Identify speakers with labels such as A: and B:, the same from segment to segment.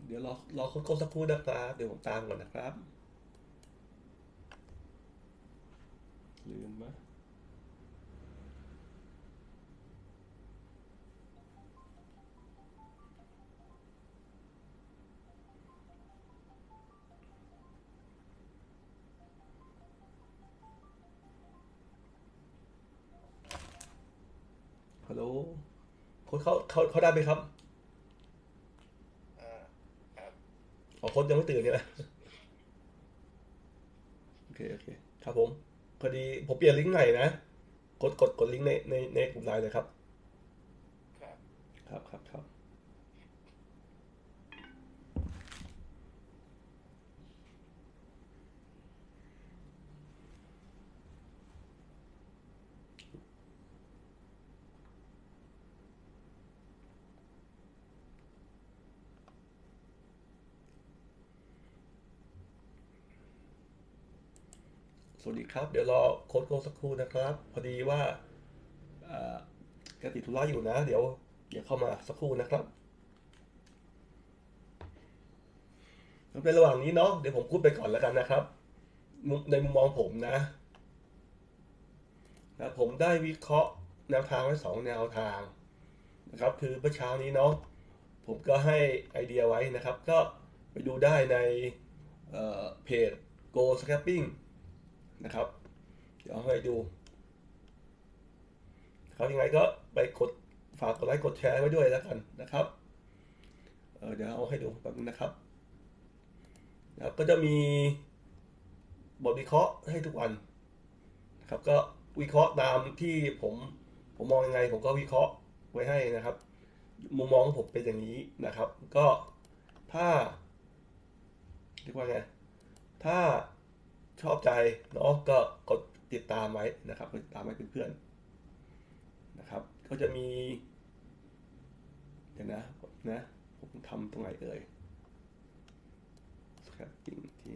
A: เดี๋ยวรอโค้ดสักครู่นะครับเดี๋ยวผมตามก่อนนะครับลืมไหมฮัลโหลโค้ดเขาได้ไหมครับ
B: อ่าครับ
A: อ๋อโค้ดยังไม่ตื่นเนี่ยโอเคครับผมพอดีผมเปลี่ยนลิงก์ใหม่นะกดลิงก์ในกลุ่มไลน์เลยครับ
B: ครับ
A: ครับสวัสดีครับเดี๋ยวรอโค้ดสักครู่นะครับพอดีว่าแกติดธุระอยู่นะเดี๋ยวเข้ามาสักครู่นะครับในระหว่างนี้เนาะเดี๋ยวผมพูดไปก่อนแล้วกันนะครับในมุมมองผมนะผมได้วิเคราะห์แนวทางไว้2แนวทางนะครับคือเมื่อเช้านี้เนาะผมก็ให้ไอเดียไว้นะครับก็ไปดูได้ในเพจ Go Scalping นะครับเดี๋ยวให้ดูครับยังไงก็ไปฝากกดไลค์กดแชร์ไว้ด้วยแล้วกันนะครับเดี๋ยวเอาให้ดูแบบนึงนะครับแล้วก็จะมีบทวิเคราะห์ให้ทุกวันนะครับก็วิเคราะห์ตามที่ผมมองยังไงผมก็วิเคราะห์ไว้ให้นะครับมุมมองของผมเป็นอย่างนี้นะครับก็ถ้าเรียกว่าไงถ้าชอบใจเนาะก็กดติดตามไว้นะครับกดติดตามไว้เป็นเพื่อนนะครับก็จะมีเดี๋ยวนะผมทำตรงไหนเอ่ยครับจริงที่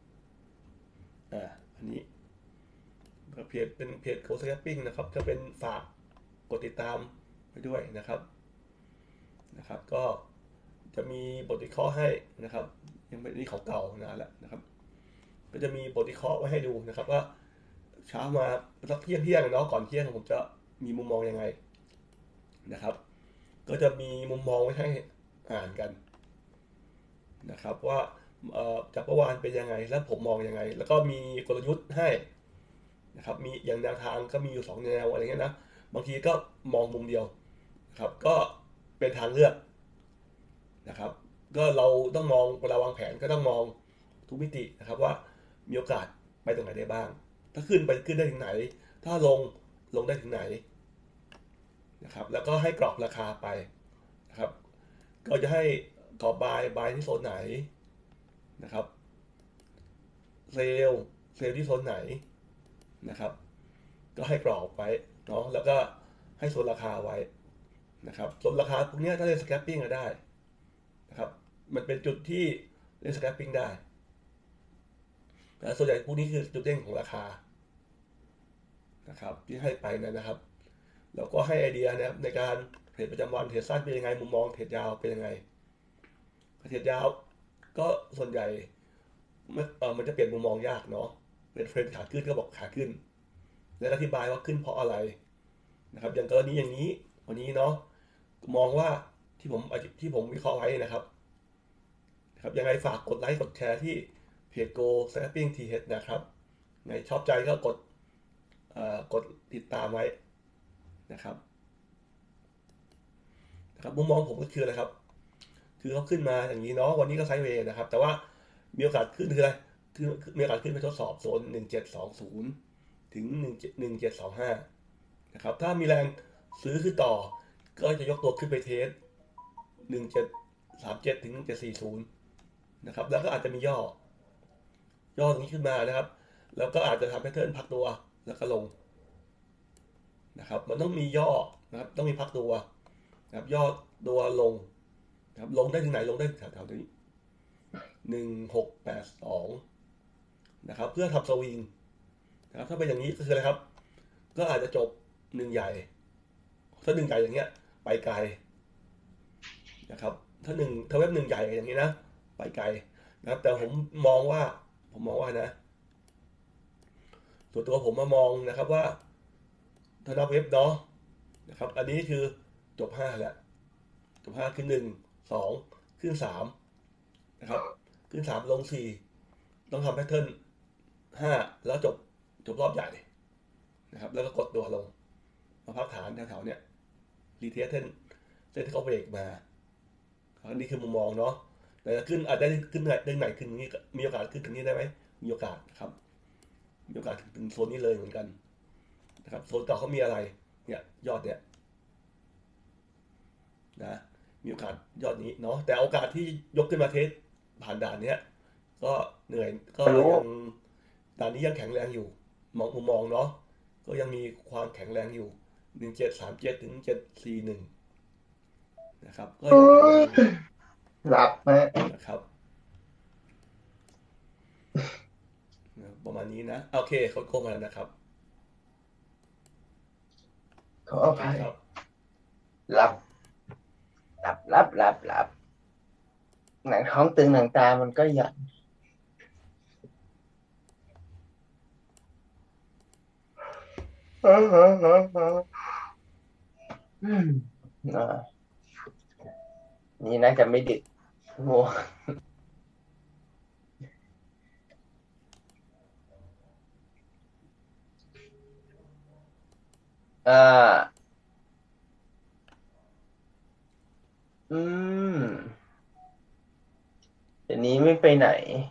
A: อันนี้เพจเป็นเพจโคสแคปปิ้งนะครับจะเป็นฝากกดติดตามไปด้วยนะครับก็จะมีบทวิเคราะห์ให้นะครับยังเป็นนี่ของเก่านานแล้วนะครับก็จะมีบทวิเคราะห์ไว้ให้ดูนะครับว่าเช้ามาสักเที่ยงเนาะก่อนเที่ยงผมจะมีมุมมองยังไงนะครับก็จะมีมุมมองไว้ให้อ่านกันนะครับว่าจากเมื่อวานเป็นยังไงแล้วผมมองยังไงแล้วก็มีกลยุทธ์ให้นะครับมีอย่างแนวทางก็มีอยู่2แนวอะไรเงี้ยนะบางทีก็มองมุมเดียวนะครับก็เป็นทางเลือกนะครับก็เราต้องมองเวลาวางแผนก็ต้องมองทุกมิตินะครับว่ามีโอกาสไปตรงไหนได้บ้างถ้าขึ้นได้ถึงไหนถ้าลงได้ถึงไหนนะครับแล้วก็ให้กรอบราคาไปนะครับก็จะให้กรอบบายที่โซนไหนนะครับเซลล์เซลล์ที่โซนไหนนะครับก็ให้กรอบไว้เนาะแล้วก็ให้โซนราคาไว้นะครับโซนราคาพวกนี้ถ้าเล่นสแคปปิ้งก็ได้นะครับมันเป็นจุดที่เล่นสแคปปิ้งได้แต่ส่วนใหญ่พวกนี้คือจุดเด่นของราคานะครับที่ให้ไปนะครับแล้วก็ให้ไอเดียนะครับในการเทรดประจำวันเทรดสั้นเป็นยังไงมุมมองเทรดยาวเป็นยังไงเทรดยาวก็ส่วนใหญ่มันจะเปลี่ยนมุมมองยากเนาะเป็นเทรนขาขึ้นก็บอกขาขึ้นและอธิบายว่าขึ้นเพราะอะไรนะครับอย่างกรณีอย่างนี้วันนี้เนาะมองว่าที่ผมที่ผมวิเคราะห์ไว้นะครับยังไงฝากกดไลค์กดแชร์ที่เพจ Go Snapping TH นะครับไงชอบใจก็กดติดตามไว้นะครับมุมมองผมก็คืออะไรครับคือเขาขึ้นมาอย่างนี้เนาะวันนี้ก็ไซด์เวย์นะครับแต่ว่ามีโอกาสขึ้นคืออะไรคือมีโอกาสขึ้นไปทดสอบโซน1720ถึง1725นะครับถ้ามีแรงซื้อขึ้นต่อก็จะยกตัวขึ้นไปเทส1737ถึง1740นะครับแล้วก็อาจจะมีย่อตรงนี้ขึ้นมานะครับแล้วก็อาจจะทำแพทเทิร์นพักตัวแล้วก็ลงนะครับมันต้องมีย่อนะครับต้องมีพักตัวนะครับย่อตัวลงนะครับลงได้ถึงไหนลงได้แถวๆนี้1682นะครับเพื่อทำสวิงนะครับถ้าเป็นอย่างนี้ก็คืออะไรครับก็อาจจะจบหนึ่งใหญ่ถ้าหนึ่งใหญ่อย่างเงี้ยไปไกลนะครับถ้าเว็บหนึ่งใหญ่อย่างนี้นะไปไกลนะครับแต่ผมมองว่านะส่วนตัวผมมามองนะครับว่าถ้านับเว็บเนาะนะครับอันนี้คือจบ5แหละจบ5ขึ้น1 2ขึ้น3นะครับขึ้น3ลง4ต้องทำแพทเทิร์น5แล้วจบรอบใหญ่นะครับแล้วก็กดตัวลงมาพักฐานแถวๆเนี้ยรีเทสเส้นที่เขาเบรกมาอันนี้คือมุมมองเนาะแต่ขึ้นอาจจะขึ้นได้ไหนขึ้นนี้มีโอกาสขึ้นถึงนี้ได้ไหมมีโอกาสครับมีโอกาสถึงโซนนี้เลยเหมือนกันนะครับโซนเก่าเขามีอะไรเนี่ยยอดเนี่ยนะมีโอกาสยอดนี้เนาะแต่โอกาสที่ยกขึ้นมาเทสผ่านด่านเนี้ยก็เหนื่อยก็ยังด่านนี้ยังแข็งแรงอยู่มุมมองเนาะก็ยังมีความแข็งแรงอยู่1737ถึง741นะครับก็ยังแข็งแรงอยู่
C: หลับไหม
A: นะครับประมาณนี้นะโอเคเขาโค้งมาแล้วนะครับ
C: ขออ
A: โอเค
C: ภัย
A: ครับ
C: หลับหนังท้องตึงหนังตามันก็หย่อนอ่านี่น่าจะไม่ดึกโมอ่าอืมเดี๋ยวนี้ไม่ไปไหน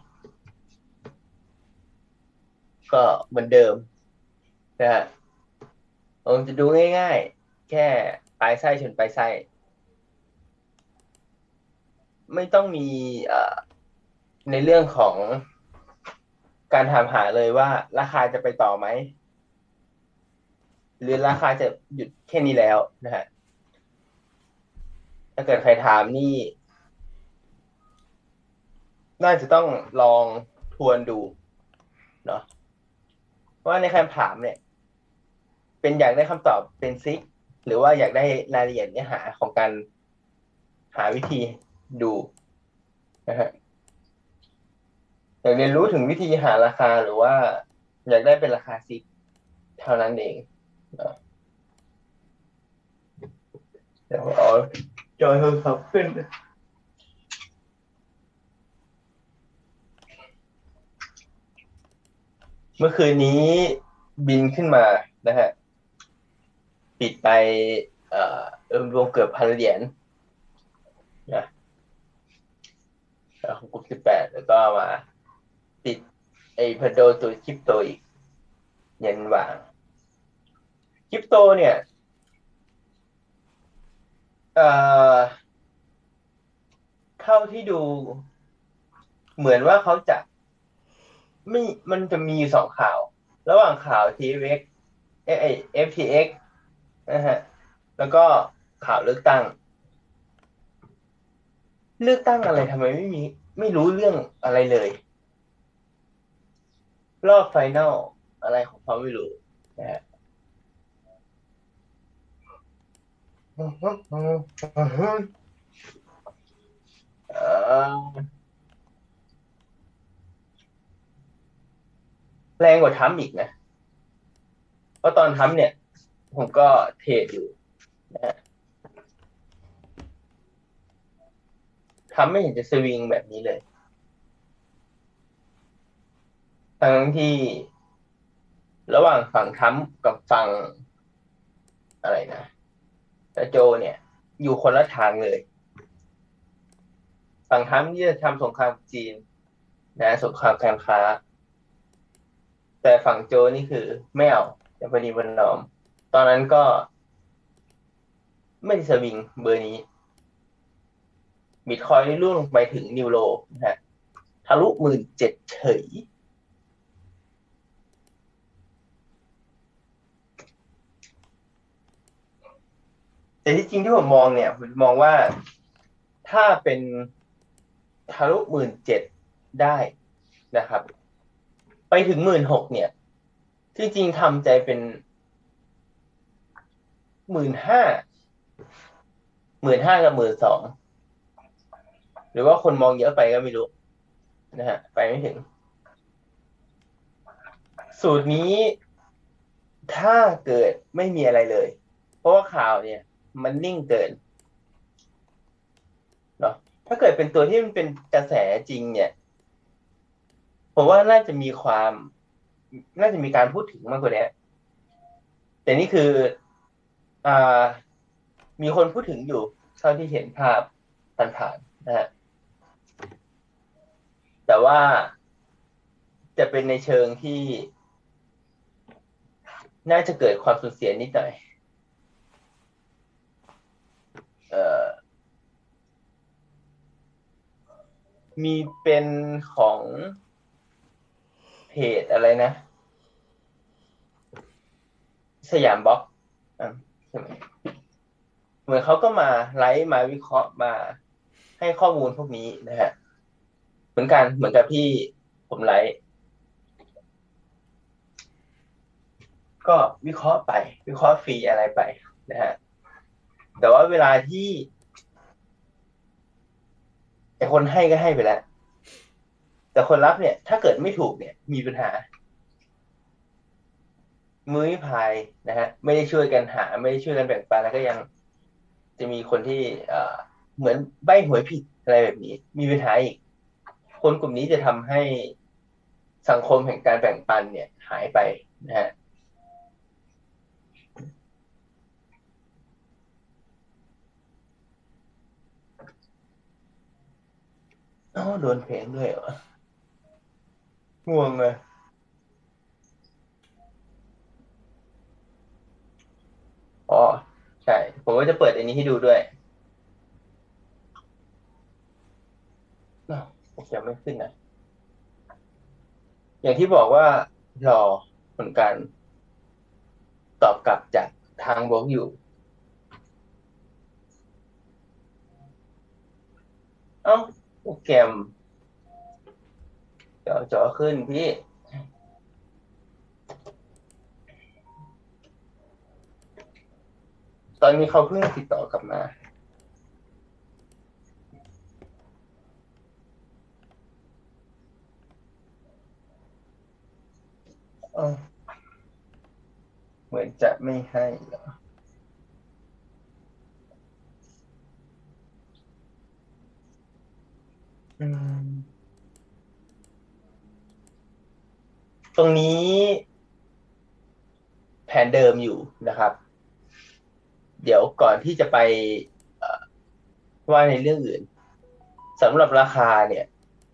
C: ก็เหมือนเดิมนะฮะผมจะดูง่ายๆ แค่ปลายไส้ชนปลายไส้ ไม่ต้องมีในเรื่องของการถามหาเลยว่าราคาจะไปต่อไหม หรือราคาจะหยุดแค่นี้แล้วนะฮะถ้าเกิดใครถามนี่ น่าจะต้องลองทวนดูเนาะว่าในคำถามเนี่ย เป็นอยากได้คำตอบเป็นซิก หรือว่าอยากได้รายละเอียดเนื้อหาของการหาวิธีดูนะฮะอยากเรียนรู้ถึงวิธีหาราคาหรือว่าอยากได้เป็นราคาซิกเท่านั้นเองนะเดี๋ยวเอาจอยโทรศัพท์ขึ้นเมื่อคืนนี้บินขึ้นมานะฮะปิดไปรวมเกือบ1,000 เหรียญนะของกลุ่ม18แล้วก็มาติดไอ้พโดตัวคริปโตอีกเย็นหว่างคริปโตเนี่ยเท่าที่ดูเหมือนว่าเขาจะไม่มันจะมี2ข่าวระหว่างข่าว TFX FTX นะฮะแล้วก็ข่าวเลือกตั้งอะไรทำไมไม่รู้เรื่องอะไรเลยรอบไฟนอลอะไรของเขาไม่รู้นะฮะแรงกว่าทำอีกนะเพราะตอนทำเนี่ยผมก็เทรดอยู่นะฮะทำไม่เห็นจะสวิงแบบนี้เลยทั้งที่ระหว่างฝั่งทำกับฝั่งอะไรนะแต่โจเนี่ยอยู่คนละทางเลยฝั่งทำที่จะทำสงครามจีนนะสงครามการค้าแต่ฝั่งโจนี่คือไม่เอาจะพอดีวันนอมตอนนั้นก็ไม่ได้สวิงเบอร์นี้บิตคอยน์ร่วงลงไปถึงนิวโรนะฮะทะลุ17,000เฉยแต่ที่จริงที่ผมมองเนี่ยผมมองว่าถ้าเป็นทะลุ17,000ได้นะครับไปถึง16,000เนี่ยที่จริงทำใจเป็น15,000กับ12,000 หรือว่าคนมองเยอะไปก็ไม่รู้นะฮะไปไม่ถึงสูตรนี้ถ้าเกิดไม่มีอะไรเลยเพราะว่าข่าวเนี่ยมันนิ่งเกินเนาะถ้าเกิดเป็นตัวที่มันเป็นกระแสจริงเนี่ยผมว่าน่าจะมีการพูดถึงมากกว่านี้แต่นี่คืออ่ามีคนพูดถึงอยู่เท่าที่เห็นภาพผ่านๆนะฮะแต่ว่าจะเป็นในเชิงที่น่าจะเกิดความสูญเสียนิดหน่อยเอ่อมีเป็นของเพจอะไรนะสยามบล็อกอ่ะใช่ไหมเหมือนเขาก็มาไลฟ์มาวิเคราะห์มาให้ข้อมูลพวกนี้นะฮะเหมือนกันเหมือนกับที่ผมไลฟ์ก็วิเคราะห์ไปวิเคราะห์ฟรีอะไรไปนะฮะแต่ว่าเวลาที่ไอ้คนให้ก็ให้ไปแล้วแต่คนรับเนี่ยถ้าเกิดไม่ถูกเนี่ยมีปัญหามือไม่พายนะฮะไม่ได้ช่วยกันหาไม่ได้ช่วยกันแบ่งปันแล้วก็ยังจะมีคนที่เหมือนใบ้หวยผิดอะไรแบบนี้มีปัญหาอีกคนกลุ่มนี้จะทำให้สังคมแห่งการแบ่งปันเนี่ยหายไปนะฮะอ๋อโดนเพลงด้วยเหรอง่วงเลยอ๋อใช่ผมก็จะเปิดอันนี้ให้ดูด้วยโปรแกรมไม่ขึ้นนะอย่างที่บอกว่ารอผลการตอบกลับจากทางบล็อกอยู่เอ้าโปรแกรมจอขึ้นพี่ตอนนี้เขาเพิ่งติดต่อกลับมาเอ้าเหมือนจะไม่ให้เหรออืมตรงนี้แผนเดิมอยู่นะครับ เดี๋ยวก่อนที่จะไปเอ่อว่าในเรื่องอื่นสำหรับราคาเนี่ย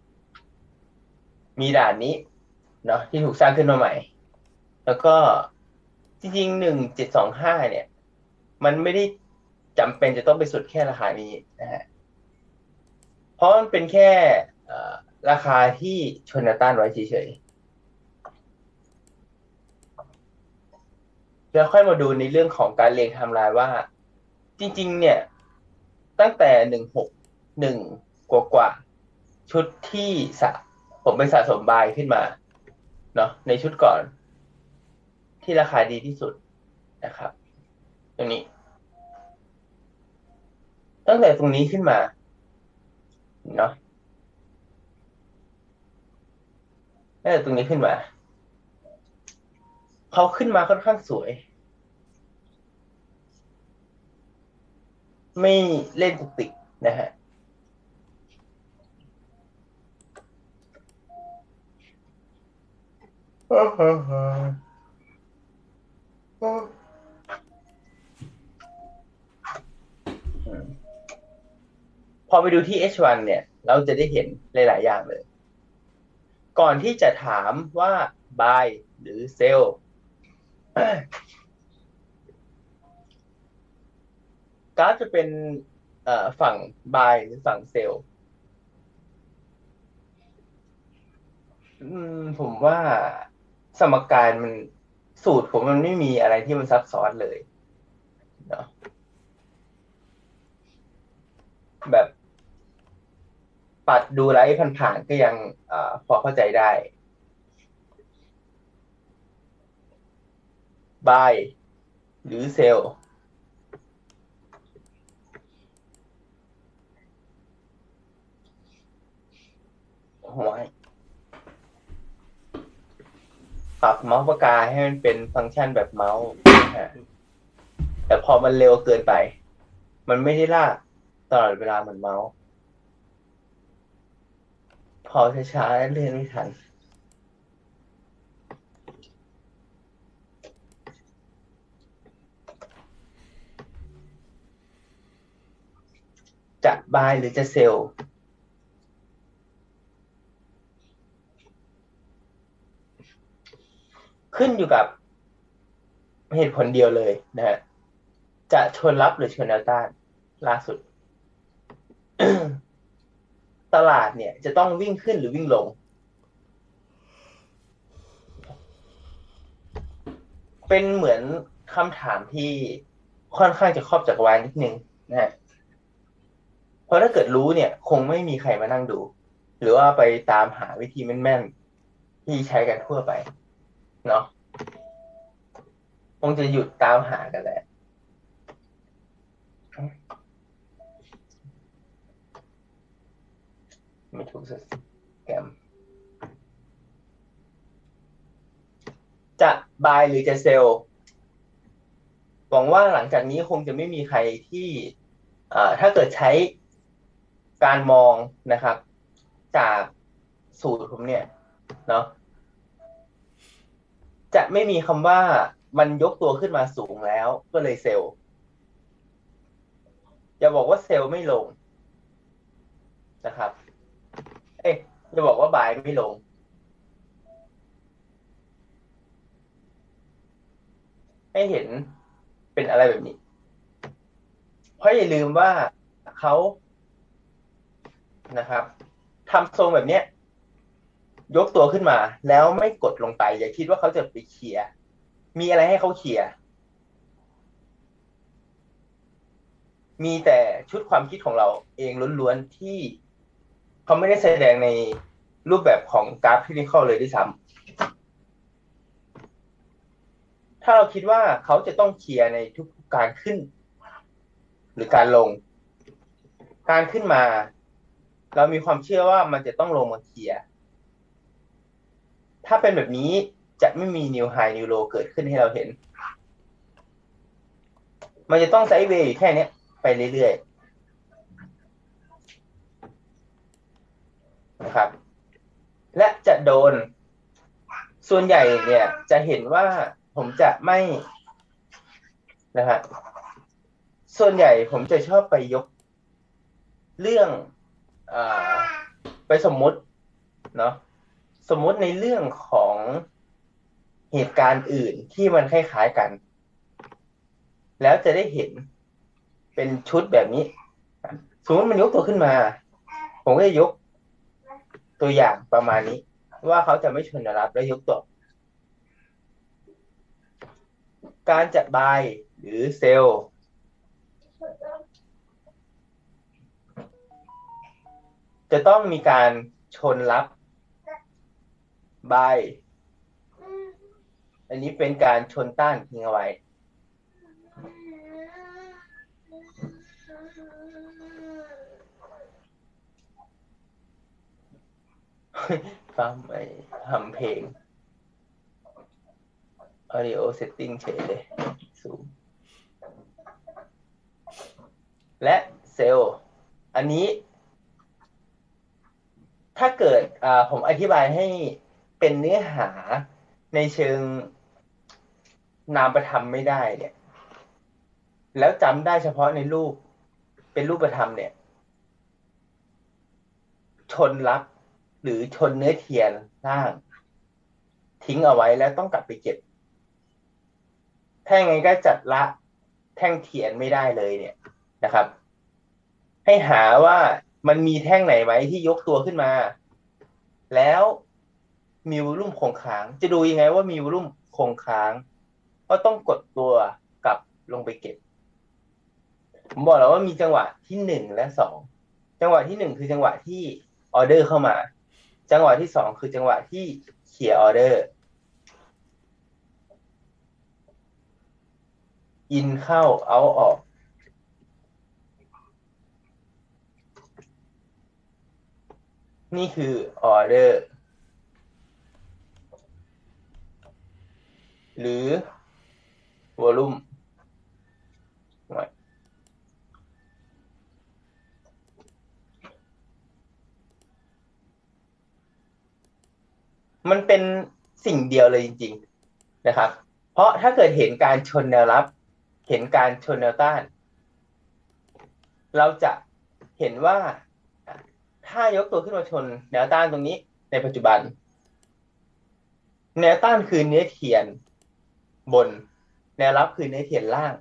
C: มีด่านนี้เนาะที่ถูกสร้างขึ้นมาใหม่แล้วก็จริงๆ1725เนี่ยมันไม่ได้จำเป็นจะต้องไปสุดแค่ราคานี้นะฮะเพราะมันเป็นแค่เอ่อราคาที่ชนแนวต้านไว้เฉยๆแล้วค่อยมาดูในเรื่องของการเรียงไทม์ไลน์ว่าจริงๆเนี่ยตั้งแต่161กว่าชุดที่สะผมไปสะสมบายขึ้นมาเนาะในชุดก่อนที่ราคาดีที่สุดนะครับตรงนี้ตั้งแต่ตรงนี้ขึ้นมาเนาะตั้งแต่ตรงนี้ขึ้นมาเขาขึ้นมาค่อนข้างสวยไม่เล่นตุกติกนะฮะพอไปดูที่ H1 เนี่ยเราจะได้เห็นหลายๆอย่างเลยก่อนที่จะถามว่า buy หรือ sell กราฟจะเป็นฝั่ง buy หรือฝั่ง sell ผมว่าสมการมันสูตรผมมันไม่มีอะไรที่มันซับซ้อนเลยเนาะแบบปัดดูไลฟ์ผ่านๆก็ยังพอเข้าใจได้ buy หรือ sell เอาไว้ปรับเมาส์ปากกาให้มันเป็นฟังก์ชันแบบเมาส์นะฮะแต่พอมันเร็วเกินไป มันไม่ได้ลากตลอดเวลาเหมือนเมาส์พอช้าๆแล้วเลื่อนไม่ทันจะบายหรือจะเซลล์ขึ้นอยู่กับเหตุผลเดียวเลยนะฮะจะชนรับหรือชนแนวต้านล่าสุด ตลาดเนี่ยจะต้องวิ่งขึ้นหรือวิ่งลงเป็นเหมือนคำถามที่ค่อนข้างจะครอบจักรวาลนิดนึงนะฮะเพราะถ้าเกิดรู้เนี่ยคงไม่มีใครมานั่งดู หรือว่าไปตามหาวิธีแม่นๆที่ใช้กันทั่วไปเนาะคงจะหยุดตามหากันแหละไม่ถูกสแกมจะบายหรือจะเซลล์หวังว่าหลังจากนี้คงจะไม่มีใครที่ถ้าเกิดใช้การมองนะครับ จากสูตรผมเนี่ยเนาะจะไม่มีคำว่ามันยกตัวขึ้นมาสูงแล้วก็เลยเซลล์อย่าบอกว่าเซลล์ไม่ลงนะครับอย่าบอกว่าบายไม่ลงให้เห็นเป็นอะไรแบบนี้เพราะอย่าลืมว่าเขานะครับทำทรงแบบเนี้ยยกตัวขึ้นมาแล้วไม่กดลงไปอย่าคิดว่าเขาจะไปเคลียร์มีอะไรให้เขาเคลียร์มีแต่ชุดความคิดของเราเองล้วนๆที่เขาไม่ได้แสดงในรูปแบบของกราฟเทคนิคอลเลยด้วยซ้ำถ้าเราคิดว่าเขาจะต้องเคลียร์ในทุกการขึ้นหรือการลงการขึ้นมาเรามีความเชื่อว่ามันจะต้องลงมาเคลียร์ถ้าเป็นแบบนี้จะไม่มี New High New Low เกิดขึ้นให้เราเห็นมันจะต้องไซด์เวย์อยู่แค่นี้ไปเรื่อยๆนะครับและจะโดนส่วนใหญ่เนี่ยจะเห็นว่าผมจะไม่นะฮะส่วนใหญ่ผมจะชอบไปยกเรื่องไปสมมุติเนาะสมมุติในเรื่องของเหตุการณ์อื่นที่มันคล้ายๆกัน แล้วจะได้เห็นเป็นชุดแบบนี้สมมติมันยกตัวขึ้นมาผมก็จะยกตัวอย่างประมาณนี้ว่าเขาจะไม่ชนแนวรับแล้วยกตัวการจัดบายหรือเซลล์จะต้องมีการชนรับบายอันนี้เป็นการชนต้านทิ้งเอาไว้ฟังไปทำเพลง audio setting เฉยเลยสูงและเซลล์อันนี้ถ้าเกิดผมอธิบายให้เป็นเนื้อหาในเชิงนามธรรมไม่ได้เนี่ยแล้วจำได้เฉพาะในรูปเป็นรูปธรรมเนี่ยชนรับหรือชนเนื้อเทียนล่างทิ้งเอาไว้แล้วต้องกลับไปเก็บถ้ายังไงก็จัดละแท่งเทียนไม่ได้เลยเนี่ยนะครับให้หาว่ามันมีแท่งไหนไหมที่ยกตัวขึ้นมาแล้วมีวอลุ่มคงค้างจะดูยังไงว่ามีวอลุ่มคงค้างก็ต้องกดตัวกลับลงไปเก็บผมบอกแล้วว่ามีจังหวะที่หนึ่งและสองจังหวะที่หนึ่งคือจังหวะที่ออเดอร์เข้ามาจังหวะที่สองคือจังหวะที่เคลียร์ออเดอร์อินเข้าเอาออกนี่คือออเดอร์หรือวอลลุ่มมันเป็นสิ่งเดียวเลยจริงๆนะครับเพราะถ้าเกิดเห็นการชนแนวรับเห็นการชนแนวต้านเราจะเห็นว่าถ้ายกตัวขึ้นมาชนแนวต้านตรงนี้ในปัจจุบันแนวต้านคือเนื้อเทียนบนแนวรับคือเนื้อเทียนล่าง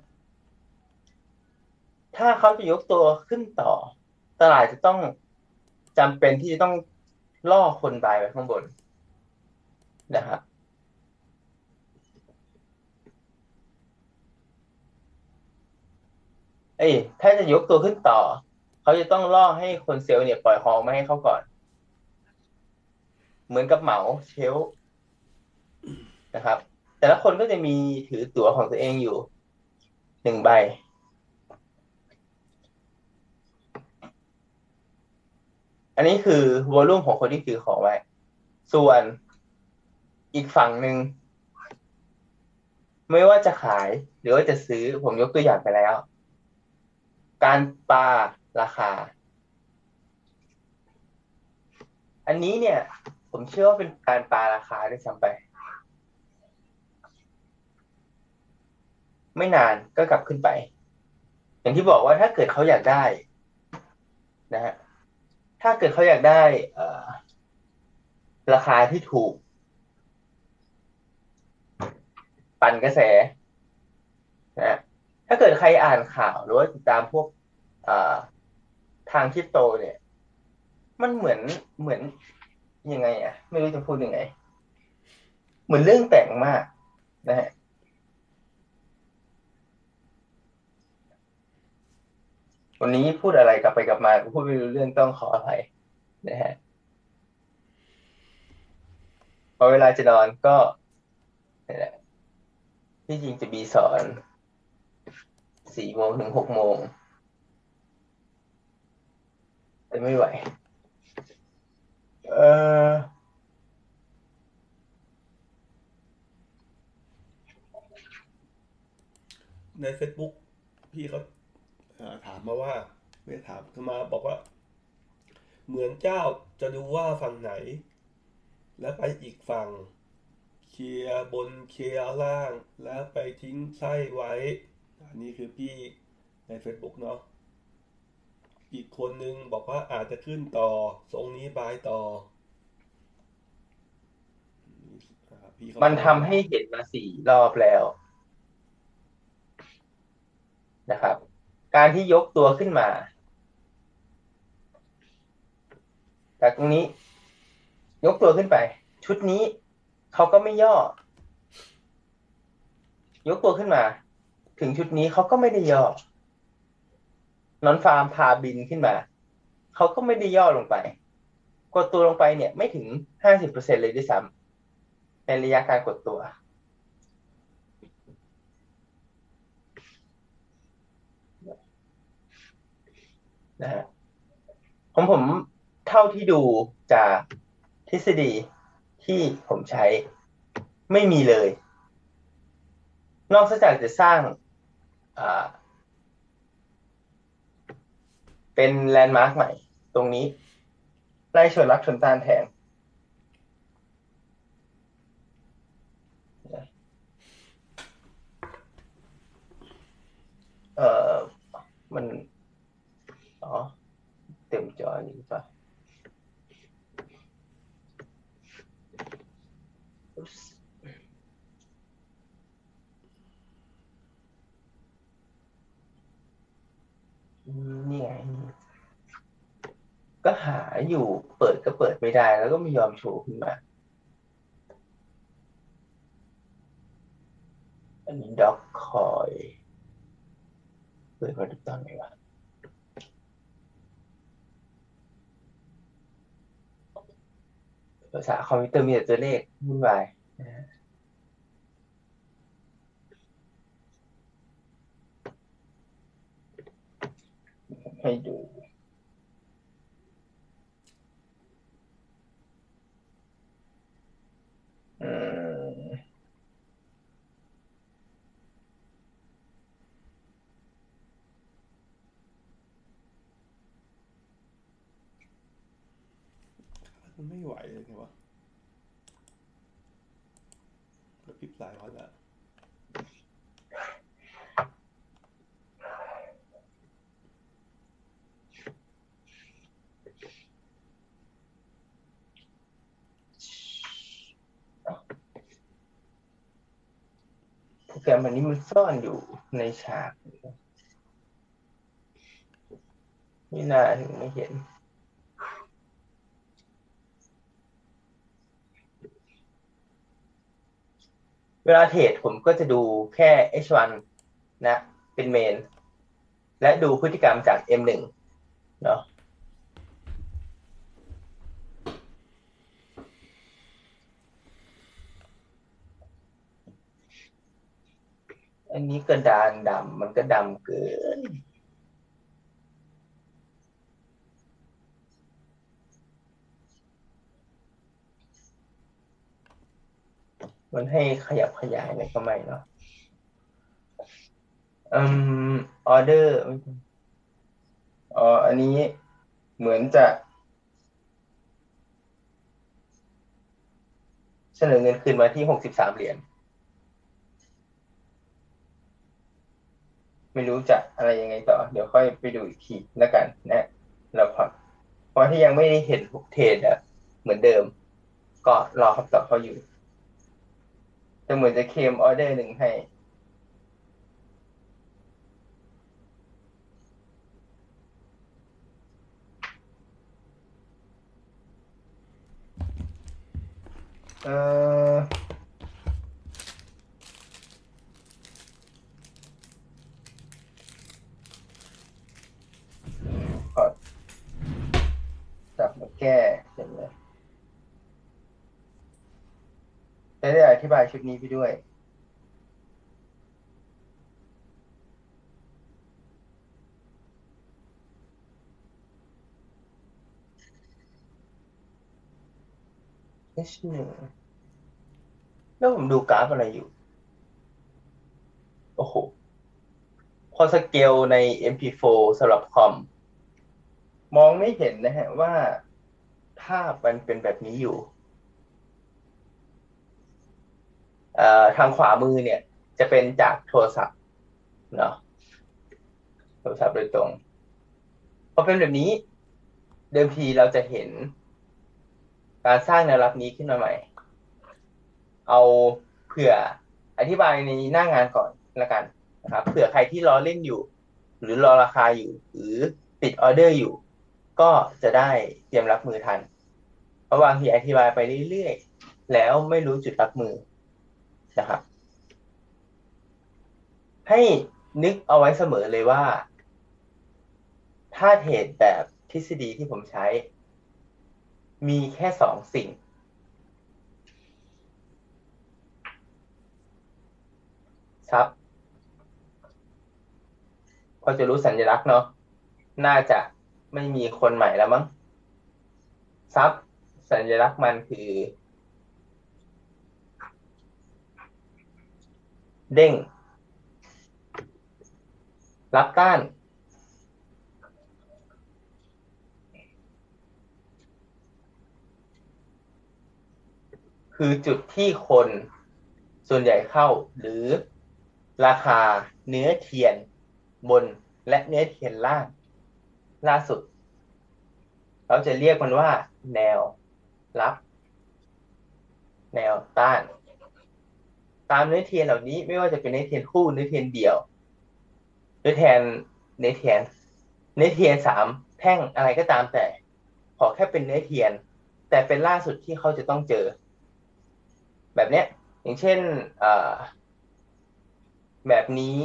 C: ถ้าเขาจะยกตัวขึ้นต่อตลาดจะต้องจำเป็นที่จะต้องล่อคนบายไปข้างบนนะครับถ้าจะยกตัวขึ้นต่อเขาจะต้องล่อให้คนเซลล์เนี่ยปล่อยของมาให้เขาก่อนเหมือนกับเหมาเชลฟ์นะครับ แต่ละคนก็จะมีถือตั๋วของตัวเองอยู่1 ใบอันนี้คือวอลลุ่มของคนที่ถือของไว้ส่วนอีกฝั่งหนึ่งไม่ว่าจะขายหรือว่าจะซื้อผมยกตัวอย่างไปแล้วการปาราคาอันนี้เนี่ยผมเชื่อว่าเป็นการปาราคาด้วยซ้ำไปไม่นานก็กลับขึ้นไปอย่างที่บอกว่าถ้าเกิดเขาอยากได้นะฮะถ้าเกิดเขาอยากได้ราคาที่ถูกปั่นกระแสนะถ้าเกิดใครอ่านข่าวหรือว่าติดตามพวกทางคริปโตเนี่ยมันเหมือนยังไงอ่ะไม่รู้จะพูดยังไงเหมือนเรื่องแต่งมากนะฮะวันนี้พูดอะไรกลับไปกลับมาพูดไม่รู้เรื่องต้องขออภัยนะฮะพอเวลาจะนอนก็นี่แหละที่จริงจะมีสอน4 โมงถึง6 โมงแต่ไม่ไหวเออ
A: ใน Facebook พี่เขาถามมาว่าไม่ได้ถามเขามาบอกว่าเหมือนเจ้าจะดูว่าฝั่งไหนแล้วไปอีกฝั่งเคลียร์บนเคลียร์ล่างแล้วไปทิ้งไส้ไว้อันนี้คือพี่ใน Facebook เนาะอีกคนนึงบอกว่าอาจจะขึ้นต่อทรงนี้บายต่อพี่เขา
C: มัน
A: ก็
C: ทำให้เห็นมา4 รอบแล้วนะครับการที่ยกตัวขึ้นมาจากตรงนี้ยกตัวขึ้นไปชุดนี้เขาก็ไม่ย่อยกตัวขึ้นมาถึงชุดนี้เขาก็ไม่ได้ย่อนอนฟาร์มพาบินขึ้นมาเขาก็ไม่ได้ย่อลงไปกดตัวลงไปเนี่ยไม่ถึง50%เลยด้วยซ้ำในระยะการกดตัวนะฮะผมเท่าที่ดูจากทฤษฎีที่ผมใช้ไม่มีเลยนอกจากจะสร้างอ่าเป็นแลนด์มาร์กใหม่ตรงนี้ไล่ชนรักชนต้านแทนเอ่อมันอ๋อเต็มจออยู่หรือเปล่านี่ไงก็หาอยู่เปิดก็เปิดไม่ได้แล้วก็ไม่ยอมโชว์ขึ้นมาอันนี้ด็อกคอยเปิดมาดูตอนไหนวะภาษาคอมพิวเตอร์มีแต่ตัวเลขวุ่นวายนะฮะให้ดู
A: มันไม่ไหวเลยไงวะกระพริบหลายวันแล้ว
C: โปรแกรมอันนี้มันซ่อนอยู่ในฉากนี่นาถึงไม่เห็นเวลาเทรดผมก็จะดูแค่ H1 นะ เป็นเมนและดูพฤติกรรมจาก M1 เนาะอันนี้ก็ดำมันก็ดำเกินมันให้ขยับขยายอะไรก็ไม่เนาะออเดอร์อันนี้เหมือนจะเสนอเงินคืนมาที่63 เหรียญไม่รู้จะอะไรยังไงต่อเดี๋ยวค่อยไปดูอีกทีแล้วกันนะแล้วพอเพราะที่ยังไม่ได้เห็นเทรดอะเหมือนเดิมก็รอคำตอบเขาอยู่จะเหมือนจะเคลมออเดอร์หนึ่งให้ขอจับมาแก้เห็นไหมจะได้อธิบายชุดนี้ไปด้วยH1แล้วผมดูกราฟอะไรอยู่โอ้โหพอสเกลใน MP4 สำหรับคอมมองไม่เห็นนะฮะว่าภาพมันเป็นแบบนี้อยู่ทางขวามือเนี่ยจะเป็นจากโทรศัพท์เนาะโทรศัพท์โดยตรงพอเป็นแบบนี้เดิมทีเราจะเห็นการสร้างแนวรับนี้ขึ้นมาใหม่เอาเผื่ออธิบายในหน้างานก่อนละกันนะครับเผื่อใครที่รอเล่นอยู่หรือรอราคาอยู่หรือติดออเดอร์อยู่ก็จะได้เตรียมรับมือทันเพราะบางทีอธิบายไปเรื่อยๆแล้วไม่รู้จุดรับมือนะครับให้นึกเอาไว้เสมอเลยว่าถ้าเทรดแบบทฤษฎีที่ผมใช้มีแค่2 สิ่งซับพอจะรู้สัญลักษณ์เนาะน่าจะไม่มีคนใหม่แล้วมั้งซับสัญลักษณ์มันคือเด้งรับต้านคือจุดที่คนส่วนใหญ่เข้าหรือราคาเนื้อเทียนบนและเนื้อเทียนล่าสุดเราจะเรียกมันว่าแนวรับแนวต้านตามเนื้อเทียนเหล่านี้ไม่ว่าจะเป็นเนื้อเทียนคู่เนื้อเทียนเดี่ยวเนื้อเทียนเนื้อเทียน3 แท่งอะไรก็ตามแต่ขอแค่เป็นเนื้อเทียนแต่เป็นล่าสุดที่เขาจะต้องเจอแบบเนี้ยอย่างเช่นแบบนี้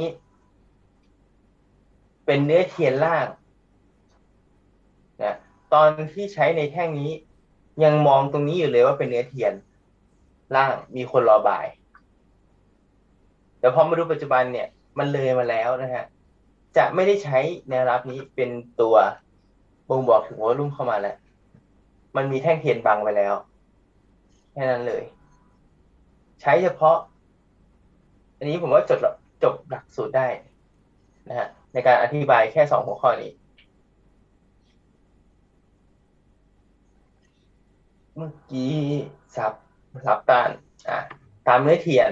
C: เป็นเนื้อเทียนล่างนะตอนที่ใช้ในแท่งนี้ยังมองตรงนี้อยู่เลยว่าเป็นเนื้อเทียนล่างมีคนรอบายแต่พอมาดูปัจจุบันเนี่ยมันเลยมาแล้วนะฮะจะไม่ได้ใช้แนวรับนี้เป็นตัวบ่งบอกถึงวอลุ่มเข้ามาแล้วมันมีแท่งเทียนบังไปแล้วแค่นั้นเลยใช้เฉพาะอันนี้ผมว่าจบหลักสูตรได้นะฮะในการอธิบายแค่2 หัวข้อนี้เมื่อกี้ซับต้านอ่ะตามเนื้อเทียน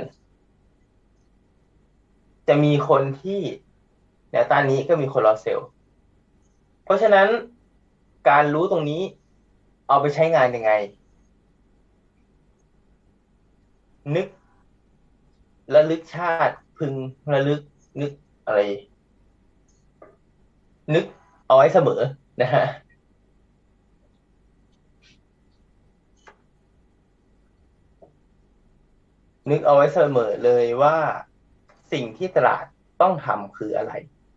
C: จะมีคนที่แนวต้านนี้ก็มีคนรอเซลล์เพราะฉะนั้นการรู้ตรงนี้เอาไปใช้งานยังไง นึกระลึกชาติพึงระลึกนึกอะไร นึกเอาไว้เสมอนะฮะนึกเอาไว้เสมอเลยว่าสิ่งที่ตลาดต้องทำคืออะไร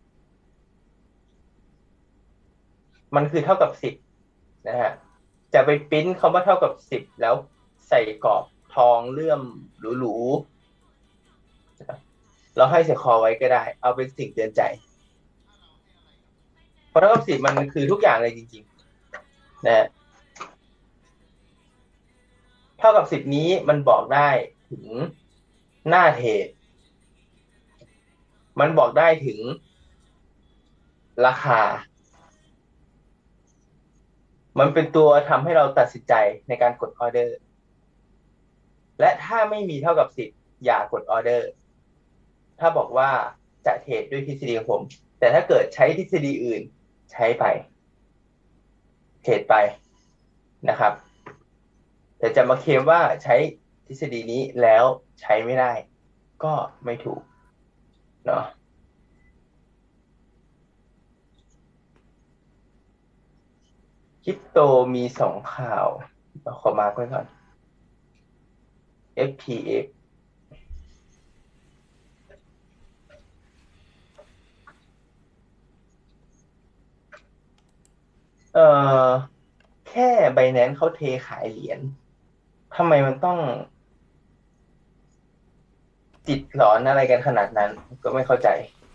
C: มันคือเท่ากับ10นะฮะจะไปปริ้นคำว่าเท่ากับ10แล้วใส่กรอบทองเลื่อมหรูๆเราให้ใส่คอไว้ก็ได้ เอาเป็นสิ่งเตือนใจเพราะเท่ากับ10มันคือทุกอย่างเลยจริงๆนะฮะเท่ากับ10นี้มันบอกได้ถึงหน้าเทรดมันบอกได้ถึงราคา มันเป็นตัวทำให้เราตัดสินใจในการกดออเดอร์ และถ้าไม่มีเท่ากับ10อย่ากดออเดอร์ ถ้าบอกว่าจะเทรดด้วยทฤษฎีของผม แต่ถ้าเกิดใช้ทฤษฎีอื่นใช้ไปเทรดไปนะครับ แต่จะมาเคลมว่าใช้ทฤษฎีนี้แล้วใช้ไม่ได้ ก็ไม่ถูกเนาะคริปโตมี2ข่าวขอมาร์กไว้ก่อน FTX เอ่อแค่ Binance เขาเทขายเหรียญทำไมมันต้องจิตหลอนอะไรกันขนาดนั้นก็ไม่เข้าใจ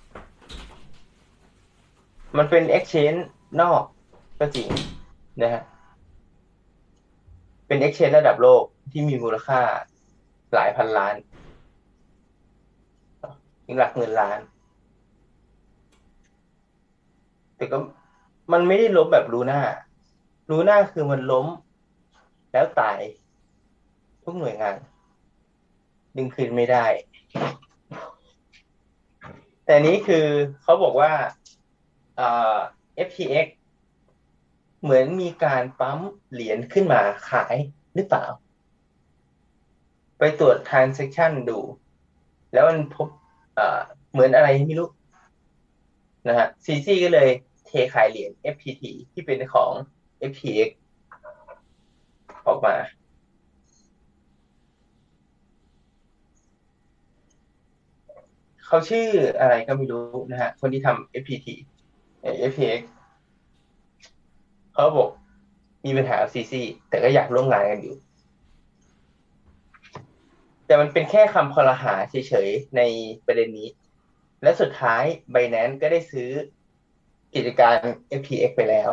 C: มันเป็น exchange นอกก็จริงนะฮะเป็น exchange ระดับโลกที่มีมูลค่าหลายพันล้านถึงหลักหมื่นล้าน แต่ก็มันไม่ได้ล้มแบบลูน่าคือมันล้มแล้วตายทุกหน่วยงานดึงคืนไม่ได้ แต่นี้คือเขาบอกว่าเอ่อ FTX เหมือนมีการปั๊มเหรียญขึ้นมาขายหรือเปล่า ไปตรวจ transaction ดู แล้วมันพบเหมือนอะไรไม่รู้นะฮะซีซีก็เลยเทขายเหรียญ FPT ที่เป็นของ FTX ออกมา เขาชื่ออะไรก็ไม่รู้นะฮะคนที่ทำ FPT FTX เขาบอกมีปัญหากับซีซีแต่ก็อยากร่วมงานกันอยู่ แต่มันเป็นแค่คำคอรหาเฉยๆในประเด็นนี้ และสุดท้าย Binance ก็ได้ซื้อกิจการ FTX ไปแล้ว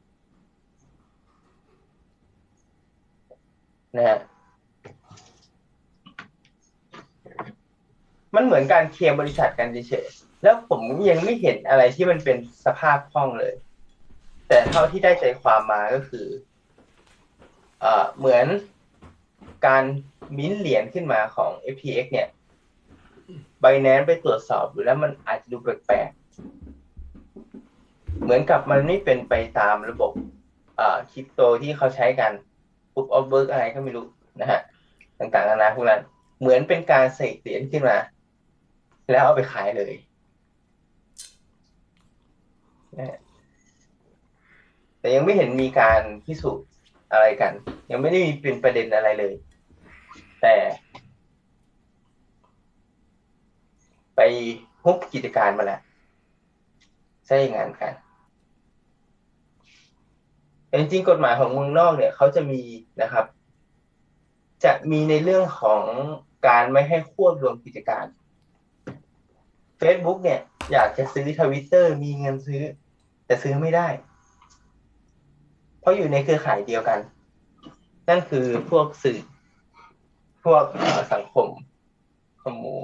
C: นะฮะมันเหมือนการเคลียร์บริษัทกันเฉยๆแล้วผมยังไม่เห็นอะไรที่มันเป็นสภาพคล่องเลย แต่เท่าที่ได้ใจความมาก็คือเหมือนการมิ้นเหรียญขึ้นมาของ FTX เนี่ย Binance ไปตรวจสอบดูแล้วมันอาจจะดูแปลกๆเหมือนกับมันไม่เป็นไปตามระบบคริปโตที่เขาใช้กัน Proof of Work อะไรก็ไม่รู้นะฮะต่างๆนานาพวกนั้นเหมือนเป็นการเสกเหรียญขึ้นมา แล้วเอาไปขายเลยนะฮะแต่ยังไม่เห็นมีการพิสูจน์อะไรกัน ยังไม่ได้มีเป็นประเด็นอะไรเลย แต่ไปฮุบกิจการมาแล้วใช้งานกันแต่จริงๆกฎหมายของเมืองนอกเนี่ยเขาจะมีนะครับ จะมีในเรื่องของการไม่ให้ควบรวมกิจการ Facebook เนี่ยอยากจะซื้อ Twitter มีเงินซื้อ แต่ซื้อไม่ได้ เพราะอยู่ในเครือข่ายเดียวกัน นั่นคือพวกสื่อพวกสังคมคอมมู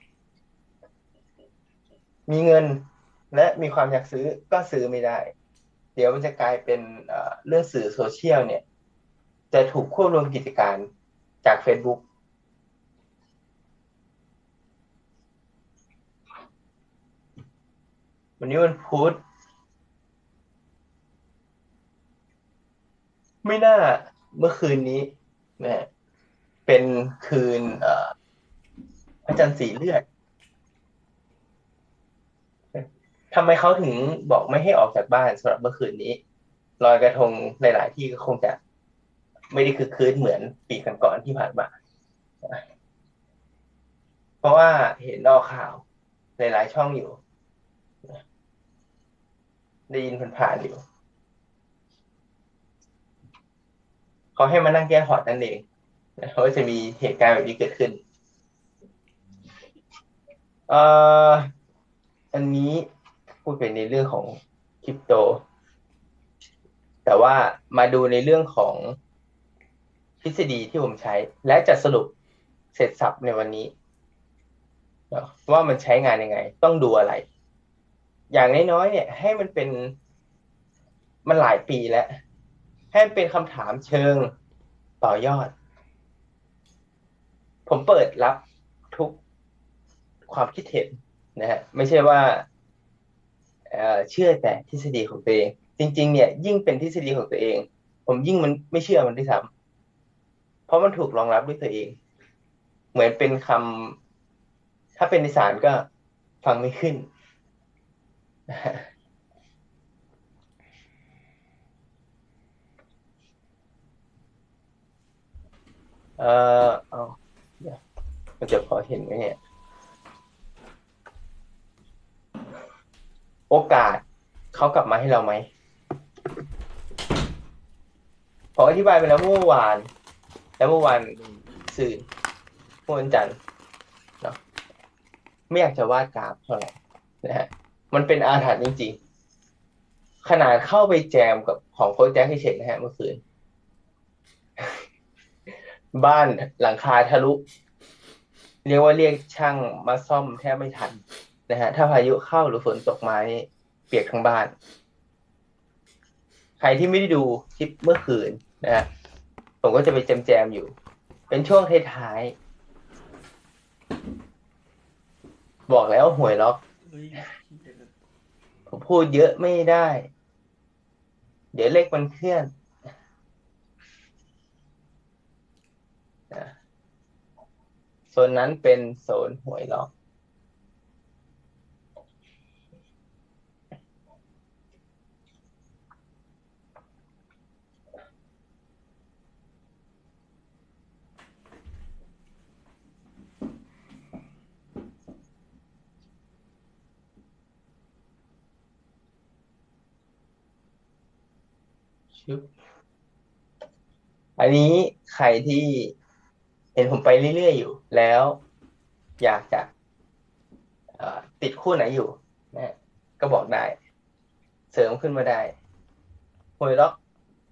C: มีเงินและมีความอยากซื้อก็ซื้อไม่ได้ เดี๋ยวมันจะกลายเป็นเรื่องสื่อโซเชียลเนี่ยจะถูกควบรวมกิจการจาก Facebook วันนี้วันพุธไม่น่าเมื่อคืนนี้นะฮะเป็นคืนพระจันทร์สีเลือดทำไมเขาถึงบอกไม่ให้ออกจากบ้านสำหรับเมื่อคืนนี้ลอยกระทงหลายๆที่ก็คงจะไม่ได้คึกคืนเหมือนปีก่อนๆที่ผ่านมาเพราะว่าเห็นออกข่าวหลายๆช่องอยู่ได้ยินผ่านๆอยู่เขาให้มานั่งแก้พอร์ตนั่นเองนะว่าจะมีเหตุการณ์แบบนี้เกิดขึ้นเอ่ออันนี้พูดเป็นในเรื่องของคริปโต แต่ว่ามาดูในเรื่องของทฤษฎีที่ผมใช้ และจะสรุปเสร็จสับในวันนี้เนาะว่ามันใช้งานยังไง ต้องดูอะไร อย่างน้อยๆเนี่ยให้มันเป็นมันหลายปีแล้ว ให้มันเป็นคำถามเชิงต่อยอด ผมเปิดรับทุกความคิดเห็นนะฮะไม่ใช่ว่าเชื่อแต่ทฤษฎีของตัวเอง จริงๆเนี่ยยิ่งเป็นทฤษฎีของตัวเอง ผมยิ่งมันไม่เชื่อมันด้วยซ้ำเพราะมันถูกรองรับด้วยตัวเอง เหมือนเป็นคำถ้าเป็นในศาลก็ฟังไม่ขึ้น เอาเดี๋ยวมันจะพอเห็นไหมเนี่ย โอกาสเขากลับมาให้เราไหมผมอธิบายไปแล้วเมื่อวาน แล้วเมื่อวานสื่อเมื่อวันจันทร์เนาะไม่อยากจะวาดกราฟเท่าไหร่นะฮะมันเป็นอาถรรพ์จริงๆ ขนาดเข้าไปแจมกับของโค้ชแจ็คเฉยๆนะฮะเมื่อคืน บ้านหลังคาทะลุ เรียกว่าเรียกช่างมาซ่อมแทบไม่ทันนะฮะถ้าพายุเข้าหรือฝนตกมานี่เปียกทั้งบ้าน ใครที่ไม่ได้ดูคลิปเมื่อคืนนะฮะผมก็จะไปแจมอยู่ เป็นช่วงท้ายๆบอกแล้วหวยล็อก
A: เฮ้ย
C: ผมพูดเยอะไม่ได้ เดี๋ยวเลขมันเคลื่อนนะโซนนั้นเป็นโซนหวยล็อกชึบอันนี้ใครที่เห็นผมไปเรื่อยๆอยู่แล้ว อยากจะติดคู่ไหนอยู่นะฮะก็บอกได้ เสริมขึ้นมาได้หวยล็อก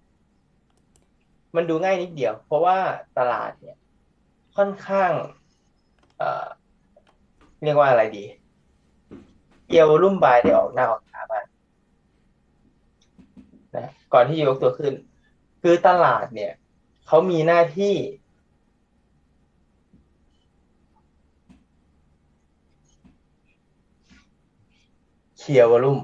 C: มันดูง่ายนิดเดียว เพราะว่าตลาดเนี่ยค่อนข้างเอ่อเรียกว่าอะไรดีเอียวรุ่มบายได้ออกหน้าออกตามากนะก่อนที่จะยกตัวขึ้น คือตลาดเนี่ยเขามีหน้าที่เคลียร์วอลุ่ม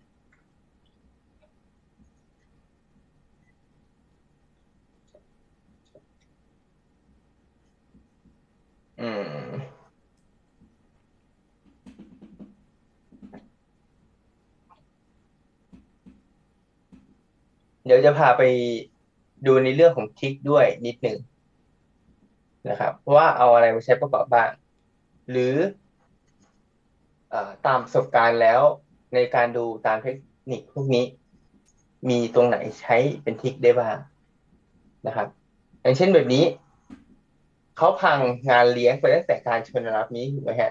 C: อืมเดี๋ยวจะพาไปดูในเรื่องของทิกด้วยนิดหนึ่งนะครับว่าเอาอะไรมาใช้ประกอบบ้าง หรือตามประสบการณ์แล้วในการดูตามเทคนิคพวกนี้ มีตรงไหนใช้เป็นทิกได้บ้างนะครับ อย่างเช่นแบบนี้เขาพังงานเลี้ยงไปตั้งแต่การชนรับนี้ถูกไหมฮะ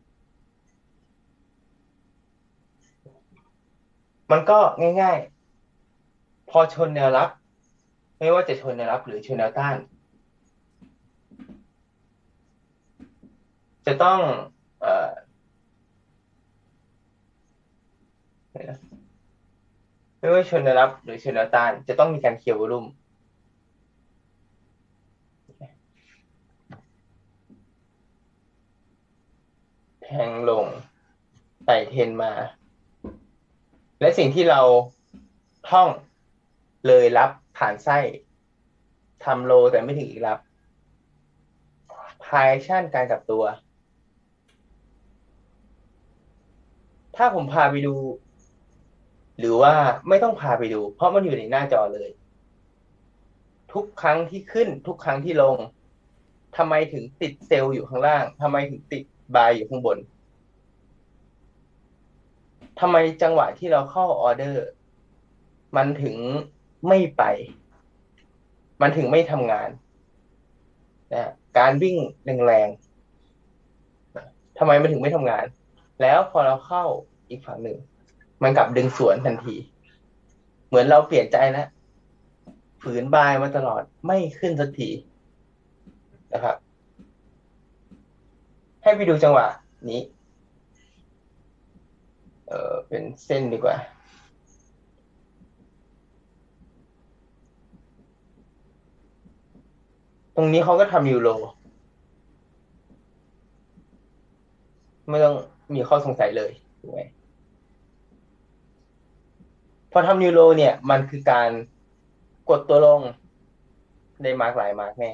C: มันก็ง่ายๆ พอชนแนวรับ ไม่ว่าจะชนแนวรับหรือชนแนวต้าน จะต้องเอ่อไม่ว่าชนแนวรับหรือชนแนวต้านจะต้องมีการเคลียร์วอลุ่มแทงลงไต่เทรนมา และสิ่งที่เราท่องเลยรับผ่านไส้ทำโลแต่ไม่ถึงอีกรับพายแอคชั่นการกลับตัว ถ้าผมพาไปดู หรือว่าไม่ต้องพาไปดู เพราะมันอยู่ในหน้าจอเลย ทุกครั้งที่ขึ้นทุกครั้งที่ลงทำไมถึงติดเซลล์อยู่ข้างล่างทำไมถึงติดบายอยู่ข้างบนทำไมจังหวะที่เราเข้าออเดอร์ มันถึงไม่ไป มันถึงไม่ทำงานนะการวิ่งแรงๆทำไมมันถึงไม่ทำงาน แล้วพอเราเข้าอีกฝั่งหนึ่ง มันกลับดึงสวนทันที เหมือนเราเปลี่ยนใจแล้วฝืนบายมาตลอดไม่ขึ้นสักทีนะครับ ให้ไปดูจังหวะนี้เป็นเส้นดีกว่า ตรงนี้เขาก็ทำยูโรไม่ต้องมีข้อสงสัยเลยถูกไหมพอทำยูโรเนี่ย มันคือการกดตัวลงได้มาร์กหลายมาร์กแน่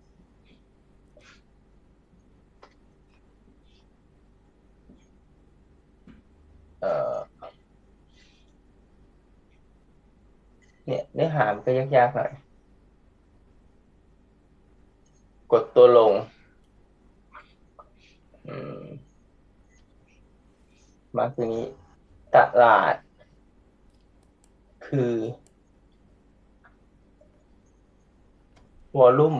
C: เนี่ยเนื้อหามันก็ยากๆหน่อยกดตัวลงมาร์กตัวนี้ตลาดคือวอลลุ่ม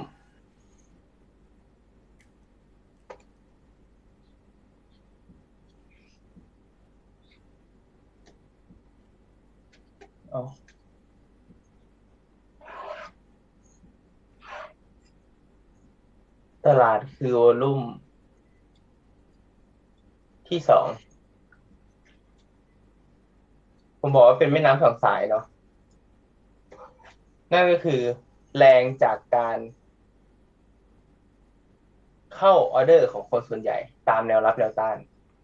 C: ตลาดคือวอลลุ่มที่สองผมบอกว่าเป็นแม่น้ำสองสายเนาะนั่นก็คือแรงจากการเข้าออเดอร์ของคนส่วนใหญ่ตามแนวรับแนวต้าน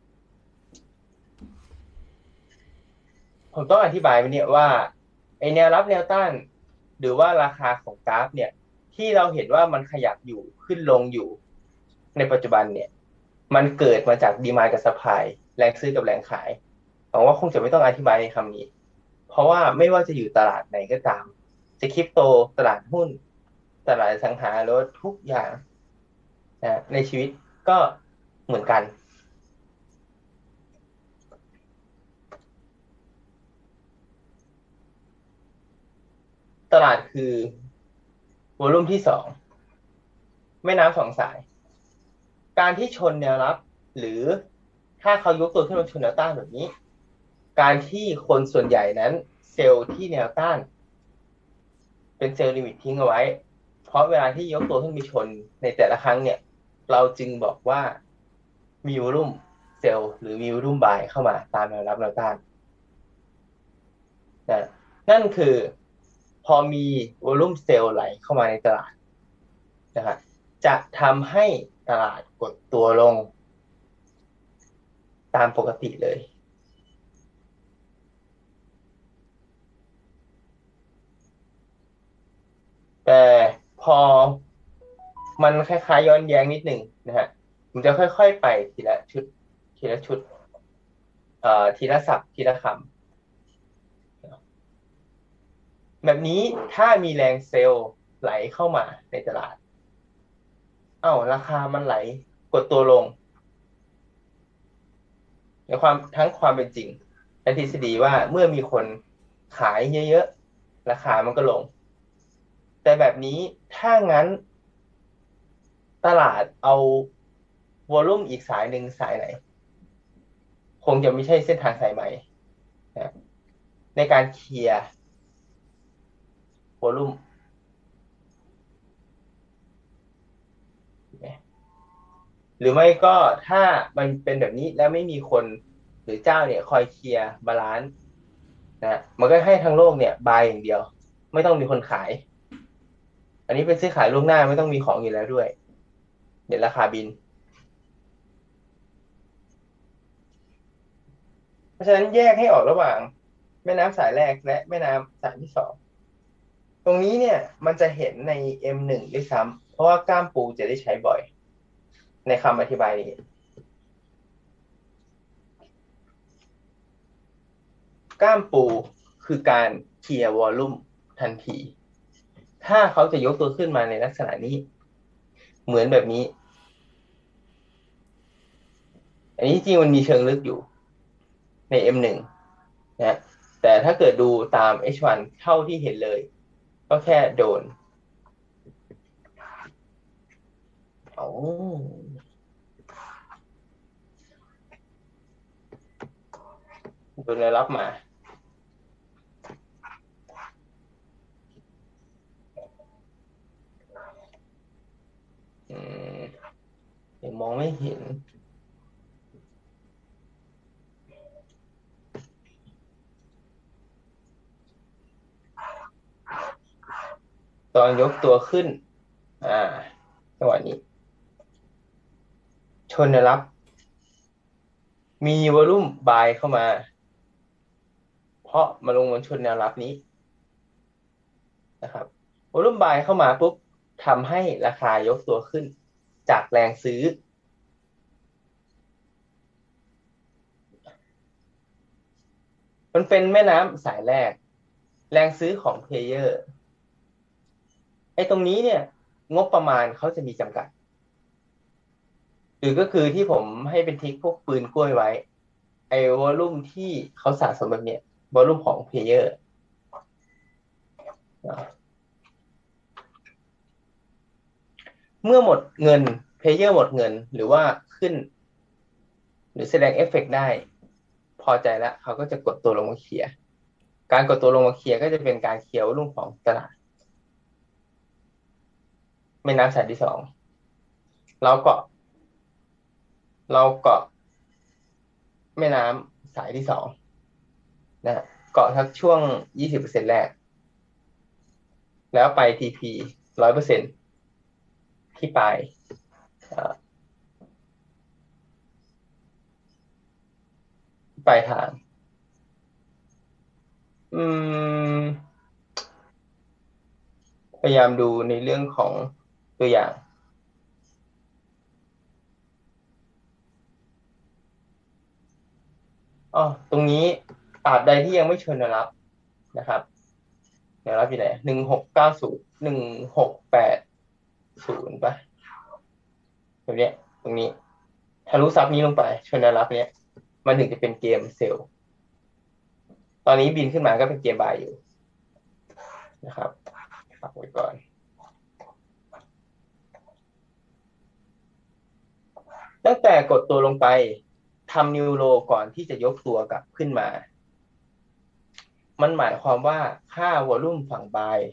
C: ผมต้องอธิบายไปเนี่ยว่าไอแนวรับแนวต้านหรือว่าราคาของกราฟเนี่ยที่เราเห็นว่ามันขยับอยู่ขึ้นลงอยู่ในปัจจุบันเนี่ยมันเกิดมาจากดีมานด์กับซัพพลายแรงซื้อกับแรงขายผมว่าคงจะไม่ต้องอธิบายในคำนี้เพราะว่าไม่ว่าจะอยู่ตลาดไหนก็ตามจะคริปโตตลาดหุ้นตลาดอสังหาริมทรัพย์ทุกอย่างนะในชีวิตก็เหมือนกันตลาดคือวอลุ่มที่สองแม่น้ำสองสาย การที่ชนแนวรับ หรือถ้าเขายกตัวขึ้นมาชนแนวต้านแบบนี้ การที่คนส่วนใหญ่นั้นเซลล์ที่แนวต้าน เป็นเซลล์ลิมิตทิ้งเอาไว้ เพราะเวลาที่ยกตัวขึ้นไปชนในแต่ละครั้งเนี่ย เราจึงบอกว่ามีวอลุ่มเซลล์หรือมีวอลุ่มบายเข้ามาตามแนวรับแนวต้านนะนั่นคือพอมีวอลุ่มเซลล์ไหลเข้ามาในตลาดนะครับจะทำให้ตลาดกดตัวลงตามปกติเลยแต่พอมันคล้ายๆย้อนแย้งนิดหนึ่งนะฮะผมจะค่อยๆไปทีละชุดทีละชุดทีละศัพท์ทีละคำแบบนี้ถ้ามีแรงเซลล์ไหลเข้ามาในตลาดราคามันไหลกดตัวลงในความเป็นจริงและทฤษฎีว่าเมื่อมีคนขายเยอะๆราคามันก็ลง แต่แบบนี้ถ้างั้นตลาดเอาวอลุ่มอีกสายหนึ่งสายไหน คงจะไม่ใช่เส้นทางสายใหม่นะในการเคลียร์วอลุ่มหรือไม่ก็ถ้ามันเป็นแบบนี้แล้วไม่มีคนหรือเจ้าเนี่ยคอยเคลียร์บาลานซ์นะมันก็ให้ทั้งโลกเนี่ยบายอย่างเดียว ไม่ต้องมีคนขาย อันนี้เป็นซื้อขายล่วงหน้าไม่ต้องมีของอยู่แล้วด้วยเดี๋ยวราคาบินเพราะฉะนั้นแยกให้ออกระหว่างแม่น้ำสายแรกและแม่น้ำสายที่สองตรงนี้เนี่ยมันจะเห็นใน M1 ด้วยซ้ำเพราะว่าก้ามปูจะได้ใช้บ่อยในคำอธิบายนี้ก้ามปูคือการเคลียร์วอลลุ่มทันที ถ้าเขาจะยกตัวขึ้นมาในลักษณะนี้เหมือนแบบนี้อันนี้จริงมันมีเชิงลึกอยู่ใน M1 นะแต่ถ้าเกิดดูตาม H1 เท่าที่เห็นเลยก็แค่โดนโดนแนวรับมายังมองไม่เห็นตอนยกตัวขึ้นจังหวะนี้ชนแนวรับมีวอลลุ่มบายเข้ามาเพราะมาลงบนชนแนวรับนี้นะครับวอลลุ่มบายเข้ามาปุ๊บทำให้ราคายกตัวขึ้นจากแรงซื้อมันเป็นแม่น้ำสายแรกแรงซื้อของเพลเยอร์ไอ้ตรงนี้เนี่ยงบประมาณเขาจะมีจำกัดหรือก็คือที่ผมให้เป็นทิกพวกปืนกล้วยไว้ไอ้วอลลุ่มที่เขาสะสมแบบเนี้ยวอลลุ่มของเพลเยอร์เมื่อหมดเงินเพลเยอร์หมดเงินหรือว่าขึ้นหรือแสดงเอฟเฟกต์ได้พอใจแล้วเขาก็จะกดตัวลงมาเคลียร์การกดตัวลงมาเคลียร์ก็จะเป็นการเคลียร์วอลลุ่มของตลาดแม่น้ำสายที่สองเราเกาะแม่น้ำสายที่สองนะเกาะทักช่วง 20% แรกแล้วไป TP 100%ที่ปลายปลายทางพยายามดูในเรื่องของตัวอย่างตรงนี้ตราบใดที่ยังไม่ชนแนวรับนะครับแนวรับอยู่ไหน1690 1680ป่ะตรงนี้ทะลุซับนี้ลงไปชนแนวรับเนี้ยมันถึงจะเป็นเกมเซลล์ตอนนี้บินขึ้นมาก็เป็นเกมบายอยู่นะครับฝากไว้ก่อนตั้งแต่กดตัวลงไปทำนิวโรก่อนที่จะยกตัวกลับขึ้นมามันหมายความว่าค่าวอลลุ่มฝั่งบาย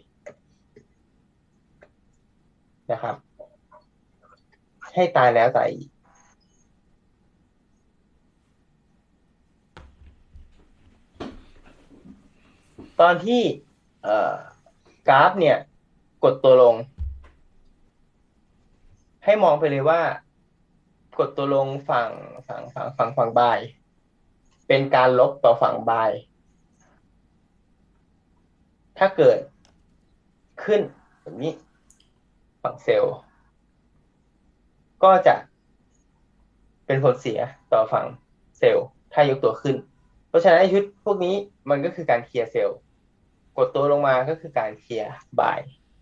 C: นะครับให้ตายแล้วตายอีกตอนที่กราฟเนี่ยกดตัวลงให้มองไปเลยว่ากดตัวลงฝั่งบายเป็นการลบต่อฝั่งบายถ้าเกิดขึ้นแบบนี้ฝั่งเซลล์ก็จะเป็นผลเสียต่อฝั่งเซลล์ถ้ายกตัวขึ้นเพราะฉะนั้นชุดพวกนี้มันก็คือการเคลียร์เซลล์กดตัวลงมาก็คือการเคลียร์บาย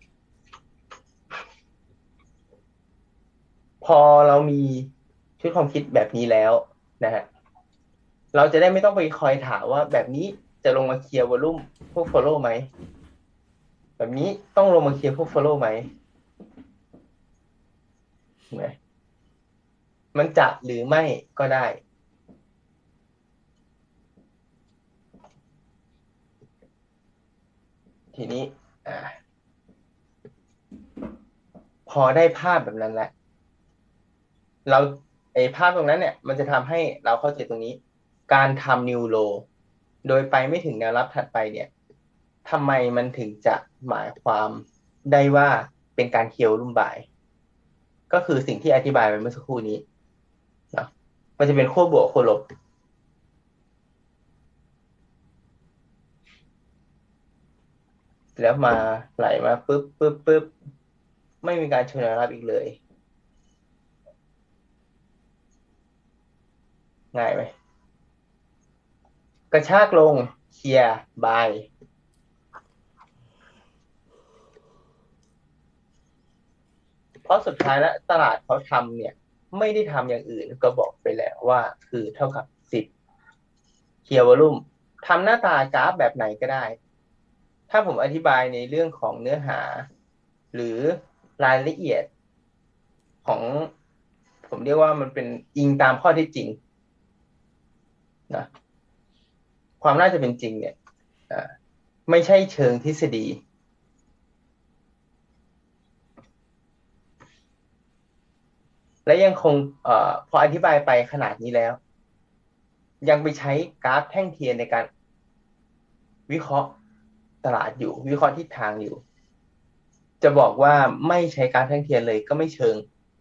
C: พอเรามีชุดความคิดแบบนี้แล้วนะฮะเราจะได้ไม่ต้องไปคอยถามว่าแบบนี้จะลงมาเคลียร์วอลลุ่มพวก follow ไหมแบบนี้ต้องลงมาเคลียร์พวก follow ไหมเห็นไหมมันจะหรือไม่ก็ได้ทีนี้พอได้ภาพแบบนั้นแหละเราภาพตรงนั้นเนี่ยมันจะทำให้เราเข้าใจตรงนี้การทำนิวโรโดยไปไม่ถึงแนวรับถัดไปเนี่ยทำไมมันถึงจะหมายความได้ว่าเป็นการเคลียร์ลุ่มบ่าย ก็คือสิ่งที่อธิบายไปเมื่อสักครู่นี้นะมันจะเป็นขั้วบวกขั้วลบแล้วมาไหลมาปึ๊บไม่มีการชนแนวรับอีกเลย ง่ายไหมกระชากลงเคลียร์บายเพราะสุดท้ายแล้วตลาดเขาทำเนี่ยไม่ได้ทำอย่างอื่นก็บอกไปแล้วว่าคือเท่ากับ10เคลียร์วอลุ่มทำหน้าตากราฟแบบไหนก็ได้ ถ้าผมอธิบายในเรื่องของเนื้อหา หรือรายละเอียดของผมเรียกว่ามันเป็นอิงตามข้อเท็จจริงนะความน่าจะเป็นจริงเนี่ยไม่ใช่เชิงทฤษฎีและยังคงพออธิบายไปขนาดนี้แล้ว ยังไปใช้กราฟแท่งเทียนในการวิเคราะห์ตลาดอยู่วิเคราะห์ทิศทางอยู่ จะบอกว่าไม่ใช้กราฟแท่งเทียนเลยก็ไม่เชิง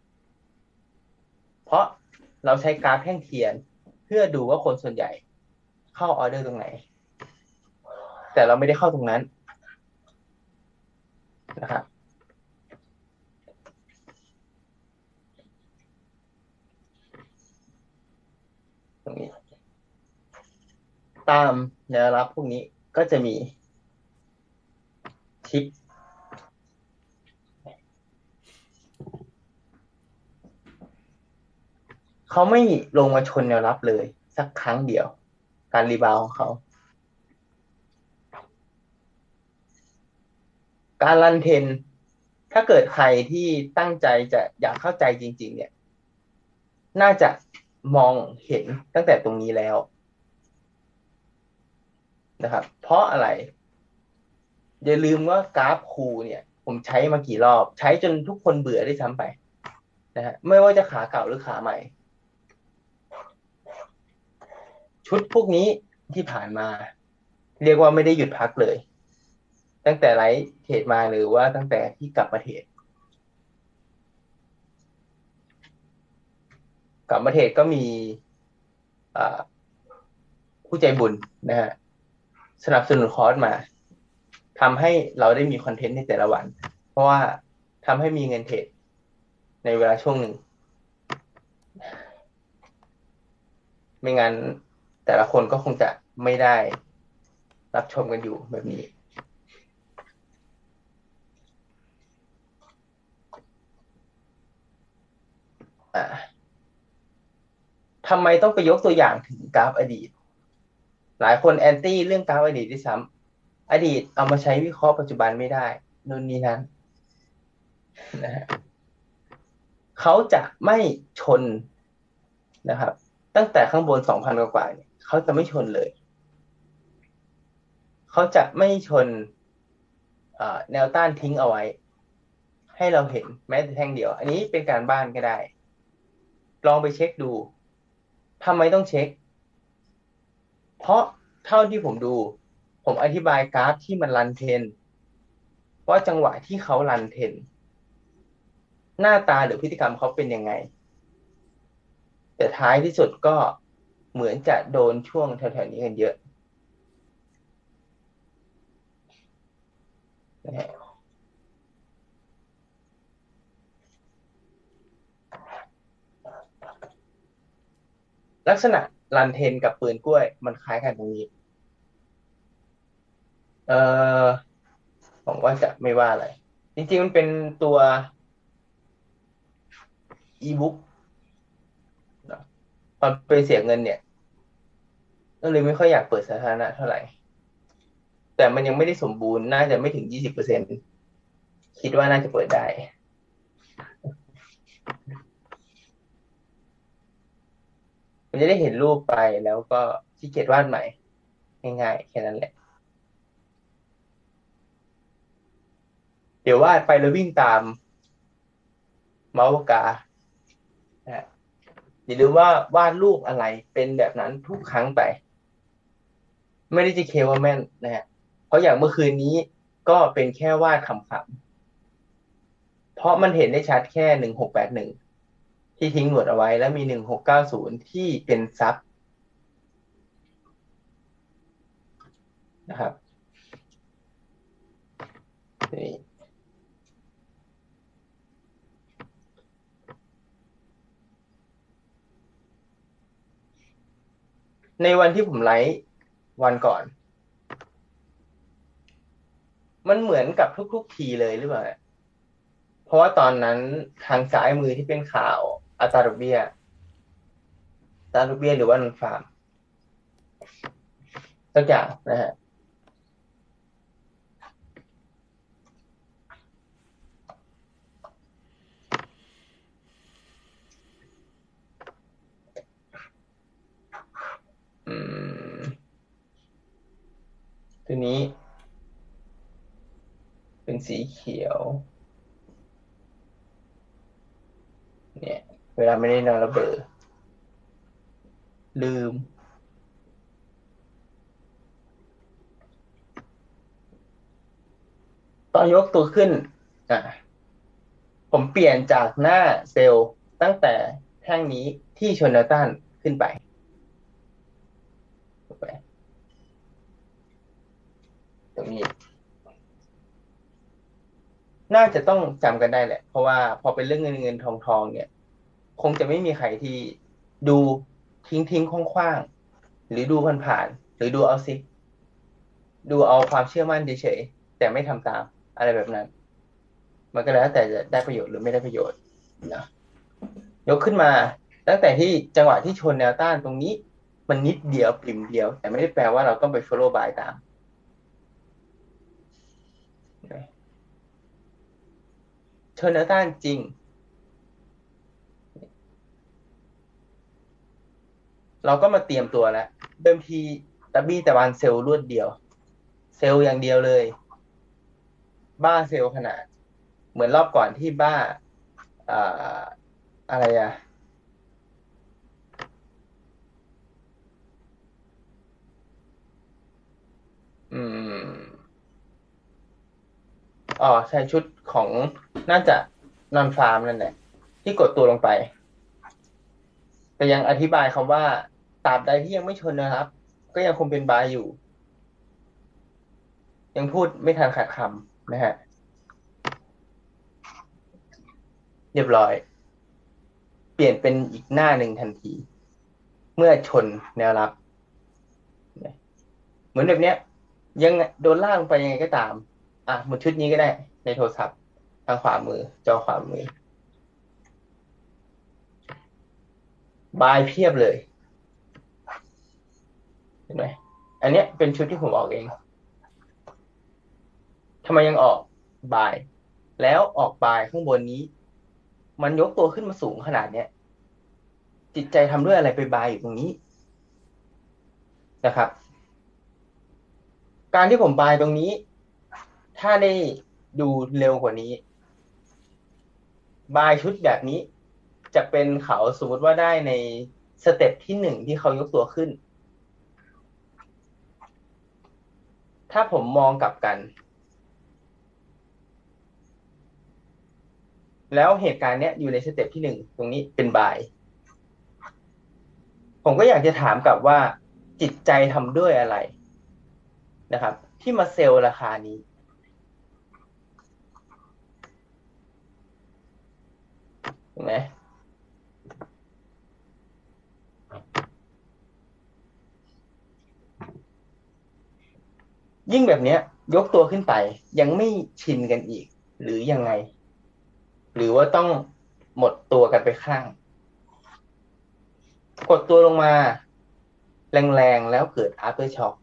C: เพราะเราใช้กราฟแท่งเทียนเพื่อดูว่าคนส่วนใหญ่เข้าออเดอร์ตรงไหน แต่เราไม่ได้เข้าตรงนั้นนะครับตรงนี้ตามแนวรับพวกนี้ก็จะมีทิปเขาไม่ลงมาชนแนวรับเลยสักครั้งเดียวการรีบาวของเขาการรันเทนถ้าเกิดใครที่ตั้งใจจะอยากเข้าใจจริงๆเนี่ยน่าจะมองเห็นตั้งแต่ตรงนี้แล้วนะครับเพราะอะไรอย่าลืมว่ากราฟคูเนี่ยผมใช้มากี่รอบใช้จนทุกคนเบื่อได้ซ้ำไปนะฮะไม่ว่าจะขาเก่าหรือขาใหม่ชุดพวกนี้ที่ผ่านมาเรียกว่าไม่ได้หยุดพักเลยตั้งแต่ไลฟ์เทรดมาหรือว่าตั้งแต่ที่กลับมาเทรดก็มีผู้ใจบุญนะฮะสนับสนุนคอร์สมาทำให้เราได้มีคอนเทนต์ในแต่ละวันเพราะว่าทำให้มีเงินเทรดในเวลาช่วงหนึ่งไม่งั้นแต่ละคนก็คงจะไม่ได้รับชมกันอยู่แบบนี้ทำไมต้องไปยกตัวอย่างถึงกราฟอดีตหลายคนแอนตี้เรื่องกราฟอดีตด้วยซ้ำอดีตเอามาใช้วิเคราะห์ปัจจุบันไม่ได้นู่นนี่นั่นนะฮะเขาจะไม่ชนนะครับตั้งแต่ข้างบน 2,000 กว่าเนี่ยเขาจะไม่ชนเลยเขาจะไม่ชนแนวต้านทิ้งเอาไว้ให้เราเห็นแม้แต่แท่งเดียวอันนี้เป็นการบ้านก็ได้ลองไปเช็คดูทำไมต้องเช็คเพราะเท่าที่ผมดูผมอธิบายกราฟที่มันรันเทรนว่าจังหวะที่เขารันเทรนหน้าตาหรือพฤติกรรมเขาเป็นยังไงแต่ท้ายที่สุดก็เหมือนจะโดนช่วงแถวๆนี้กันเยอะนะฮะลักษณะรันเทนกับปืนกล้วยมันคล้ายกันตรงนี้เออผมว่าจะไม่ว่าอะไรจริงๆมันเป็นตัวอีบุ๊กตอนไปเสียเงินเนี่ยก็เลยไม่ค่อยอยากเปิดสาธารณะเท่าไหร่แต่มันยังไม่ได้สมบูรณ์น่าจะไม่ถึง20%คิดว่าน่าจะเปิดได้มันจะได้เห็นรูปไปแล้วก็ขี้เกียจวาดใหม่ง่ายๆแค่นั้นแหละเดี๋ยววาดไปแล้ววิ่งตามเมาส์ปากกานะฮะอย่าลืมว่าวาดรูปอะไรเป็นแบบนั้นทุกครั้งไปไม่ได้จะเคลว่าแม่นนะฮะเพราะอย่างเมื่อคืนนี้ก็เป็นแค่วาดขำๆเพราะมันเห็นได้ชัดแค่1681ที่ทิ้งหนวดเอาไว้แล้วมี1690ที่เป็นซับนะครับในวันที่ผมไลฟ์วันก่อน มันเหมือนกับทุกๆทีเลยหรือเปล่า เพราะว่าตอนนั้นทางซ้ายมือที่เป็นข่าวอัตราดอกเบี้ยหรือว่าเงินฝากสักอย่างนะฮะอืมทีนี้เป็นสีเขียว เนี่ย เวลาไม่ได้นอนระเบิดลืม ตอนยกตัวขึ้น อ่ะ ผมเปลี่ยนจากหน้าเซลล์ตั้งแต่แท่งนี้ที่ชนแนวต้านขึ้นไปถูกไหมตรงนี้ น่าจะต้องจำกันได้แหละ เพราะว่าพอเป็นเรื่องเงินทองเนี่ย คงจะไม่มีใครที่ดูทิ้งคว้างๆหรือดูผ่านๆหรือดูเอาซิดูเอาความเชื่อมั่นเฉยๆแต่ไม่ทำตามอะไรแบบนั้น มันก็แล้วแต่จะได้ประโยชน์หรือไม่ได้ประโยชน์นะยกขึ้นมาตั้งแต่ที่จังหวะที่ชนแนวต้านตรงนี้ มันนิดเดียวปริ่มเดียว แต่ไม่ได้แปลว่าเราต้องไป follow buy ตามชนแนวต้านจริง เราก็มาเตรียมตัวแล้วเดิมทีตะบี้ตะวันเซลล์รวดเดียว เซลล์อย่างเดียวเลย บ้าเซลล์ขนาด เหมือนรอบก่อนที่บ้าอ่าอะไรอ่ะอืมอ๋อใช่ชุดของน่าจะนอนฟาร์มนั่นแหละที่กดตัวลงไป แต่ยังอธิบายคำว่าตราบใดที่ยังไม่ชนนะครับ ก็ยังคงเป็นบายอยู่ ยังพูดไม่ทันขาดคำนะฮะ เรียบร้อย เปลี่ยนเป็นอีกหน้าหนึ่งทันที เมื่อชนแนวรับ เหมือนแบบเนี้ยยังโดนล่ากลงไปยังไงก็ตาม หมดชุดนี้ก็ได้ในโทรศัพท์ทางขวามือจอขวามือบายเพียบเลย เห็นไหมอันเนี้ยเป็นชุดที่ผมออกเองทำไมยังออกบาย แล้วออกบายข้างบนนี้ มันยกตัวขึ้นมาสูงขนาดเนี้ยจิตใจทำด้วยอะไรไปบายอยู่ตรงนี้นะครับ การที่ผมบายตรงนี้ ถ้าได้ดูเร็วกว่านี้ บายชุดแบบนี้ จะเป็นเขาสมมติว่าได้ในสเต็ปที่หนึ่งที่เขายกตัวขึ้น ถ้าผมมองกลับกัน แล้วเหตุการณ์เนี้ยอยู่ในสเต็ปที่หนึ่งตรงนี้เป็นบาย ผมก็อยากจะถามกลับว่าจิตใจทำด้วยอะไรนะครับ ที่มาเซลล์ราคานี้ถูกไหมยิ่งแบบเนี้ย ยกตัวขึ้นไปยังไม่ชินกันอีก หรือยังไง หรือว่าต้องหมดตัวกันไปข้าง กดตัวลงมา แรงๆแล้วเกิด after shock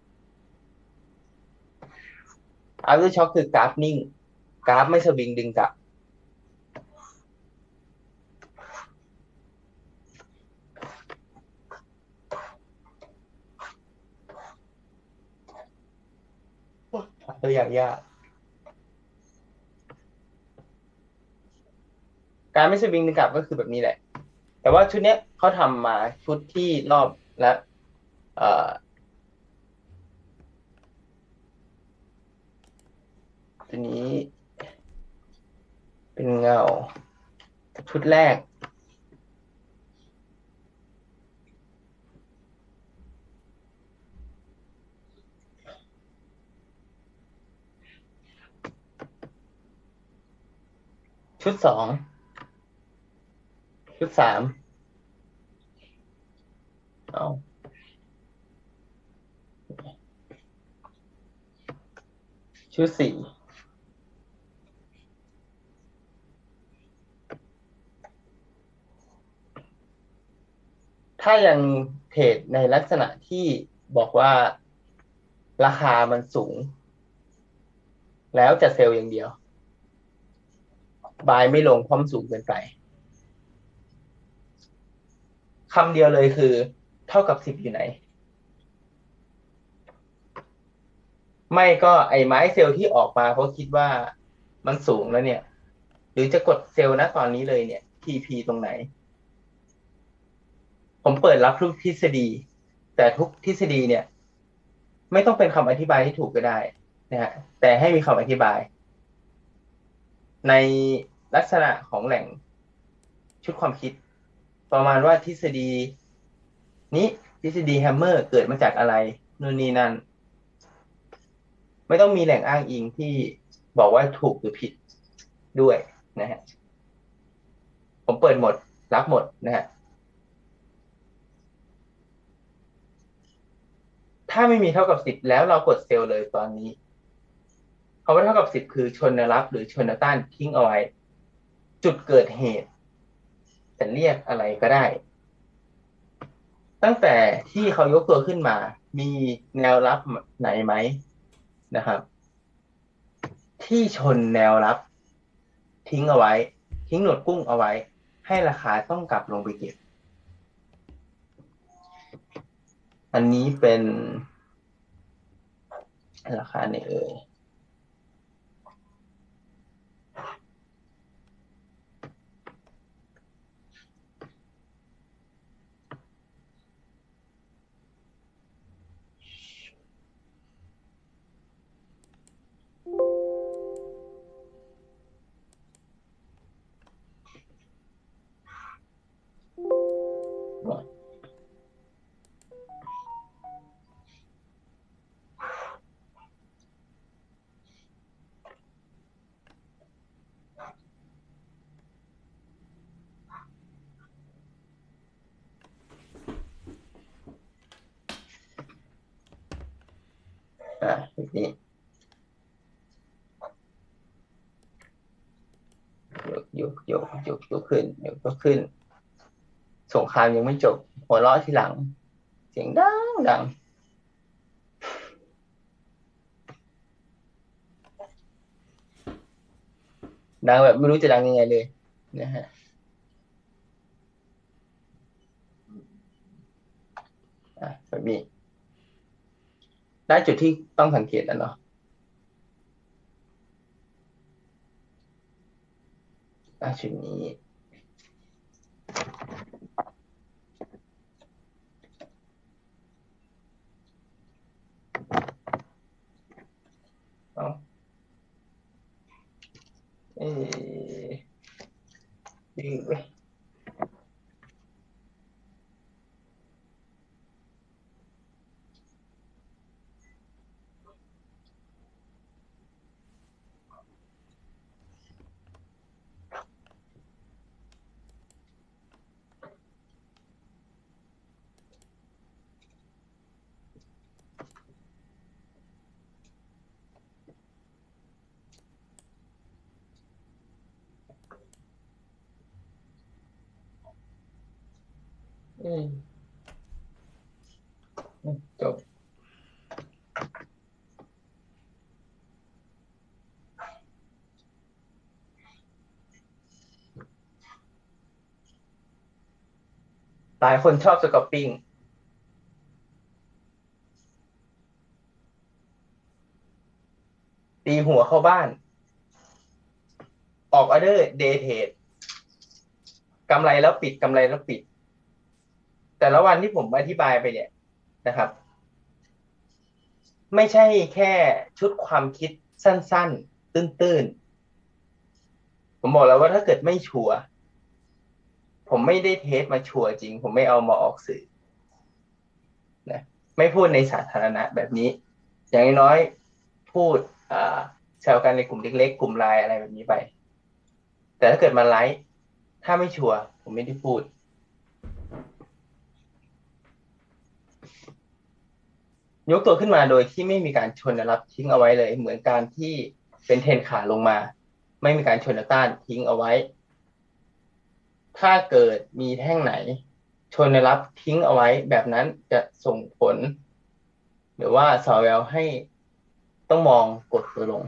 C: after shock คือกราฟนิ่งกราฟไม่สวิงดึงกลับตัวอย่างยากการไม่สวิงดึงกลับก็คือแบบนี้แหละ แต่ว่าชุดเนี้ยเขาทำมาชุดที่รอบและเอ่อทีนี้เป็นเงาชุดแรกชุดสองชุดสามเอาชุดสี่ถ้ายังเทรดในลักษณะที่บอกว่าราคามันสูง แล้วจะเซลล์อย่างเดียว บายไม่ลงเพราะมันสูงเกินไปคำเดียวเลยคือ เท่ากับ10อยู่ไหน ไม่ก็ไอ้ไม้เซลล์ที่ออกมาเพราะคิดว่ามันสูงแล้วเนี่ย หรือจะกดเซลล์นะตอนนี้เลยเนี่ย TP ตรงไหน ผมเปิดรับทุกทฤษฎี แต่ทุกทฤษฎีเนี่ย ไม่ต้องเป็นคำอธิบายที่ถูกก็ได้นะฮะแต่ให้มีคำอธิบาย ในลักษณะของแหล่งชุดความคิด ประมาณว่าทฤษฎีนี้ทฤษฎีแฮมเมอร์เกิดมาจากอะไรนู่นนี่นั่น ไม่ต้องมีแหล่งอ้างอิงที่บอกว่าถูกหรือผิดด้วยนะฮะผมเปิดหมดรับหมดนะฮะถ้าไม่มีเท่ากับ10แล้วเรากดเซลล์เลยตอนนี้คำว่าเท่ากับ10คือชนแนวรับหรือชนแนวต้านทิ้งเอาไว้ จุดเกิดเหตุจะเรียกอะไรก็ได้ ตั้งแต่ที่เขายกตัวขึ้นมา มีแนวรับไหนไหมนะครับ ที่ชนแนวรับ ทิ้งเอาไว้ ทิ้งหนวดกุ้งเอาไว้ ให้ราคาต้องกลับลงไปเก็บ อันนี้เป็นราคาเนี่ยแบบนี้ยกขึ้นยกขึ้นสงครามยังไม่จบหัวเราะทีหลังเสียงดังแบบไม่รู้จะดังยังไงเลยนะฮะแบบนี้ได้จุดที่ต้องสังเกตแล้วเนาะจุดนี้เอาเอ๊ดื้อเว้ยจบหลายคนชอบสกอปปิ้งตีหัวเข้าบ้านออกออเดอร์เดย์เทรดกำไรแล้วปิดกำไรแล้วปิด แต่ละวันที่ผมอธิบายไปเนี่ยนะครับ ไม่ใช่แค่ชุดความคิดสั้นๆตื้นๆผมบอกแล้วว่าถ้าเกิดไม่ชัวร์ผมไม่ได้เทสมาชัวร์จริง ผมไม่เอามาออกสื่อนะไม่พูดในสาธารณะแบบนี้ อย่างน้อยพูดแซวกันในกลุ่มเล็กๆกลุ่มไลน์อะไรแบบนี้ไป แต่ถ้าเกิดมาไลฟ์ถ้าไม่ชัวร์ผมไม่ได้พูดยกตัวขึ้นมาโดยที่ไม่มีการชนแนวรับทิ้งเอาไว้เลยเหมือนการที่เป็นเทรนขาลงมาไม่มีการชนแนวต้านทิ้งเอาไว้ถ้าเกิดมีแท่งไหนชนแนวรับทิ้งเอาไว้แบบนั้นจะส่งผลหรือว่าสอแววให้ต้องมองกดตัวลง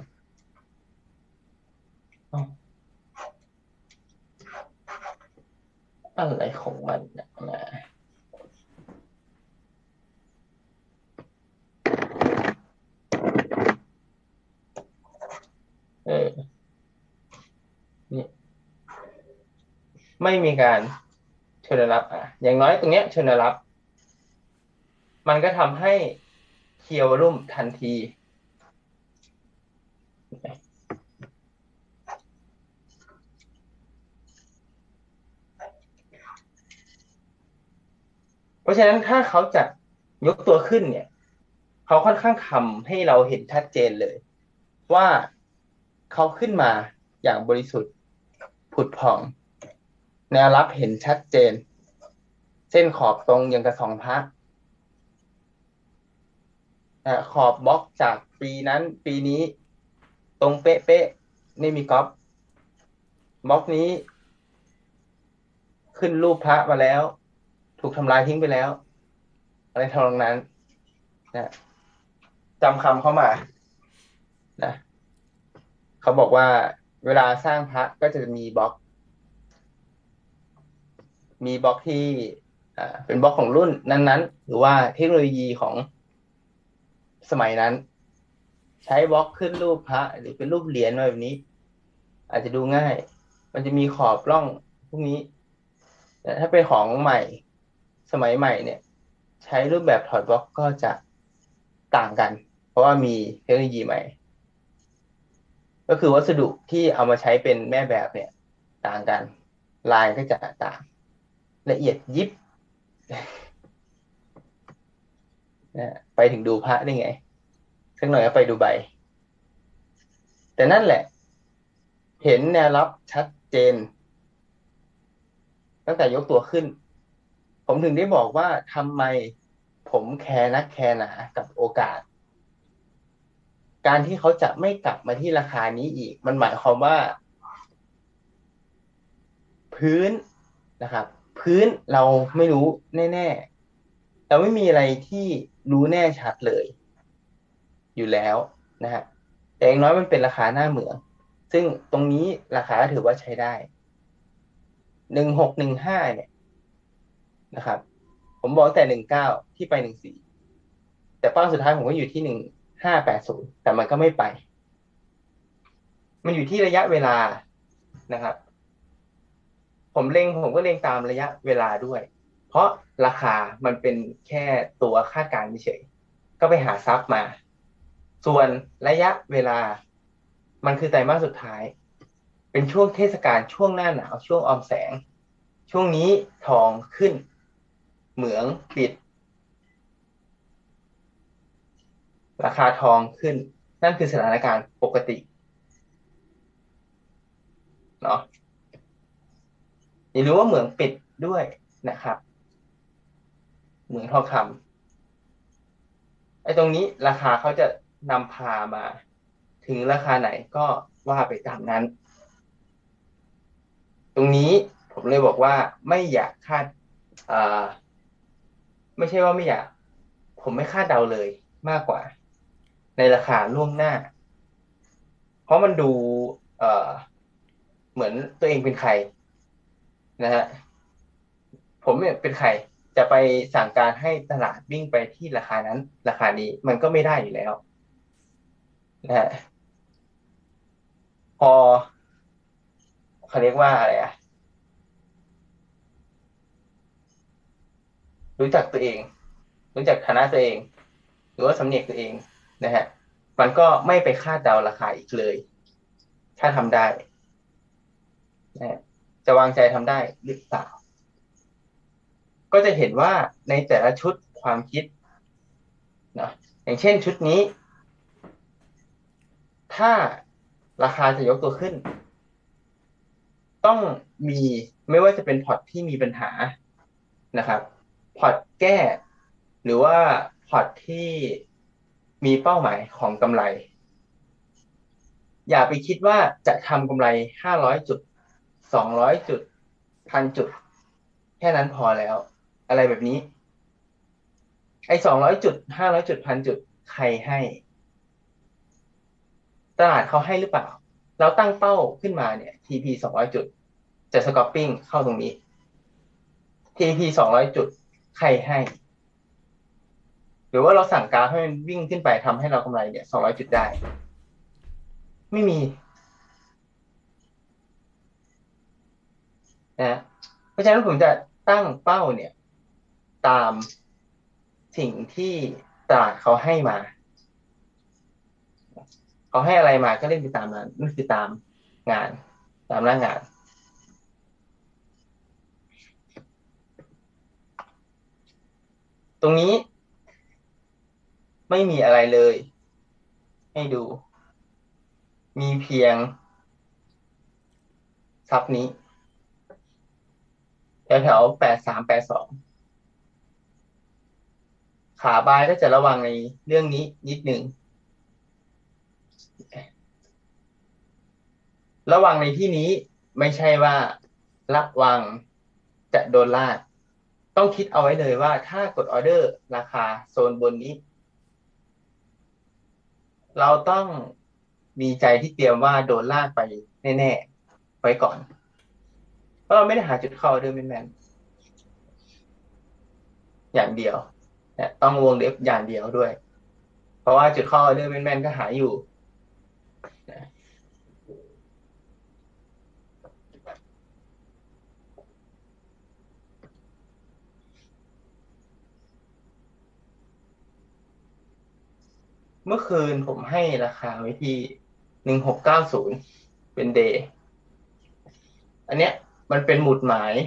C: อะไรของมันนะนี่ไม่มีการชนแนวรับอย่างน้อยตรงเนี้ยชนแนวรับมันก็ทำให้เคลียร์วอลุ่มทันทีเพราะฉะนั้นถ้าเขาจะยกตัวขึ้นเนี่ยเขาค่อนข้างทำให้เราเห็นชัดเจนเลยว่าเขาขึ้นมาอย่างบริสุทธิ์ผุดผ่องแนวรับเห็นชัดเจนเส้นขอบตรงอย่างกับสองพระขอบบล็อกจากปีนั้นปีนี้ตรงเป๊ะๆไม่มีก๊อปบล็อกนี้ขึ้นรูปพระมาแล้วถูกทำลายทิ้งไปแล้วอะไรทำนองนั้นนะจำคำเข้ามานะเขาบอกว่าเวลาสร้างพระก็จะมีบล็อกที่เป็นบล็อกของรุ่นนั้นๆหรือว่าเทคโนโลยีของสมัยนั้นใช้บล็อกขึ้นรูปพระหรือเป็นรูปเหรียญอะไรแบบนี้อาจจะดูง่ายมันจะมีขอบร่องพวกนี้แต่ถ้าเป็นของใหม่สมัยใหม่เนี่ยใช้รูปแบบถอดบล็อกก็จะต่างกัน เพราะว่ามีเทคโนโลยีใหม่ ก็คือวัสดุที่เอามาใช้เป็นแม่แบบเนี่ยต่างกันลายก็จะต่างละเอียดยิบไปถึงดูพระได้ไงสักหน่อยก็ไปดูใบแต่นั่นแหละเห็นแนวรับชัดเจนตั้งแต่ยกตัวขึ้นผมถึงได้บอกว่าทำไมผมแคร์นักแคร์หนากับโอกาสการที่เขาจะไม่กลับมาที่ราคานี้อีกมันหมายความว่าพื้นนะครับพื้นเราไม่รู้แน่ๆเราไม่มีอะไรที่รู้แน่ชัดเลยอยู่แล้วนะฮะแต่อย่างน้อยมันเป็นราคาหน้าเหมืองซึ่งตรงนี้ราคาถือว่าใช้ได้1615เนี่ยนะครับผมบอกแต่19ที่ไป14แต่เป้าสุดท้ายผมก็อยู่ที่1580แต่มันก็ไม่ไปมันอยู่ที่ระยะเวลานะครับผมก็เล็งตามระยะเวลาด้วยเพราะราคามันเป็นแค่ตัวคาดการณ์เฉยก็ไปหาซับมาส่วนระยะเวลามันคือไตรมาสสุดท้ายเป็นช่วงเทศกาลช่วงหน้าหนาวช่วงออมแสงช่วงนี้ทองขึ้นเหมืองปิดราคาทองขึ้นนั่นคือสถานการณ์ปกติเนาะอย่าลืมว่าเหมืองปิดด้วยนะครับเหมืองทองคำไอ้ตรงนี้ราคาเขาจะนำพามาถึงราคาไหนก็ว่าไปตามนั้นตรงนี้ผมเลยบอกว่าไม่อยากคาดอ่าไม่ใช่ว่าไม่อยากผมไม่คาดเดาเลยมากกว่าในราคาล่วงหน้าเพราะมันดูเอ่อเหมือนตัวเองเป็นใครนะฮะผมเนี่ยเป็นใครจะไปสั่งการให้ตลาดวิ่งไปที่ราคานั้นราคานี้มันก็ไม่ได้อยู่แล้วนะฮะพอเขาเรียกว่าอะไรรู้จักตัวเองรู้จักฐานะตัวเองหรือว่าสำเนียกตัวเองนะฮะมันก็ไม่ไปคาดเดาราคาอีกเลยถ้าทำได้นะฮะจะวางใจทำได้หรือเปล่าก็จะเห็นว่าในแต่ละชุดความคิดนะอย่างเช่นชุดนี้ถ้าราคาจะยกตัวขึ้นต้องมีไม่ว่าจะเป็นพอร์ตที่มีปัญหานะครับพอร์ตแก้หรือว่าพอร์ตที่มีเป้าหมายของกำไรอย่าไปคิดว่าจะทำกำไร500 จุด200 จุด1,000 จุดแค่นั้นพอแล้วอะไรแบบนี้ไอ้200 จุด500 จุด1,000 จุดใครให้ตลาดเขาให้หรือเปล่าเราตั้งเป้าขึ้นมาเนี่ย TP 200 จุดจะสกอปปิ้งเข้าตรงนี้ TP 200 จุดใครให้หรือว่าเราสั่งกราฟให้มันวิ่งขึ้นไปทำให้เรากำไรเนี่ย200 จุดได้ไม่มีนะเพราะฉะนั้นผมจะตั้งเป้าเนี่ยตามสิ่งที่ตลาดเขาให้มาเขาให้อะไรมาก็เล่นไปตามนั้นนั่นคือตามงานตามหน้างานตรงนี้ไม่มีอะไรเลยให้ดูมีเพียงซับนี้แถวๆ8382ขาบายก็จะระวังในเรื่องนี้นิดหนึ่งระวังในที่นี้ไม่ใช่ว่าระวังจะโดนลากต้องคิดเอาไว้เลยว่าถ้ากดออเดอร์ราคาโซนบนนี้เราต้องมีใจที่เตรียมว่าโดนลากไปแน่ๆไว้ก่อนเพราะเราไม่ได้หาจุดเข้าออเดอร์แม่นๆอย่างเดียวนะต้องวงเล็บอย่างเดียวด้วยเพราะว่าจุดเข้าออเดอร์แม่นๆก็หาอยู่นะเมื่อคืนผมให้ราคาไว้ที่1690เป็นเดย์อันเนี้ยมันเป็นหมุดหมาย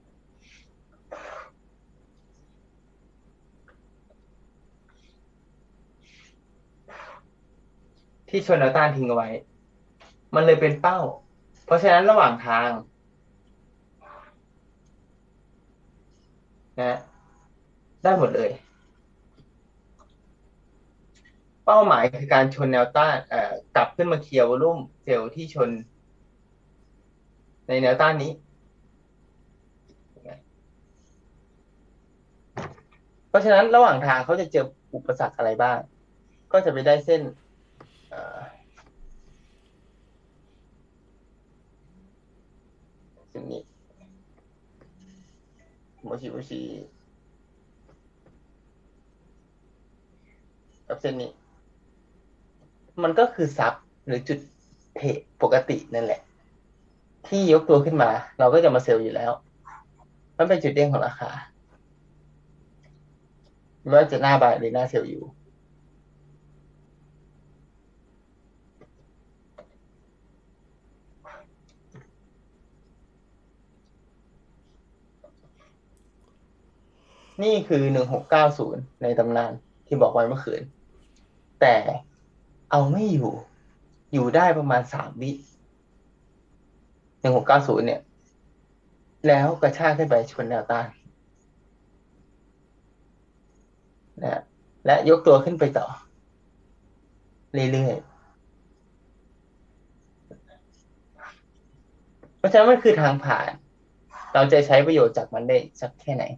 C: ที่ชนแนวต้านทิ้งเอาไว้ มันเลยเป็นเป้า เพราะฉะนั้นระหว่างทางนะได้หมดเลย เป้าหมายคือการชนแนวต้านกลับขึ้นมาเคลียร์วอลุ่มเซลล์ที่ชนในแนวต้านนี้ เพราะฉะนั้นระหว่างทางเขาจะเจออุปสรรคอะไรบ้าง ก็จะไปได้เส้นสิ่งนี้โมชิโมชิกับเส้นนี้ มันก็คือซับหรือจุดเทรดปกตินั่นแหละ ที่ยกตัวขึ้นมา เราก็จะมาเซลล์อยู่แล้ว มันเป็นจุดเด้งของราคาไม่ว่าจะหน้าบายหรือหน้าเซลล์อยู่ นี่คือ1690ในตำนานที่บอกไว้เมื่อคืน แต่เอาไม่อยู่ อยู่ได้ประมาณ3 วิ1690เนี่ย แล้วกระชากขึ้นไปชนแนวต้านนะและยกตัวขึ้นไปต่อ เรื่อยๆ เพราะฉะนั้นมันคือทางผ่าน เราจะใช้ประโยชน์จากมันได้สักแค่ไหน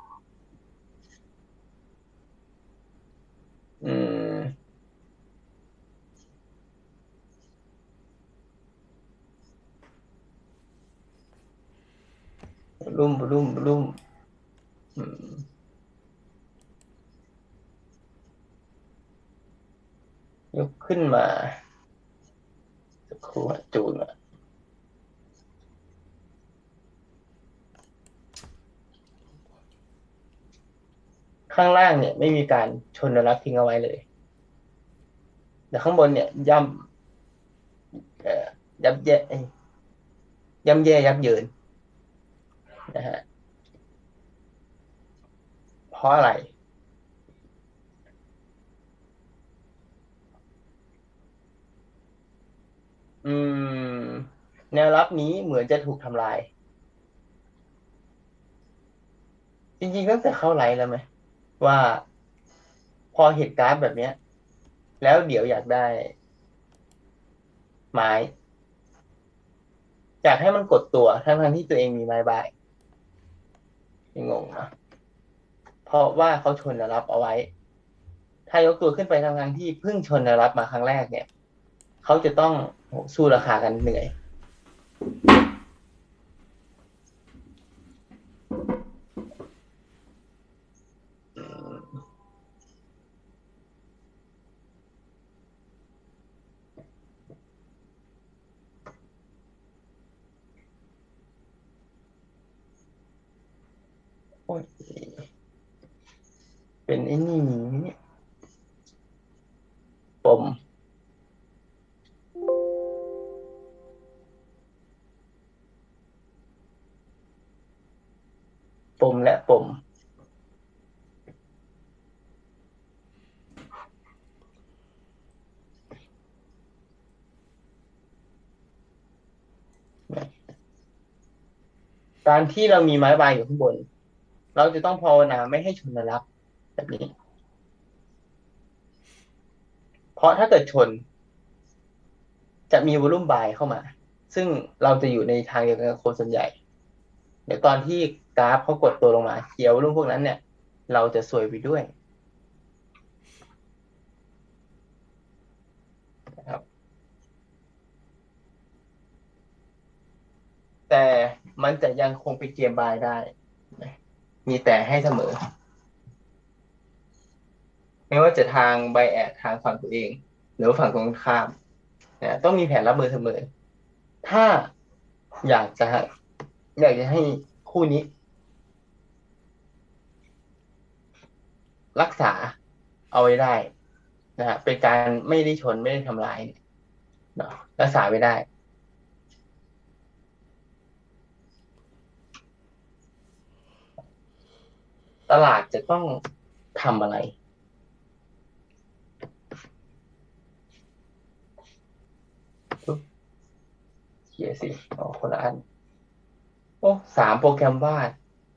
C: อืมรุ่มอืมยกขึ้นมาสักครู่จูนมาข้างล่างเนี่ยไม่มีการชนแนวรับทิ้งเอาไว้เลย แต่ข้างบนเนี่ยยับแย่ย่ำแย่ยับเยินนะฮะเพราะอะไรอืมแนวรับนี้เหมือนจะถูกทำลาย จริงๆตั้งแต่เข้าไลฟ์แล้วไหมว่าพอเหตุการณ์แบบเนี้ยแล้วเดี๋ยวอยากได้ไม้อยากให้มันกดตัวทั้งที่ตัวเองมีไม้บายยังงงนะเพราะว่าเขาชนแนวรับเอาไว้ถ้ายกตัวขึ้นไปทั้งที่เพิ่งชนแนวรับมาครั้งแรกเนี่ยเขาจะต้องสู้ราคากันเหนื่อยโอ้ยเป็นไอ้นี่เนี่ยปมและปมการที่เรามีไม้บายอยู่ข้างบนเราจะต้องภาวนาไม่ให้ชนแนวรับแบบนี้เพราะถ้าเกิดชนจะมีวอลุ่มบายเข้ามาซึ่งเราจะอยู่ในทางเดียวกันกับคนส่วนใหญ่เดี๋ยวตอนที่กราฟเขากดตัวลงมาเคลียร์วอลุ่มพวกนั้นเนี่ยเราจะซวยไปด้วยนะครับแต่มันจะยังคงเป็นเกมบายได้มีแต่ให้เสมอไม่ว่าจะทางไบแอดทางฝั่งตัวเองหรือฝั่งตรงข้ามนะต้องมีแผนรับมือเสมอถ้าอยากจะให้คู่นี้รักษาเอาไว้ได้นะฮะเป็นการไม่ได้ชนไม่ได้ทำร้ายเนาะรักษาไว้ได้ตลาดจะต้องทำอะไรเขียนสิอ๋อคนละอันโอ้3โปรแกรมวาด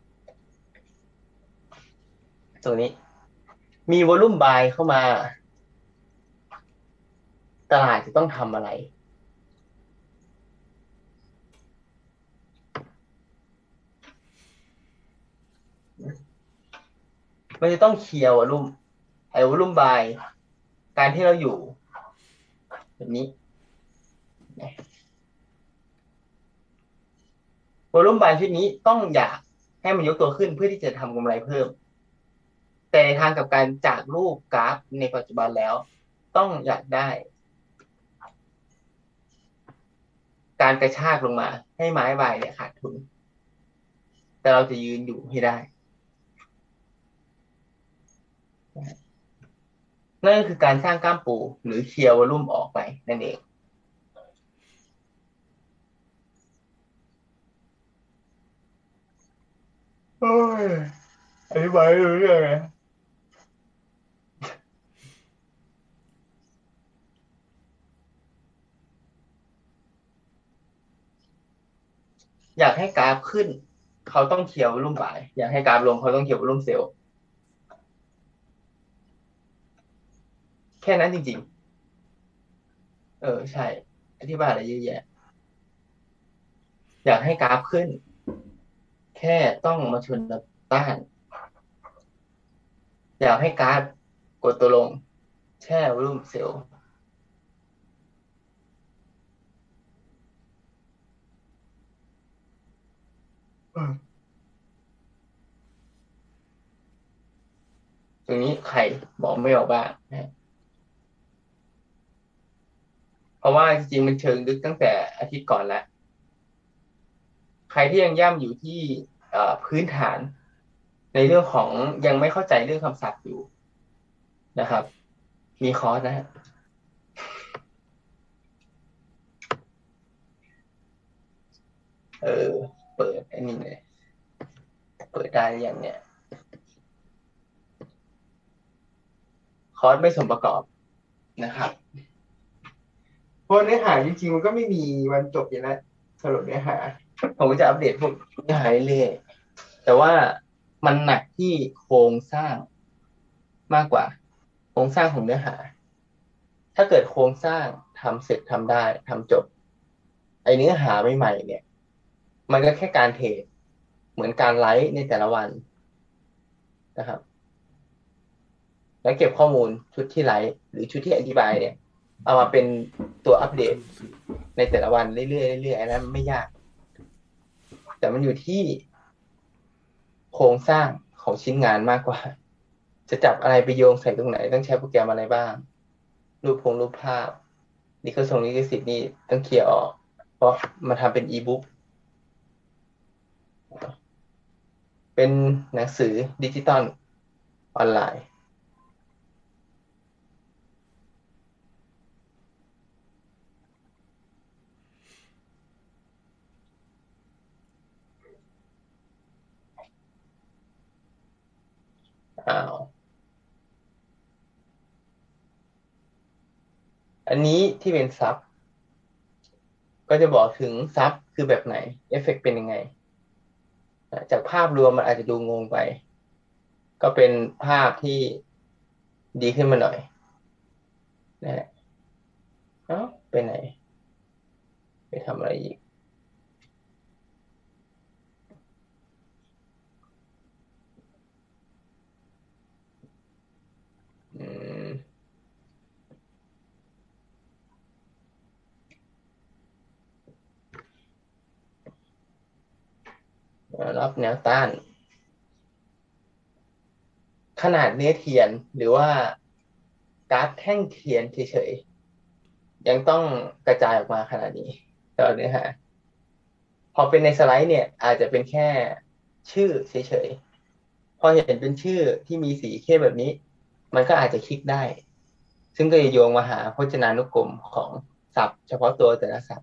C: ตัวนี้มีวอลลุ่มบายเข้ามาตลาดจะต้องทำอะไรมันจะต้องเคลียร์วอลลุ่มวอลลุ่มบายการที่เราอยู่แบบนี้วอลลุ่มบายชุดนี้ต้องอยากให้มันยกตัวขึ้นเพื่อที่จะทำกำไรเพิ่มแต่ทางกับการจากรูปกราฟในปัจจุบันแล้วต้องอยากได้การกระชากลงมาให้ไม้บายเนี่ยขาดทุนแต่เราจะยืนอยู่ให้ได้นั่นก็คือการสร้างกล้ามปูหรือเคลียร์วอลลุ่มออกไปนั่นเองโอ้ยอธิบายไม่รู้เรื่องไงอยากให้กราฟขึ้นเขาต้องเคลียร์วอลลุ่มบายอยากให้กราฟลงเขาต้องเคลียร์วอลลุ่มเซลล์แค่นั้นจริงๆใช่อธิบายอะไรเยอะแยะอยากให้กราฟขึ้นแค่ต้องมาชนแนวต้านอยากให้กราฟกดตัวลงแช่วอลลุ่มเซลล์ตรงนี้ใครบอกไม่ออกบ้างนะเพราะว่าจริงๆมันเชิงลึกตั้งแต่อาทิตย์ก่อนแล้วใครที่ยังย่ำอยู่ที่พื้นฐานในเรื่องของยังไม่เข้าใจเรื่องคำศัพท์อยู่นะครับมีคอร์สนะฮะเออเปิดไอ้นี่เลยเปิดได้หรือยังเนี่ยคอร์สไม่สมประกอบนะครับเพราะเนื้อหาจริงๆมันก็ไม่มีวันจบอยู่แล้วสรุปเนื้อหาผมก็จะอัปเดตพวกเนื้อหาเรื่อยๆแต่ว่ามันหนักที่โครงสร้างมากกว่าโครงสร้างของเนื้อหาถ้าเกิดโครงสร้างทำเสร็จทำได้ทำจบไอ้เนื้อหาใหม่ๆเนี่ย มันก็แค่การเทรดเหมือนการไลฟ์ในแต่ละวันนะครับ แล้วเก็บข้อมูลชุดที่ไลฟ์หรือชุดที่อธิบายเนี่ย เอามาเป็นตัวอัปเดตในแต่ละวันเรื่อยๆเรื่อยๆอันนั้นไม่ยาก แต่มันอยู่ที่โครงสร้างของชิ้นงานมากกว่า จะจับอะไรไปโยงใส่ตรงไหนต้องใช้โปรแกรมอะไรบ้าง รูปภาพลิขสิทธิ์นี่ต้องเคลียร์ออก เพราะมาทำเป็นอีบุ๊กเป็นหนังสือดิจิตอลออนไลน์อ้าวอันนี้ที่เป็นซับก็จะบอกถึงซับคือแบบไหนเอฟเฟกต์เป็นยังไงจากภาพรวมมันอาจจะดูงงไป ก็เป็นภาพที่ดีขึ้นมาหน่อยนะฮะเอ้าไปไหน ไปทำอะไรอีกอืมรับแนวต้าน ขนาดเนื้อเทียนหรือว่ากราฟแท่งเทียนเฉยๆยังต้องกระจายออกมาขนาดนี้ต่อเนื้อหาพอเป็นในสไลด์เนี่ย อาจจะเป็นแค่ชื่อเฉยๆพอเห็นเป็นชื่อที่มีสีเข้มแบบนี้ มันก็อาจจะคลิกได้ ซึ่งก็จะโยงมาหาพจนานุกรมของศัพท์เฉพาะตัวแต่ละศัพท์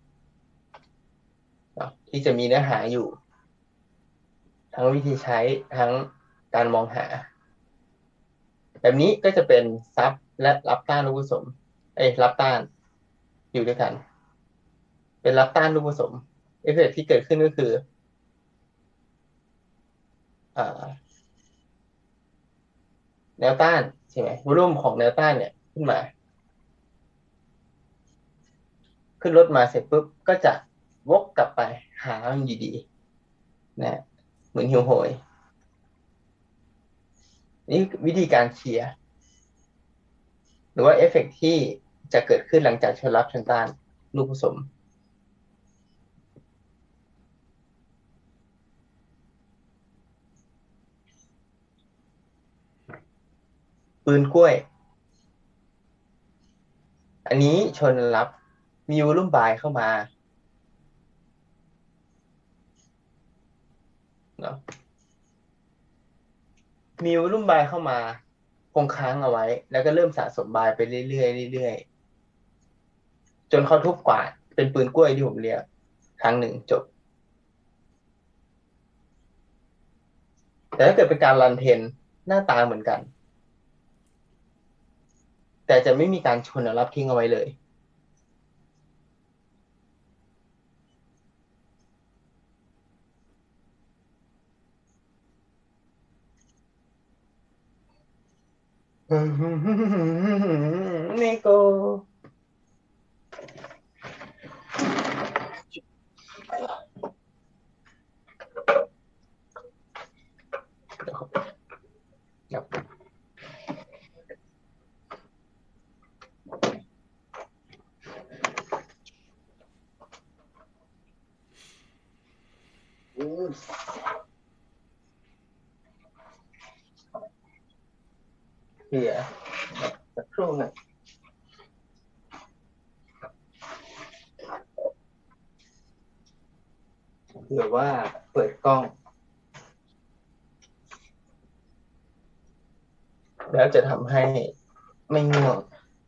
C: ที่จะมีเนื้อหาอยู่ ทั้งวิธีใช้ทั้งการมองหา แบบนี้ก็จะเป็นซับและรับต้านลูกผสมรับต้านอยู่ด้วยกัน เป็นรับต้านลูกผสมเอฟเฟกต์ที่เกิดขึ้นก็คืออ่าแนวต้านใช่ไหมวอลุ่มของแนวต้านเนี่ยขึ้นมา ขึ้นรถมาเสร็จปุ๊บก็จะวกกลับไปหามันดีๆนะเหมือนหิวโหยนี่วิธีการเคลียร์หรือว่าเอฟเฟกต์ที่จะเกิดขึ้นหลังจากชนรับชนต้านลูกผสมปืนกล้วย อันนี้ชนรับมีวอลุ่มบายเข้ามาเนาะมีวอลุ่มบายเข้ามาคงค้างเอาไว้ แล้วก็เริ่มสะสมบายไปเรื่อยๆเรื่อยๆจนเขาทุบกวาดเป็นปืนกล้วยที่ผมเรียกครั้งหนึ่งจบ แต่ถ้าเกิดเป็นการรันเทนหน้าตาเหมือนกัน แต่จะไม่มีการชนรับทิ้งเอาไว้เลยเนโกเดี๋ยวครับเผื่อสักครู่หนึ่งเผื่อว่าเปิดกล้อง แล้วจะทำให้ไม่ง่วง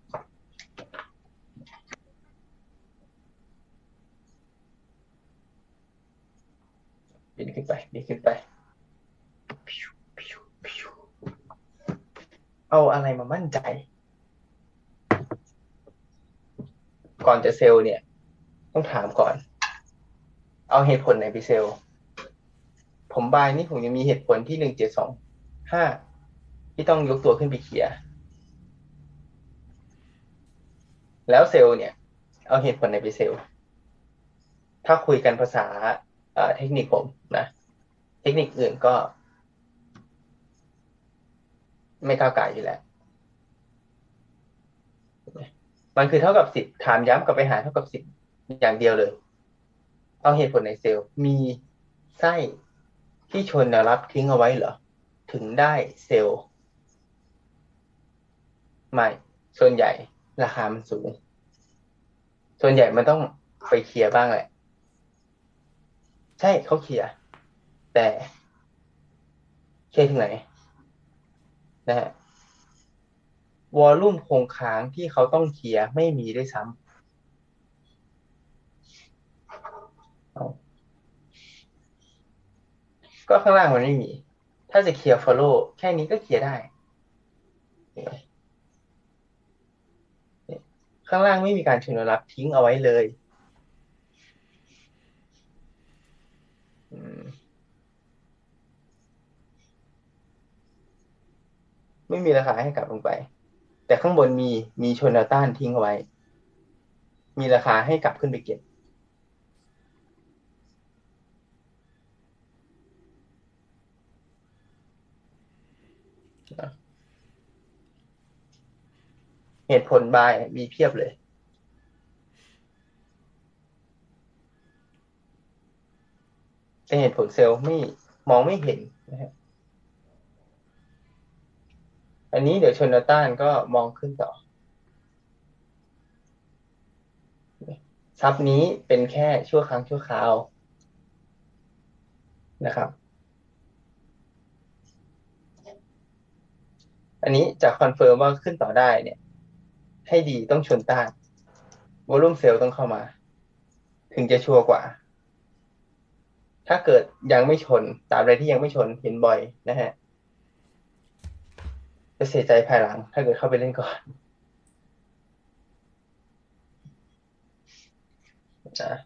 C: บินขึ้นไปบินขึ้นไปเอาอะไรมามั่นใจ ก่อนจะเซลล์เนี่ย ต้องถามก่อน เอาเหตุผลไหนไปเซลล์ ผมบายนี่ผมยังมีเหตุผลที่1725ที่ต้องยกตัวขึ้นไปเคลียร์แล้วเซลล์เนี่ยเอาเหตุผลไหนไปเซลล์ถ้าคุยกันภาษาเทคนิคผมนะเทคนิคอื่นก็ไม่ก้าวไก่อยู่แล้วมันคือเท่ากับสิบถามย้ำกลับไปหาเท่ากับสิบอย่างเดียวเลยเอาเหตุผลในเซลล์มีไส้ที่ชนแนวรับทิ้งเอาไว้เหรอถึงได้เซลล์ไม่ส่วนใหญ่ราคามันสูงส่วนใหญ่มันต้องไปเคลียร์บ้างแหละใช่เขาเคลียร์แต่เคลียร์ถึงไหนนะฮะวอลลุ่มคงค้างที่เขาต้องเคลียร์ไม่มีด้วยซ้ำเอาก็ข้างล่างมันไม่มีถ้าจะเคลียร์ follow แค่นี้ก็เคลียร์ได้เห็นไหมข้างล่างไม่มีการชนแนวรับทิ้งเอาไว้เลยอืมไม่มีราคาให้กลับลงไปแต่ข้างบนมีชนแนวต้านทิ้งเอาไว้มีราคาให้กลับขึ้นไปเก็บนะเหตุผลบายมีเพียบเลยแต่เหตุผลเซลล์ไม่มองไม่เห็นนะฮะอันนี้เดี๋ยวชนแนวต้านก็มองขึ้นต่อซับนี้เป็นแค่ชั่วครั้งชั่วคราวนะครับอันนี้จะคอนเฟิร์มว่าขึ้นต่อได้เนี่ยให้ดีต้องชนต้านวอลุ่มเซลล์ต้องเข้ามาถึงจะชัวร์กว่าถ้าเกิดยังไม่ชนตราบใดที่ยังไม่ชนเห็นบ่อยนะฮะจะเสียใจภายหลังถ้าเกิดเข้าไปเล่นก่อนนะ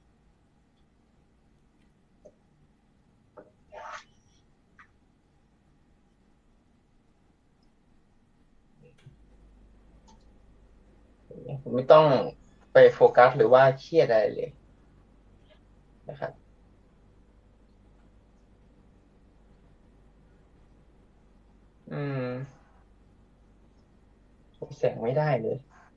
C: ผมไม่ต้องไปโฟกัสหรือว่าเครียดอะไรเลยนะครับอืมผมแสงไม่ได้เลย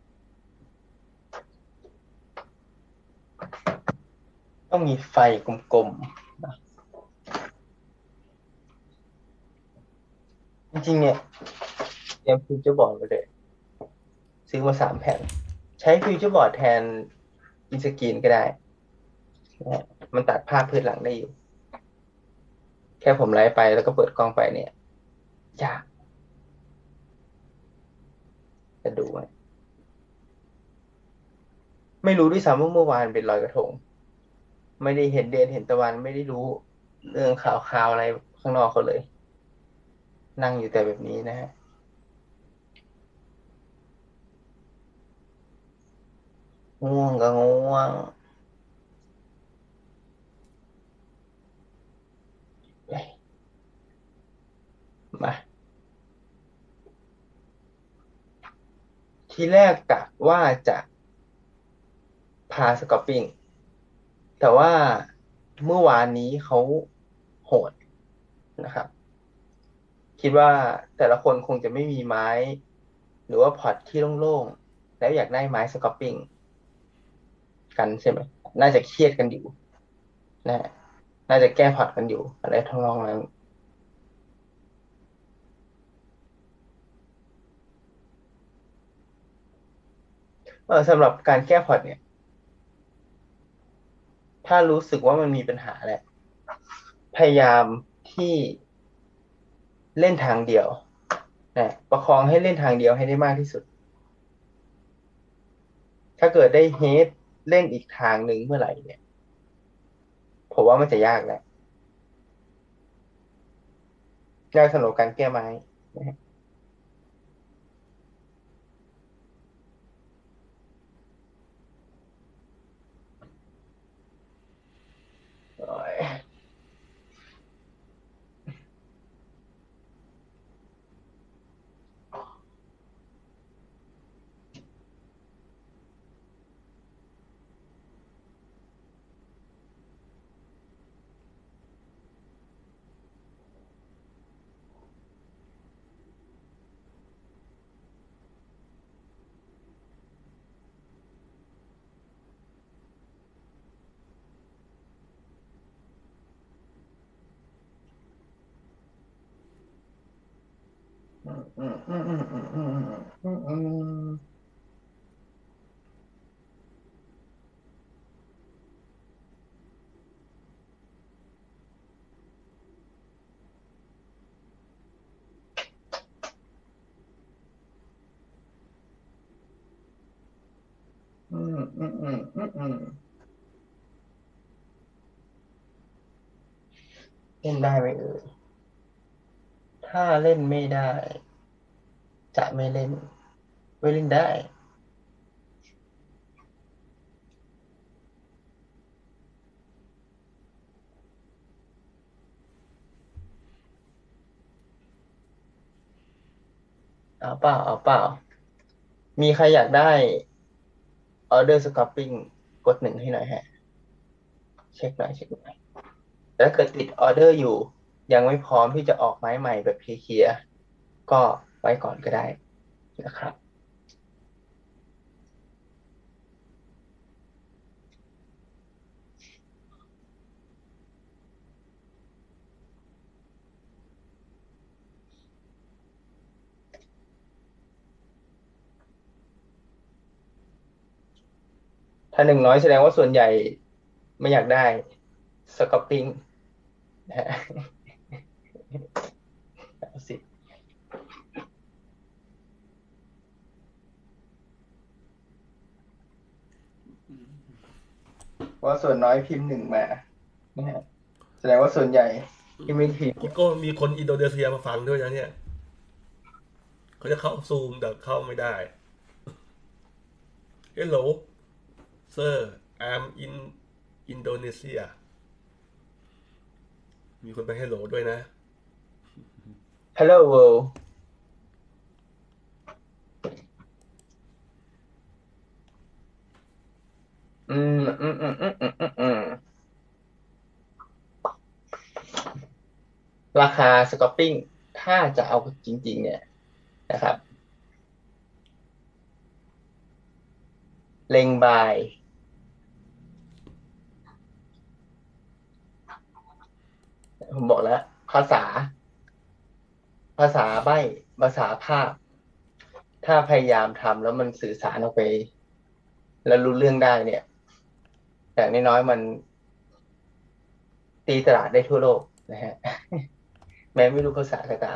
C: ต้องมีไฟกลมๆนะจริงๆเนี่ยเตรียมฟิวเจอร์บอร์ดไปเลยซื้อมา3 แผ่นใช้ฟิวเจอร์บอร์ดแทนอินสกรีนก็ได้นะฮะมันตัดภาพพื้นหลังได้อยู่แค่ผมไลฟ์ไปแล้วก็เปิดกล้องไปเนี่ยยากจะดูไหมไม่รู้ด้วยซ้ำว่าเมื่อวานเป็นลอยกระทงไม่ได้เห็นเดือนเห็นตะวันไม่ได้รู้เรื่องข่าวอะไรข้างนอกเขาเลยนั่งอยู่แต่แบบนี้นะฮะง่วงก็ง่วงมาทีแรกกะว่าจะพาสกอปปิ้งแต่ว่าเมื่อวานนี้เขาโหดนะครับคิดว่าแต่ละคนคงจะไม่มีไม้หรือว่าพอร์ตที่โล่งๆแล้วอยากได้ไม้สกอปปิ้งกันใช่ไหมน่าจะเครียดกันอยู่นะฮะน่าจะแก้พอร์ตกันอยู่อะไรทำนองนั้นสำหรับการแก้พอร์ตเนี่ยถ้ารู้สึกว่ามันมีปัญหาแหละพยายามที่เล่นทางเดียวนะประคองให้เล่นทางเดียวให้ได้มากที่สุดถ้าเกิดได้เฮดเล่นอีกทางหนึ่งเมื่อไหร่เนี่ยผมว่ามันจะยากแหละยากสำหรับการแก้ไม้นะฮะโอ้ยอืมอืมอืมอืมอืมอืมอืมอืมอืมอืมอืมอืมเล่นได้ไหมเอ่ยถ้าเล่นไม่ได้จะไม่เล่นไม่เล่นได้เอาเปล่าเอาเปล่ามีใครอยากได้ออเดอร์สครับปิ้งกดหนึ่งให้หน่อยฮะเช็คหน่อยเช็คหน่อยแต่ถ้าเกิดติดออเดอร์อยู่ยังไม่พร้อมที่จะออกไม้ใหม่แบบเคลียร์ๆก็ไว้ก่อนก็ได้นะครับถ้าหนึ่งน้อยแสดงว่าส่วนใหญ่ไม่อยากได้สครับปิ้งนะฮะเอาสิว่าส่วนน้อยพิมพ์หนึ่งมานะฮะแสดงว่าส่วนใหญ่ที่ไม่พิมพ์
A: คุณโก้มีคนอินโดนีเซียมาฟังด้วยนะเนี่ยเขาจะเข้าซูมแต่เข้าไม่ได้ Hello sir I'm in Indonesia มีคนไป Hello ด้วยนะ
C: Hello World อืมอืมอืมอืมอืมอืมอืมราคาสครับปิ้งถ้าจะเอาจริงๆเนี่ยนะครับเล็งบายผมบอกแล้วภาษาใบ้ภาษาภาพถ้าพยายามทำแล้วมันสื่อสารออกไปแล้วรู้เรื่องได้เนี่ยอย่างน้อยๆมันตีตลาดได้ทั่วโลกนะฮะแม้ไม่รู้ภาษาก็ตาม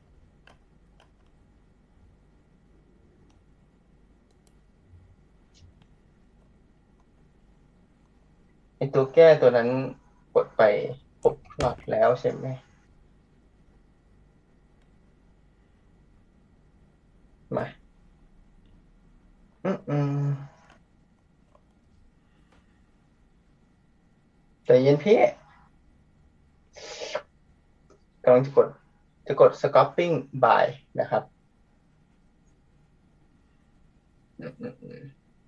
C: ไอตัวแก้ตัวนั้นกดไป6 รอบแล้วใช่ไหมมาอืมอืมใจเย็นพี่กำลังจะกด scoping by นะครับอืมอืมอืม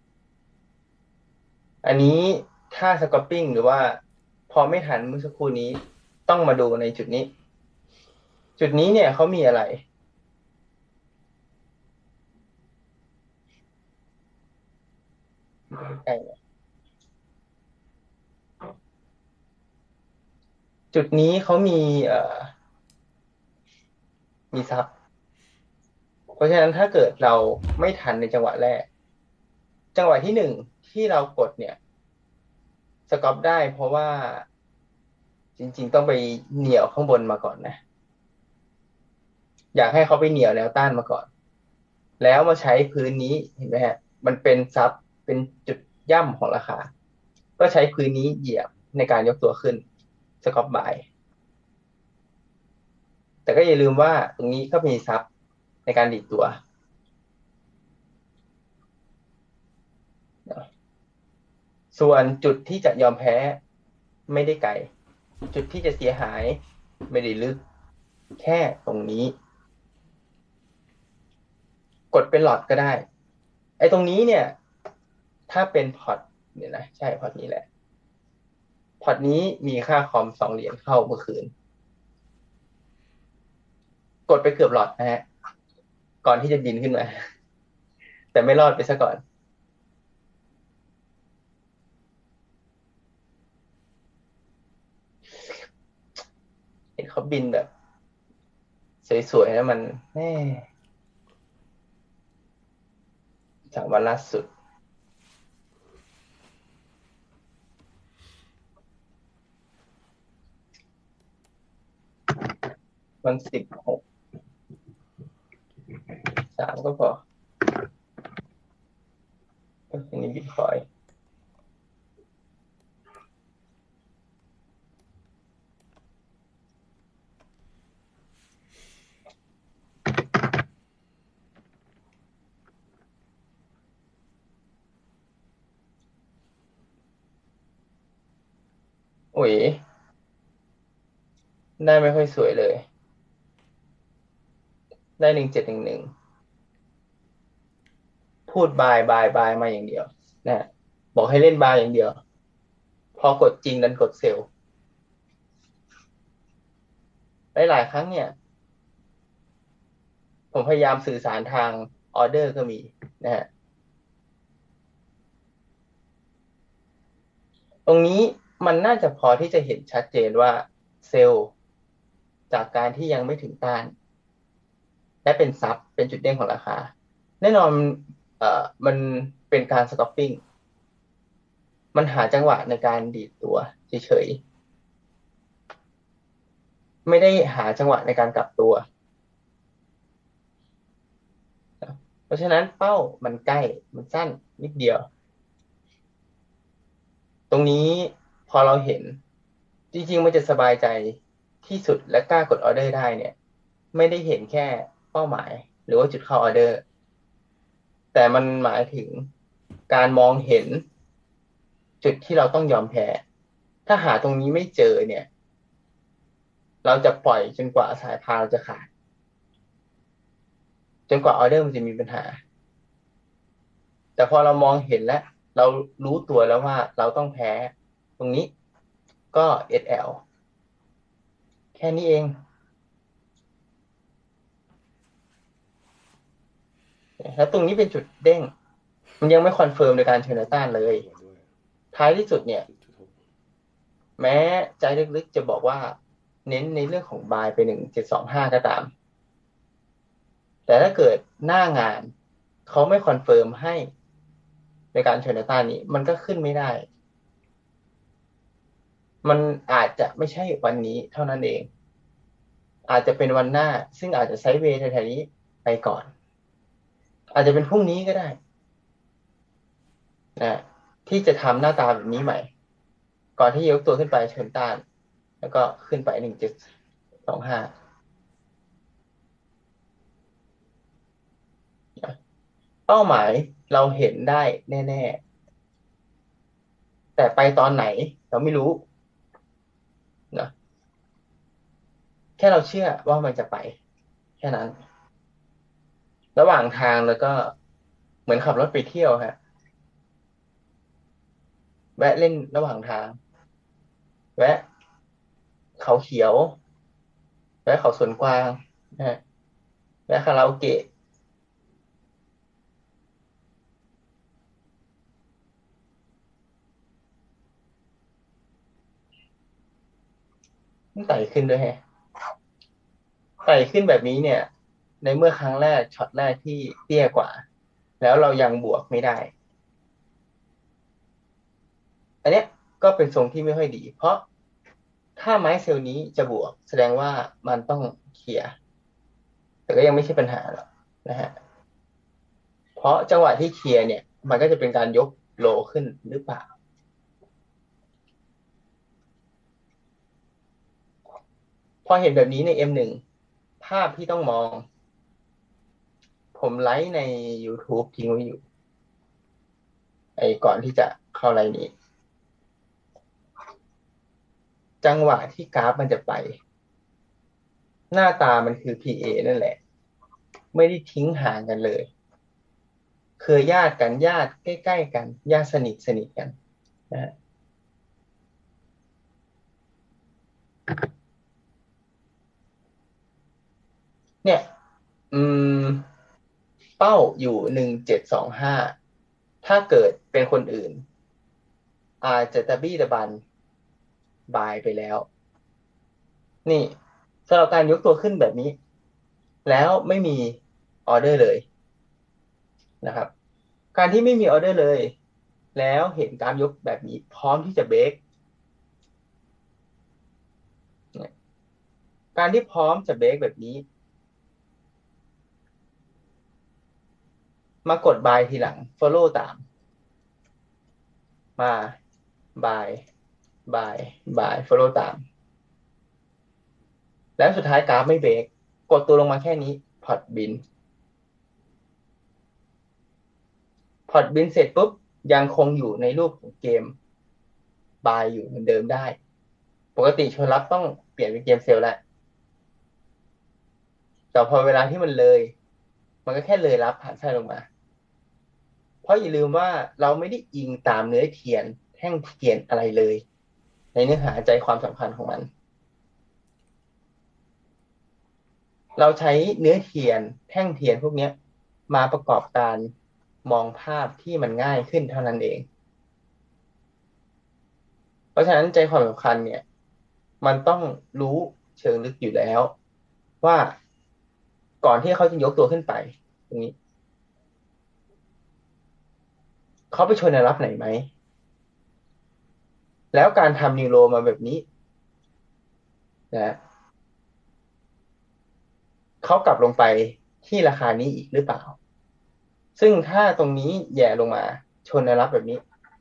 C: อันนี้ถ้า scoping หรือว่าพอไม่ทันเมื่อสักครู่นี้ต้องมาดูในจุดนี้จุดนี้เนี่ยเขามีอะไรใกล้ๆจุดนี้เขามีมีซับเพราะฉะนั้นถ้าเกิดเราไม่ทันในจังหวะแรกจังหวะที่หนึ่งที่เรากดเนี่ยสกอปได้เพราะว่าจริงๆต้องไปเหนี่ยวข้างบนมาก่อนนะอยากให้เขาไปเหนี่ยวแนวต้านมาก่อนแล้วมาใช้พื้นนี้เห็นไหมฮะมันเป็นซับเป็นจุดย่ำของราคาก็ใช้พื้นนี้เหยียบในการยกตัวขึ้นสกอปบายแต่ก็อย่าลืมว่าตรงนี้ก็มีซับในการดีดตัวส่วนจุดที่จะยอมแพ้ไม่ได้ไกลจุดที่จะเสียหายไม่ได้ลึกแค่ตรงนี้กดเป็นหลอดก็ได้ไอ้ตรงนี้เนี่ยถ้าเป็นพอร์ตเนี่ยนะใช่พอร์ตนี้แหละพอร์ตนี้มีค่าคอม2 เหรียญเข้าเมื่อคืนกดไปเกือบหลอดนะฮะก่อนที่จะบินขึ้นมาแต่ไม่รอดไปซะก่อนเห็นเขาบินแบบสวยๆนะมันแน่จากวันล่าสุดวัน16.3ก็พออันนี้บิตคอยน์โอ้ยได้ไม่ค่อยสวยเลยได้1711พูดบายมาอย่างเดียวนะบอกให้เล่นบายอย่างเดียวพอกดจริงดันกดเซลล์หลายๆครั้งเนี่ยผมพยายามสื่อสารทางออเดอร์ก็มีนะฮะตรงนี้มันน่าจะพอที่จะเห็นชัดเจนว่าเซลล์จากการที่ยังไม่ถึงต้านและเป็นซับเป็นจุดเด้งของราคาแน่นอนมันเป็นการสต็อปปิ้งมันหาจังหวะในการดีดตัวเฉยๆไม่ได้หาจังหวะในการกลับตัวเพราะฉะนั้นเป้ามันใกล้มันสั้นนิดเดียวตรงนี้พอเราเห็นจริงๆมันจะสบายใจที่สุดและกล้ากดออเดอร์ได้เนี่ยไม่ได้เห็นแค่เป้าหมายหรือว่าจุดเข้าออเดอร์แต่มันหมายถึงการมองเห็นจุดที่เราต้องยอมแพ้ถ้าหาตรงนี้ไม่เจอเนี่ยเราจะปล่อยจนกว่าสายพานเราจะขาดจนกว่าออเดอร์มันจะมีปัญหาแต่พอเรามองเห็นแล้วเรารู้ตัวแล้วว่าเราต้องแพ้ตรงนี้ก็ SL แค่นี้เองแล้วตรงนี้เป็นจุดเด้งมันยังไม่คอนเฟิร์มในการเทรนต้านเลยท้ายที่สุดเนี่ยแม้ใจลึกๆจะบอกว่าเน้นในเรื่องของบายไป1725ก็ตามแต่ถ้าเกิดหน้างานเขาไม่คอนเฟิร์มให้ในการเทรนต้านนี้มันก็ขึ้นไม่ได้มันอาจจะไม่ใช่วันนี้เท่านั้นเองอาจจะเป็นวันหน้าซึ่งอาจจะไซด์เวย์แถวๆนี้ไปก่อนอาจจะเป็นพรุ่งนี้ก็ได้นะที่จะทำหน้าตาแบบนี้ใหม่ก่อนที่ยกตัวขึ้นไปเชิญต้านแล้วก็ขึ้นไป1725เป้าหมายเราเห็นได้แน่ๆแต่ไปตอนไหนเราไม่รู้นะแค่เราเชื่อว่ามันจะไปแค่นั้นระหว่างทางแล้วก็เหมือนขับรถไปเที่ยวฮะแวะเล่นระหว่างทางแวะเขาเขียวแวะเขาสวนกวางนะฮะแวะคาราโอเกะมันไต่ขึ้นด้วยฮะไต่ขึ้นแบบนี้เนี่ยในเมื่อครั้งแรกช็อตแรกที่เตี้ยกว่าแล้วเรายังบวกไม่ได้อันเนี้ยก็เป็นทรงที่ไม่ค่อยดีเพราะถ้าไม้เซลล์นี้จะบวกแสดงว่ามันต้องเคลียร์แต่ก็ยังไม่ใช่ปัญหาหรอกนะฮะเพราะจังหวะที่เคลียร์เนี่ยมันก็จะเป็นการยกโลขึ้นหรือเปล่าพอเห็นแบบนี้ใน M1 ภาพที่ต้องมองผมไลฟ์ใน YouTube ทิ้งไว้อยู่ก่อนที่จะเข้าไลฟ์นี้จังหวะที่กราฟมันจะไปหน้าตามันคือ PA นั่นแหละไม่ได้ทิ้งห่างกันเลยคือญาติกันญาติใกล้ๆกันญาติสนิทกันนะฮะเนี่ยอืมเป้าอยู่1725ถ้าเกิดเป็นคนอื่นอาจจะตะบี้ตะบันบายไปแล้วนี่สำหรับการยกตัวขึ้นแบบนี้แล้วไม่มีออเดอร์เลยนะครับการที่ไม่มีออเดอร์เลยแล้วเห็นกราฟยกแบบนี้พร้อมที่จะเบรกการที่พร้อมจะเบรกแบบนี้มากด buy ทีหลัง follow ตามมา buy buy buy follow ตามแล้วสุดท้ายกราฟไม่เบรกกดตัวลงมาแค่นี้พอร์ตบินเสร็จปุ๊บยังคงอยู่ในรูปของเกม buy อยู่เหมือนเดิมได้ปกติชนรับต้องเปลี่ยนเป็นเกมเซลล์แล้วแต่พอเวลาที่มันเลยมันก็แค่เลยรับผ่านไส้ลงมาเพราะอย่าลืมว่าเราไม่ได้อิงตามเนื้อเทียนแท่งเทียนอะไรเลยในเนื้อหาใจความสำคัญของมันเราใช้เนื้อเทียนแท่งเทียนพวกนี้มาประกอบการมองภาพที่มันง่ายขึ้นเท่านั้นเองเพราะฉะนั้นใจความสำคัญเนี่ยมันต้องรู้เชิงลึกอยู่แล้วว่าก่อนที่เขาจะยกตัวขึ้นไปตรงนี้เขาไปชนแนวรับไหนไหมแล้วการทำนิวโรมาแบบนี้นะเขากลับลงไปที่ราคานี้อีกหรือเปล่าซึ่งถ้าตรงนี้แย่ลงมาชนแนวรับแบบนี้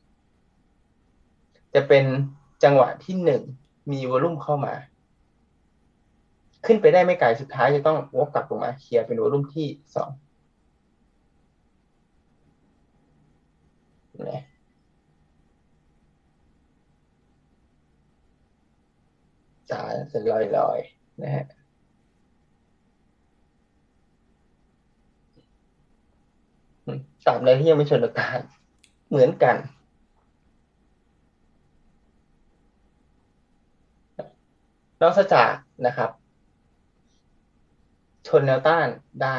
C: จะเป็นจังหวะที่หนึ่งมีวอลุ่มเข้ามาขึ้นไปได้ไม่ไกลสุดท้ายจะต้องวกกลับลงมาเคลียร์เป็นวอลุ่มที่สองนะสายจะลอยๆนะฮะตราบใดที่ยังไม่ชนกับการเหมือนกันนอกจากนะครับชนแนวต้านได้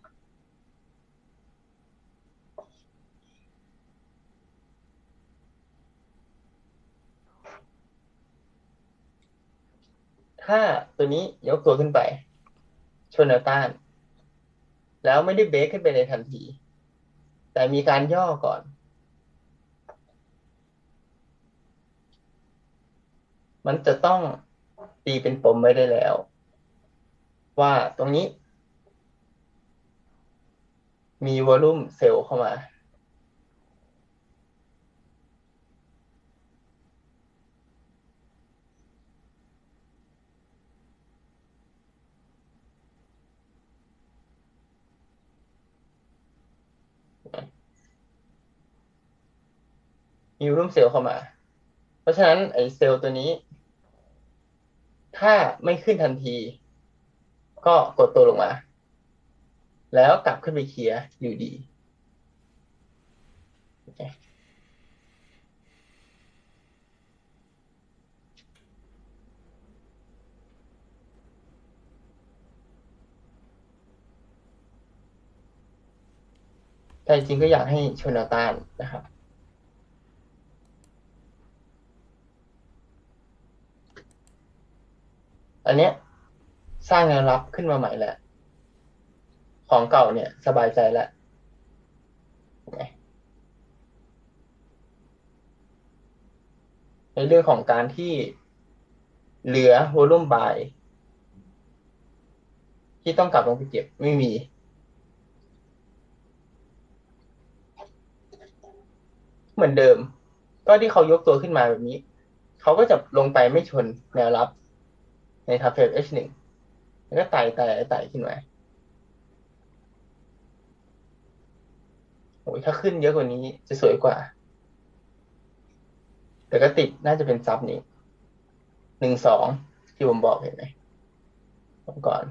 C: ถ้าตัวนี้ยกตัวขึ้นไปชนแนวต้านแล้วไม่ได้เบรกขึ้นไปในทันทีแต่มีการย่อก่อนมันจะต้องตีเป็นปมไว้ได้แล้วว่าตรงนี้มีวอลุ่มเซลล์เข้ามามีวอลุ่มเซลล์เข้ามาเพราะฉะนั้นไอ้เซลล์ตัวนี้ถ้าไม่ขึ้นทันทีก็กดตัวลงมาแล้วกลับขึ้นไปเคลียร์อยู่ดีแต่จริงก็อยากให้ชนแนวต้านนะครับอันเนี้ยสร้างแนวรับขึ้นมาใหม่แหละของเก่าเนี่ยสบายใจแล้วในเรื่องของการที่เหลือวอลุ่มบายที่ต้องกลับลงไปเก็บไม่มีเหมือนเดิมก็ที่เขายกตัวขึ้นมาแบบนี้เขาก็จะลงไปไม่ชนแนวรับในทับเฟล H1 แล้วก็ไต่ขึ้นมาโอ้ยถ้าขึ้นเยอะกว่านี้จะสวยกว่าแต่ก็ติดน่าจะเป็นซับนี้1-2ที่ผมบอกเห็นไหมก่อน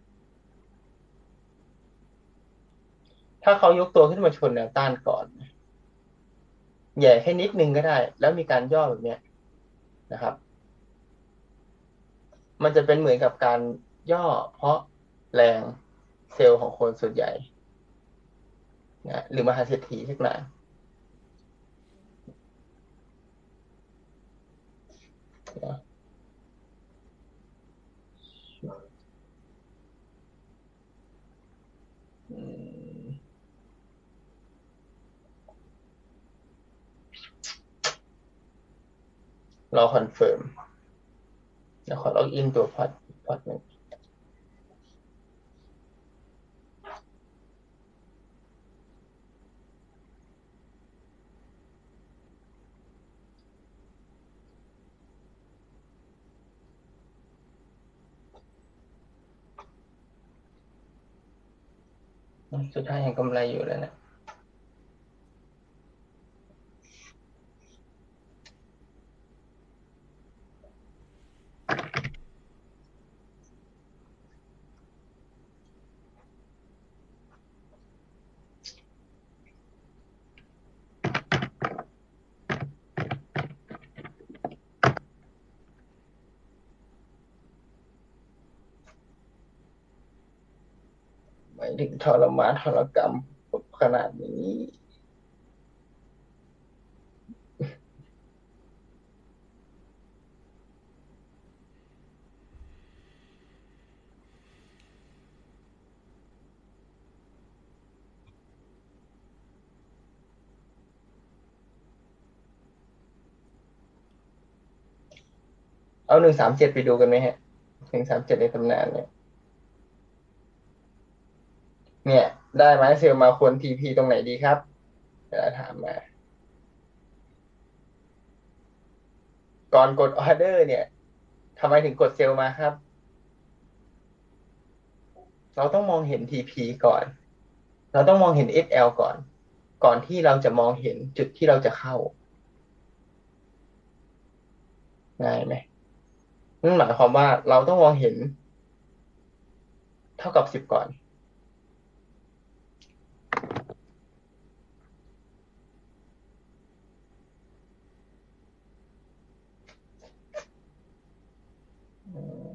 C: ถ้าเขายกตัวขึ้นมาชนแนวต้านก่อนแหย่แค่นิดนึงก็ได้แล้วมีการย่อแบบเนี้ยนะครับมันจะเป็นเหมือนกับการย่อเพราะแรงเซลล์ของคนส่วนใหญ่นะหรือมหาเศรษฐีสักหน่อยนะรอคอนเฟิร์มเดี๋ยวขอล็อกอินตัวพอร์ตหนึ่งสุดท้ายยังกำไรอยู่แล้วนะไม่ถึงทรมานทรกรรมขนาดนี้เอา137ไปดูกันไหมฮะ137ในตำนานเนี่ยได้ไหมเซลล์มาควรทีพีตรงไหนดีครับเวลาถามมาก่อนกดออเดอร์เนี่ยทำไมถึงกดเซลล์มาครับเราต้องมองเห็น TP ก่อนเราต้องมองเห็น SL ก่อนที่เราจะมองเห็นจุดที่เราจะเข้าง่ายไหมนั่นหมายความว่าเราต้องมองเห็นเท่ากับ10ก่อนอืม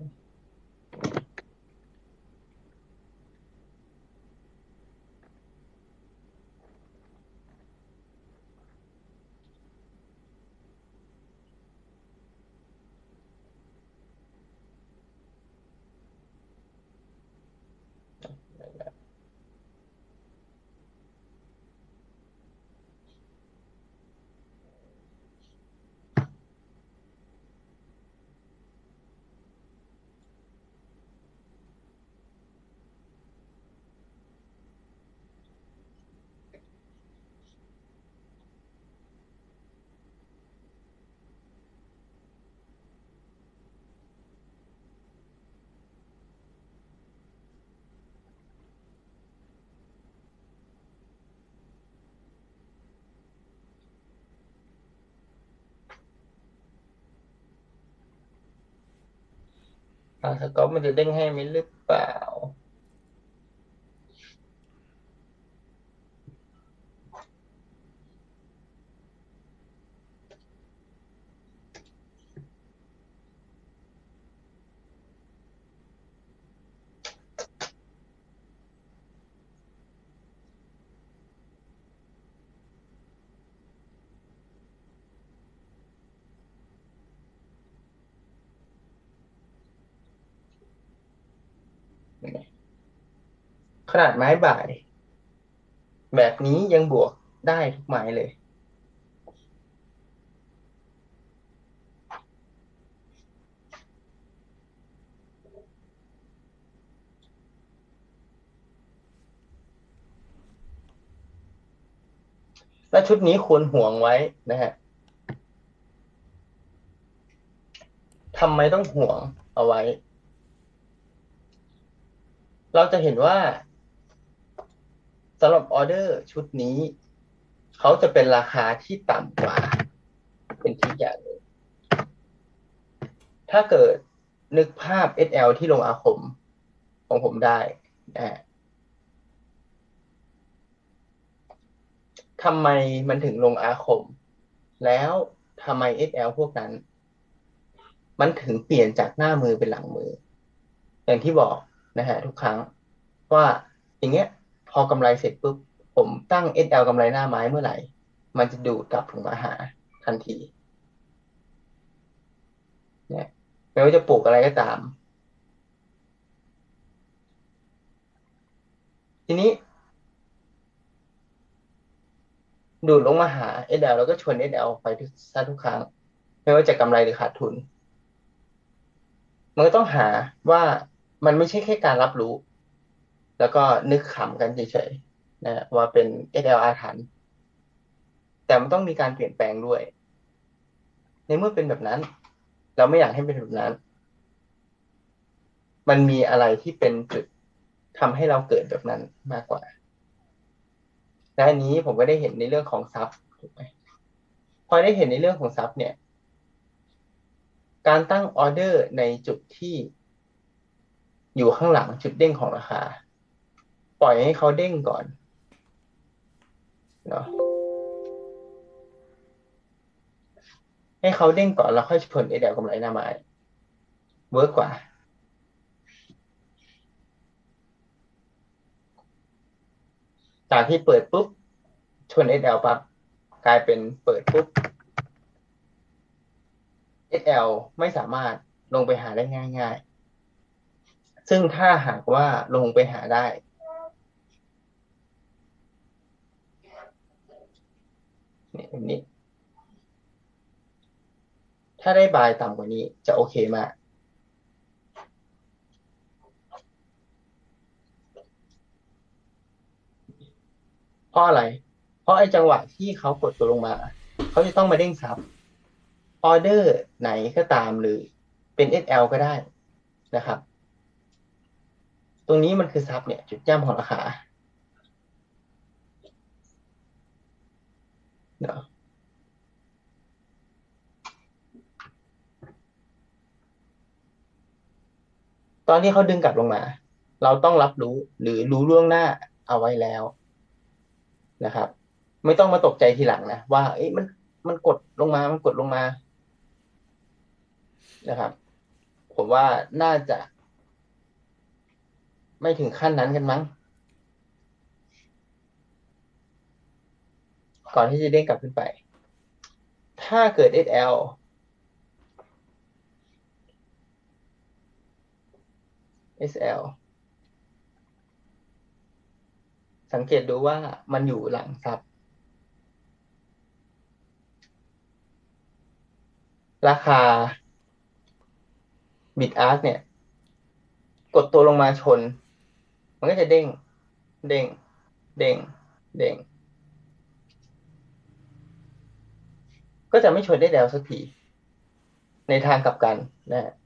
C: สกอปมันจะเด้งให้ไหมหรือเปล่าขนาดไม้บ่ายแบบนี้ยังบวกได้ทุกไม้เลยและชุดนี้ควรห่วงไว้นะฮะทำไมต้องห่วงเอาไว้เราจะเห็นว่าสำหรับออเดอร์ชุดนี้เขาจะเป็นราคาที่ต่ำกว่าเป็นที่อย่างหนึ่งถ้าเกิดนึกภาพ SL ที่ลงอาคมของผมได้นะฮะทำไมมันถึงลงอาคมแล้วทำไม SL พวกนั้นมันถึงเปลี่ยนจากหน้ามือเป็นหลังมืออย่างที่บอกนะฮะทุกครั้งว่าอย่างเงี้ยพอกำไรเสร็จปุ๊บผมตั้ง SL กำไรหน้าไม้เมื่อไหร่มันจะดูดกลับลงมาหาทันทีเนี่ยไม่ว่าจะปลูกอะไรก็ตามทีนี้ดูดลงมาหา SL แล้วก็ชวน SL ไปซะทุกครั้งไม่ว่าจะกำไรหรือขาดทุนมันก็ต้องหาว่ามันไม่ใช่แค่การรับรู้แล้วก็นึกขำกันเฉยๆนะว่าเป็น SLR อาถรรพ์แต่มันต้องมีการเปลี่ยนแปลงด้วยในเมื่อเป็นแบบนั้นเราไม่อยากให้เป็นแบบนั้นมันมีอะไรที่เป็นจุดทำให้เราเกิดแบบนั้นมากกว่าและอันนี้ผมก็ได้เห็นในเรื่องของซับถูกไหมพอได้เห็นในเรื่องของซับเนี่ยการตั้งออเดอร์ในจุดที่อยู่ข้างหลังจุดเด้งของราคาปล่อยให้เขาเด้งก่อนเนาะให้เขาเด้งก่อนแล้วค่อยชนเอเดลกำไรหน้าไม้เวิร์กกว่าจากที่เปิดปุ๊บชน SL ปั๊บกลายเป็นเปิดปุ๊บ SL ไม่สามารถลงไปหาได้ง่ายๆซึ่งถ้าหากว่าลงไปหาได้เนี่ยแบบนี้ถ้าได้บายต่ำกว่านี้จะโอเคมากเพราะอะไรเพราะไอ้จังหวะที่เขากดตัวลงมาเขาจะต้องมาเด้งซับออเดอร์ไหนก็ตามหรือเป็น SL ก็ได้นะครับตรงนี้มันคือซับเนี่ยจุดย่ำของราคาเนาะตอนที่เขาดึงกลับลงมาเราต้องรับรู้หรือรู้ล่วงหน้าเอาไว้แล้วนะครับไม่ต้องมาตกใจทีหลังนะว่าเอ้ยมันกดลงมามันกดลงมานะครับผมว่าน่าจะไม่ถึงขั้นนั้นกันมั้งก่อนที่จะเด้งกลับขึ้นไปถ้าเกิด SL SL สังเกตดูว่ามันอยู่หลังซับราคาบิดอาร์คเนี่ยกดตัวลงมาชนมันก็จะเด้งเด้งเด้งเด้งก็จะไม่ชนได้แล้วสักทีในทางกลับกันนะฮะ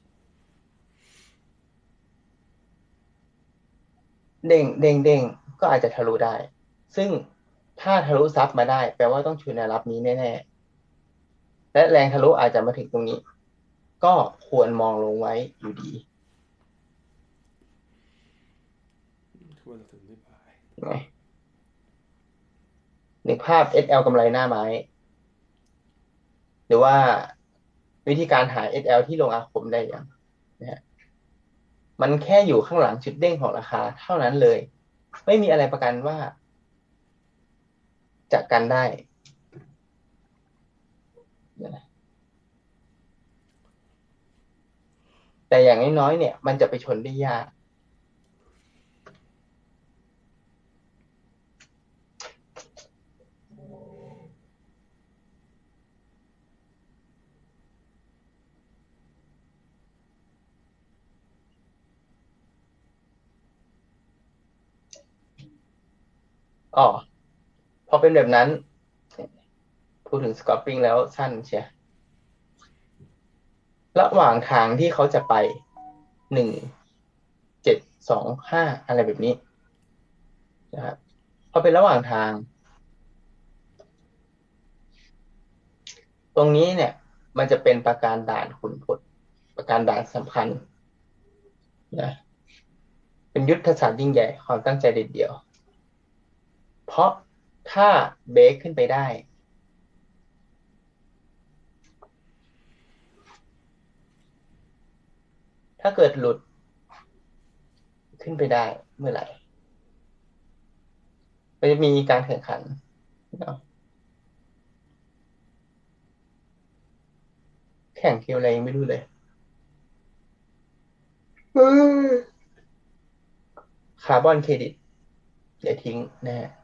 C: เด้งเด้งเด้งก็อาจจะทะลุได้ซึ่งถ้าทะลุซับมาได้แปลว่าต้องชนแนวรับนี้แน่ๆและแรงทะลุอาจจะมาถึงตรงนี้ก็ควรมองลงไว้อยู่ดี
A: ทำไมเราถึงไม่บาย
C: เห็นไหมนึกภาพ SL กำไรหน้าไม้ หรือว่าวิธีการหา SL ที่ลงอาคมได้อย่างนะฮะมันแค่อยู่ข้างหลังจุดเด้งของราคาเท่านั้นเลย ไม่มีอะไรประกันว่าจะกันได้นะแต่อย่างน้อยๆเนี่ยมันจะไปชนได้ยากอ๋อพอเป็นแบบนั้นพูดถึงสกอ p ปิ้งแล้วสั้นเชียระหว่างทางที่เขาจะไป1725อะไรแบบนี้นะครับพอเป็นระหว่างทางตรงนี้เนี่ยมันจะเป็นประการด่านขุนพลประการด่านสำคัญนะเป็นยุทธศาสตร์ยิ่งใหญ่ความตั้งใจเด็ดเดี่ยวเพราะถ้าเบรกขึ้นไปได้ถ้าเกิดหลุดขึ้นไปได้เมื่อไหร่ก็จะมีการแข่งขันเนาะแข่งเกี่ยวอะไรยังไม่รู้เลยเฮ้ยคาร์บอนเครดิตอย่าทิ้งนะฮะ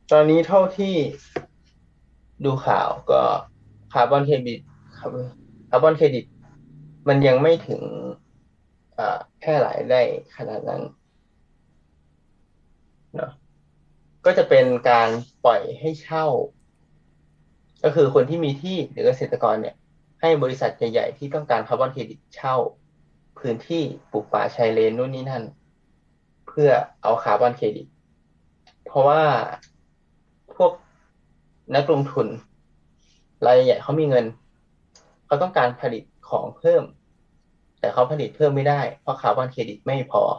C: ตอนนี้เท่าที่ดูข่าวก็คาร์บอนเครดิตคาร์บอนเครดิตมันยังไม่ถึงแพร่หลายได้ขนาดนั้นเนาะก็จะเป็นการปล่อยให้เช่า ก็คือคนที่มีที่หรือเกษตรกรเนี่ยให้บริษัทใหญ่ๆที่ต้องการคาร์บอนเครดิตเช่าพื้นที่ปลูกป่าชายเลนนู่นนี่นั่นเพื่อเอาคาร์บอนเครดิตเพราะว่าพวกนักลงทุนรายใหญ่เขามีเงินเขาต้องการผลิตของเพิ่มแต่เขาผลิตเพิ่มไม่ได้เพราะคาร์บอนเครดิตไม่พอ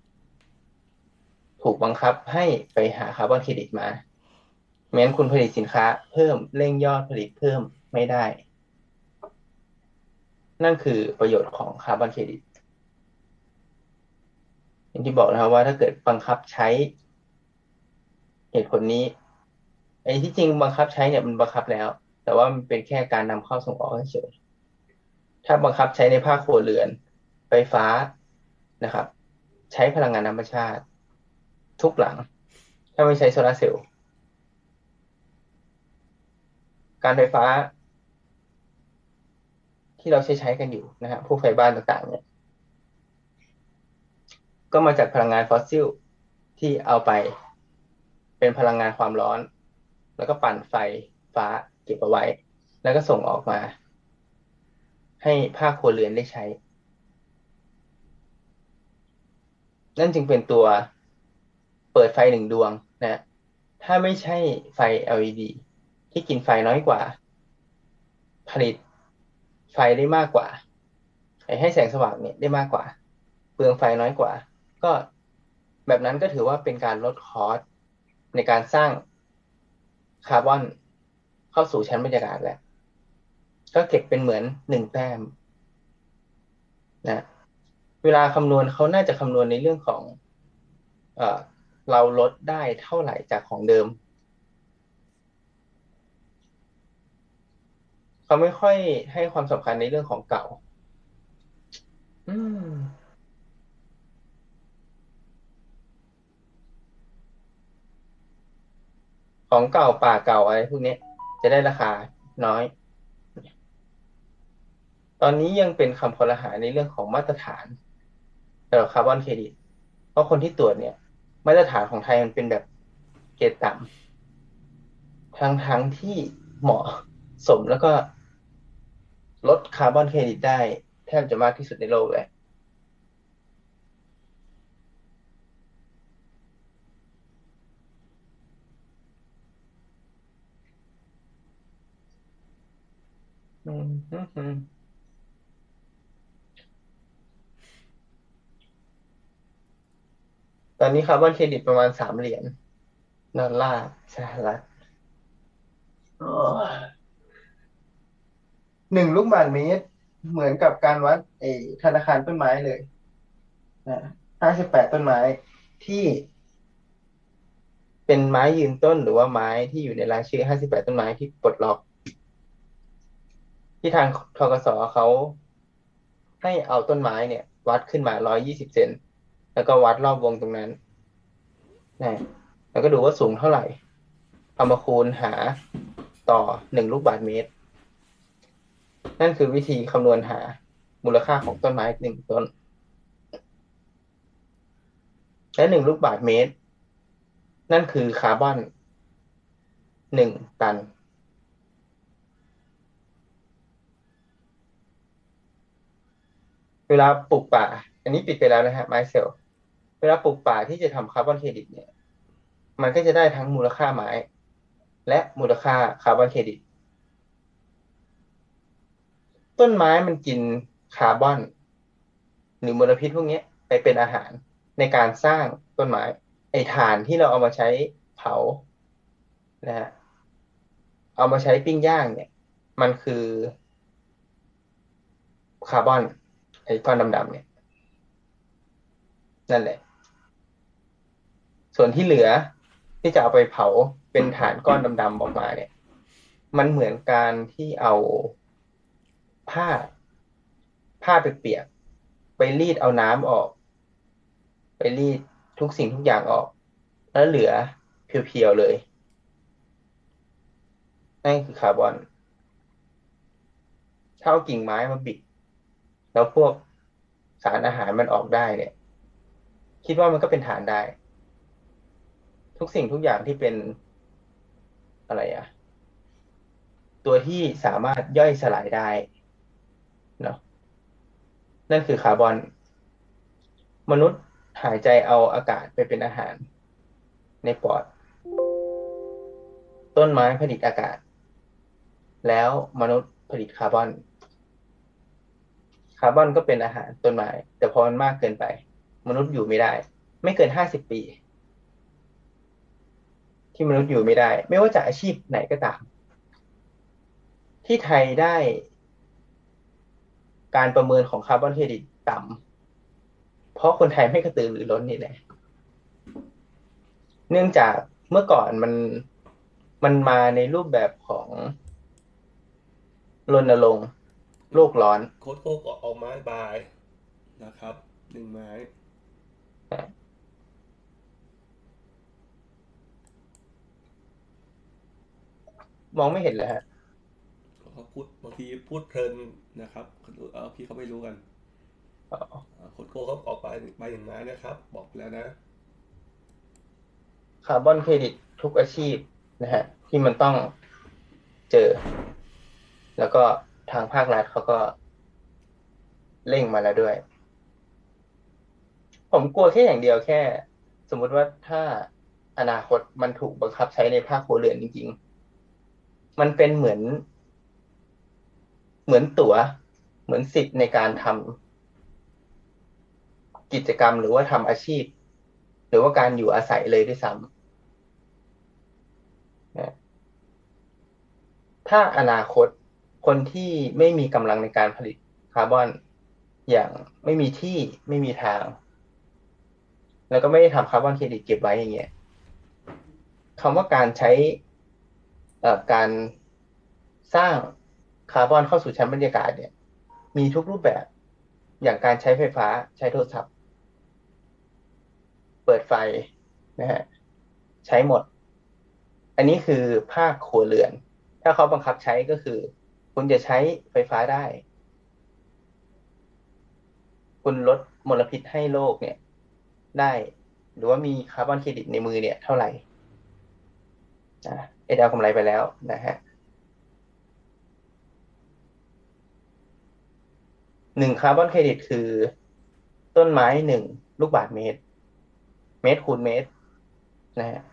C: ถูกบังคับให้ไปหาคาร์บอนเครดิตมาไม่งั้นคุณผลิตสินค้าเพิ่มเร่งยอดผลิตเพิ่มไม่ได้นั่นคือประโยชน์ของคาร์บอนเครดิตอย่างที่บอกนะครับว่าถ้าเกิดบังคับใช้เหตุผลนี้ไอ้ที่จริงบังคับใช้เนี่ยมันบังคับแล้วแต่ว่ามันเป็นแค่การนำเข้าส่งออกเฉยถ้าบังคับใช้ในภาคครัวเรือนไฟฟ้านะครับใช้พลังงานธรรมชาติทุกหลังถ้าไม่ใช้โซลาร์เซลล์การไฟฟ้าที่เราใช้กันอยู่นะฮะพวกไฟบ้านต่างๆเนี่ยก็มาจากพลังงานฟอสซิลที่เอาไปเป็นพลังงานความร้อนแล้วก็ปั่นไฟฟ้าเก็บเอาไว้แล้วก็ส่งออกมาให้ภาคครัวเรือนได้ใช้ นั่นจึงเป็นตัวเปิดไฟหนึ่งดวงนะถ้าไม่ใช่ไฟ LED ที่กินไฟน้อยกว่าผลิตไฟได้มากกว่าให้แสงสว่างเนี่ยได้มากกว่าเปลืองไฟน้อยกว่าก็แบบนั้นก็ถือว่าเป็นการลดคอสในการสร้างคาร์บอนเข้าสู่ชั้นบรรยากาศแล้วก็เก็บเป็นเหมือนหนึ่งแต้มนะเวลาคำนวณเขาน่าจะคำนวณในเรื่องของเอ่อเราลดได้เท่าไหร่จากของเดิม เขาไม่ค่อยให้ความสำคัญในเรื่องของเก่าอืมของเก่าป่าเก่าอะไรพวกนี้จะได้ราคาน้อย ตอนนี้ยังเป็นคำคอรหาในเรื่องของมาตรฐานสำหรับคาร์บอนเครดิตเพราะคนที่ตรวจเนี่ยมาตรฐานของไทยมันเป็นแบบเกรดต่ำทั้งที่เหมาะสมแล้วก็ลดคาร์บอนเครดิตได้แทบจะมากที่สุดในโลกเลยอืมอืมอืมตอนนี้คาร์บอนเครดิตประมาณ3 เหรียญดอลลาร์สหรัฐโอ้ย 1 ลูกบาศก์เมตรเหมือนกับการวัดธนาคารต้นไม้เลยนะ58 ต้นไม้ที่เป็นไม้ยืนต้นหรือว่าไม้ที่อยู่ในรายชื่อ58 ต้นไม้ที่ปลดล็อกที่ทางธกสเขาให้เอาต้นไม้เนี่ยวัดขึ้นมา120 เซนแล้วก็วัดรอบวงตรงนั้นนะแล้วก็ดูว่าสูงเท่าไหร่เอามาคูณหาต่อ1 ลูกบาศก์เมตรนั่นคือวิธีคำนวณหามูลค่าของต้นไม้1 ต้นและ1 ลูกบาศก์เมตรนั่นคือคาร์บอน1 ตันเวลาปลูกป่าอันนี้ปิดไปแล้วนะฮะไม้เซลเวลาปลูกป่าที่จะทำคาร์บอนเครดิตเนี่ยมันก็จะได้ทั้งมูลค่าไม้และมูลค่าคาร์บอนเครดิตต้นไม้มันกินคาร์บอนหรือมลพิษพวกนี้ไปเป็นอาหารในการสร้างต้นไม้ไอ้ถ่านที่เราเอามาใช้เผานะฮะเอามาใช้ปิ้งย่างเนี่ยมันคือคาร์บอนไอ้ก้อนดำๆเนี่ยนั่นแหละส่วนที่เหลือที่จะเอาไปเผาเป็นถ่านก้อนดำๆออกมาเนี่ยมันเหมือนการที่เอาผ้าผ้าเปียกๆไปรีดเอาน้ำออกไปรีดทุกสิ่งทุกอย่างออกแล้วเหลือเพียวๆเลยนั่นคือคาร์บอนถ้าเอากิ่งไม้มาบิดแล้วพวกสารอาหารมันออกได้เนี่ยคิดว่ามันก็เป็นฐานได้ทุกสิ่งทุกอย่างที่เป็นอะไรตัวที่สามารถย่อยสลายได้เนาะนั่นคือคาร์บอนมนุษย์หายใจเอาอากาศไปเป็นอาหารในปอดต้นไม้ผลิตอากาศแล้วมนุษย์ผลิตคาร์บอนคาร์บอนก็เป็นอาหารต้นไม้แต่พอมันมากเกินไปมนุษย์อยู่ไม่ได้ไม่เกิน50 ปีที่มนุษย์อยู่ไม่ได้ไม่ว่าจะอาชีพไหนก็ตามที่ไทยได้การประเมินของคาร์บอนเครดิตต่ำเพราะคนไทยไม่กระตือรือร้นนี่แหละเนื่องจากเมื่อก่อนมันมาในรูปแบบของรณรงค์โลกร้อน
A: โค้ดโก้ก็ออกไม้บายนะครับ1 ไม้
C: มองไม่เห็นเลยฮะ
A: เขาพูดบางทีพูดเพลินนะครับพี่เขาไม่รู้กันโค้ดโก้เขาออกไป1 ไม้นะครับบอกแล้วนะ
C: คาร์บอนเครดิตทุกอาชีพนะฮะที่มันต้องเจอแล้วก็ทางภาครัฐเขาก็เร่งมาแล้วด้วยผมกลัวแค่อย่างเดียวแค่สมมุติว่าถ้าอนาคตมันถูกบังคับใช้ในภาคครัวเรือนจริงๆมันเป็นเหมือนตั๋วเหมือนสิทธิ์ในการทำกิจกรรมหรือว่าทำอาชีพหรือว่าการอยู่อาศัยเลยด้วยซ้ำนะถ้าอนาคตคนที่ไม่มีกำลังในการผลิตคาร์บอนอย่างไม่มีที่ไม่มีทางแล้วก็ไม่ได้ทำคาร์บอนเครดิตเก็บไว้อย่างเงี้ยคำว่าการใช้การสร้างคาร์บอนเข้าสู่ชั้นบรรยากาศเนี่ยมีทุกรูปแบบอย่างการใช้ไฟฟ้าใช้โทรศัพท์เปิดไฟนะฮะใช้หมดอันนี้คือภาคครัวเรือนถ้าเขาบังคับใช้ก็คือคุณจะใช้ไฟฟ้าได้คุณลดมลพิษให้โลกเนี่ยได้หรือว่ามีคาร์บอนเครดิตในมือเนี่ยเท่าไหร่เอเดากำไรไปแล้วนะฮะ1 คาร์บอนเครดิตคือต้นไม้1 ลูกบาศก์เมตรเมตรคูณเมตรนะฮะ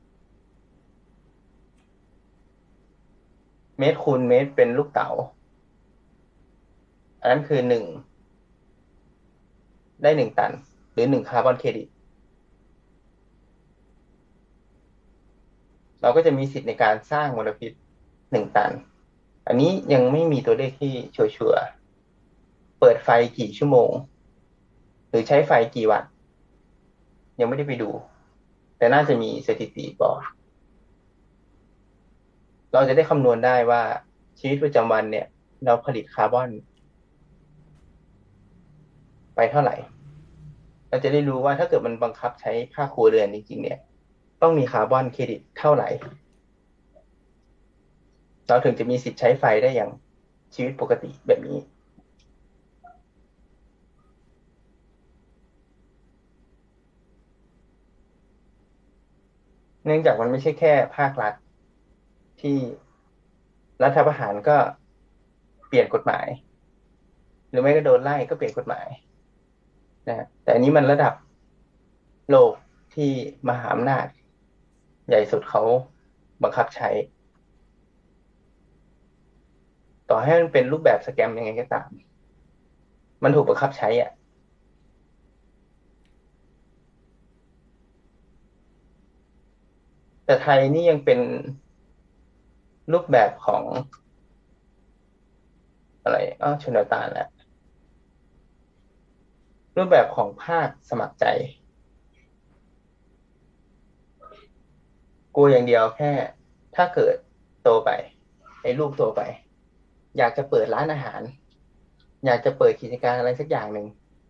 C: เมตรคูณเมตรเป็นลูกเต๋าอันนั้นคือได้1 ตันหรือ1 คาร์บอนเครดิตเราก็จะมีสิทธิ์ในการสร้างมลพิษ1 ตันอันนี้ยังไม่มีตัวเลขที่ชัวร์ๆเปิดไฟกี่ชั่วโมงหรือใช้ไฟกี่วัตต์ยังไม่ได้ไปดูแต่น่าจะมีสถิติบอกเราจะได้คำนวณได้ว่าชีวิตประจำวันเนี่ยเราผลิตคาร์บอนไปเท่าไหร่เราจะได้รู้ว่าถ้าเกิดมันบังคับใช้ภาคครัวเรือนจริงๆเนี่ยต้องมีคาร์บอนเครดิตเท่าไหร่เราถึงจะมีสิทธิ์ใช้ไฟได้อย่างชีวิตปกติแบบนี้เนื่องจากมันไม่ใช่แค่ภาครัฐที่รัฐประหารก็เปลี่ยนกฎหมายหรือไม่ก็โดนไล่ก็เปลี่ยนกฎหมายนะฮะแต่อันนี้มันระดับโลกที่มหาอำนาจใหญ่สุดเขาบังคับใช้ต่อให้มันเป็นรูปแบบสแกมยังไงก็ตามมันถูกบังคับใช้อ่ะแต่ไทยนี่ยังเป็นรูปแบบของอะไรชนตานแหละรูปแบบของภาคสมัครใจกลัวอย่างเดียวแค่ถ้าเกิดโตไปไอ้ลูกโตไปอยากจะเปิดร้านอาหารอยากจะเปิดกิจการอะไรสักอย่างหนึ่ง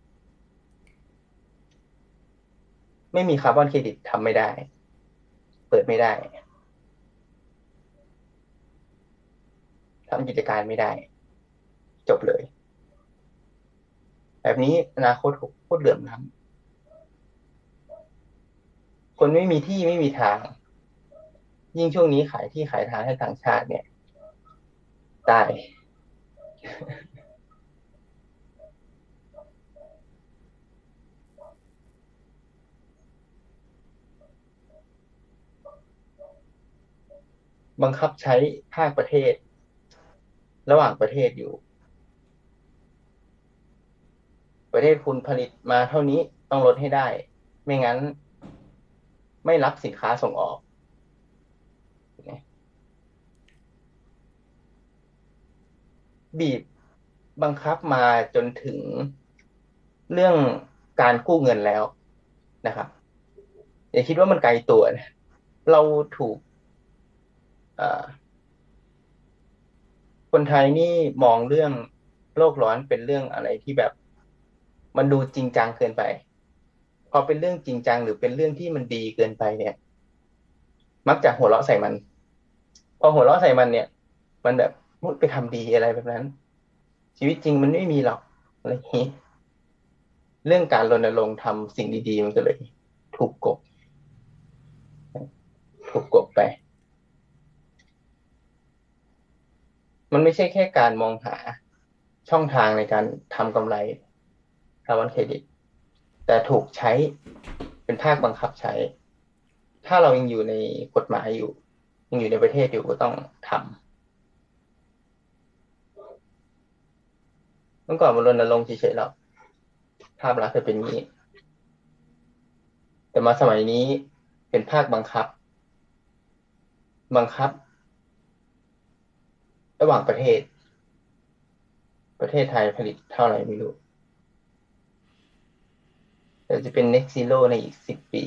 C: ไม่มีคาร์บอนเครดิตทำไม่ได้เปิดไม่ได้ำกิจการไม่ได้ จบเลย แบบนี้อนาคตโคตรเหลื่อมล้ำคนไม่มีที่ไม่มีทาง ยิ่งช่วงนี้ขายที่ขายทางให้ต่างชาติเนี่ยตายบังคับใช้ภาคประเทศ ระหว่างประเทศอยู่ ประเทศคุณผลิตมาเท่านี้ต้องลดให้ได้ ไม่งั้น ไม่รับสินค้าส่งออกบีบบังคับมาจนถึงเรื่องการกู้เงินแล้วนะครับอย่าคิดว่ามันไกลตัวนะเราถูกคนไทยนี่มองเรื่องโลกร้อนเป็นเรื่องอะไรที่แบบมันดูจริงจังเกินไปพอเป็นเรื่องจริงจังหรือเป็นเรื่องที่มันดีเกินไปเนี่ย มักจะหัวเราะใส่มัน พอหัวเราะใส่มันเนี่ย มันแบบมุดไปทำดีอะไรแบบนั้น ชีวิตจริงมันไม่มีหรอกอะไรอย่างนี้ เรื่องการรณรงค์ทำสิ่งดีๆมันก็เลยถูกกบไป มันไม่ใช่แค่การมองหาช่องทางในการทำกำไรคาร์บอนเครดิต แต่ถูกใช้เป็นภาคบังคับใช้ ถ้าเรายังอยู่ในกฎหมายอยู่ ยังอยู่ในประเทศอยู่ก็ต้องทำเมื่อก่อนมันรณรงค์เฉยๆแล้วภาพลักษณ์จะเป็นอย่างนี้ แต่มาสมัยนี้เป็นภาคบังคับ ระหว่างประเทศ ประเทศไทยผลิตเท่าไหร่ไม่รู้แต่จะเป็น Net Zero ในอีก10 ปี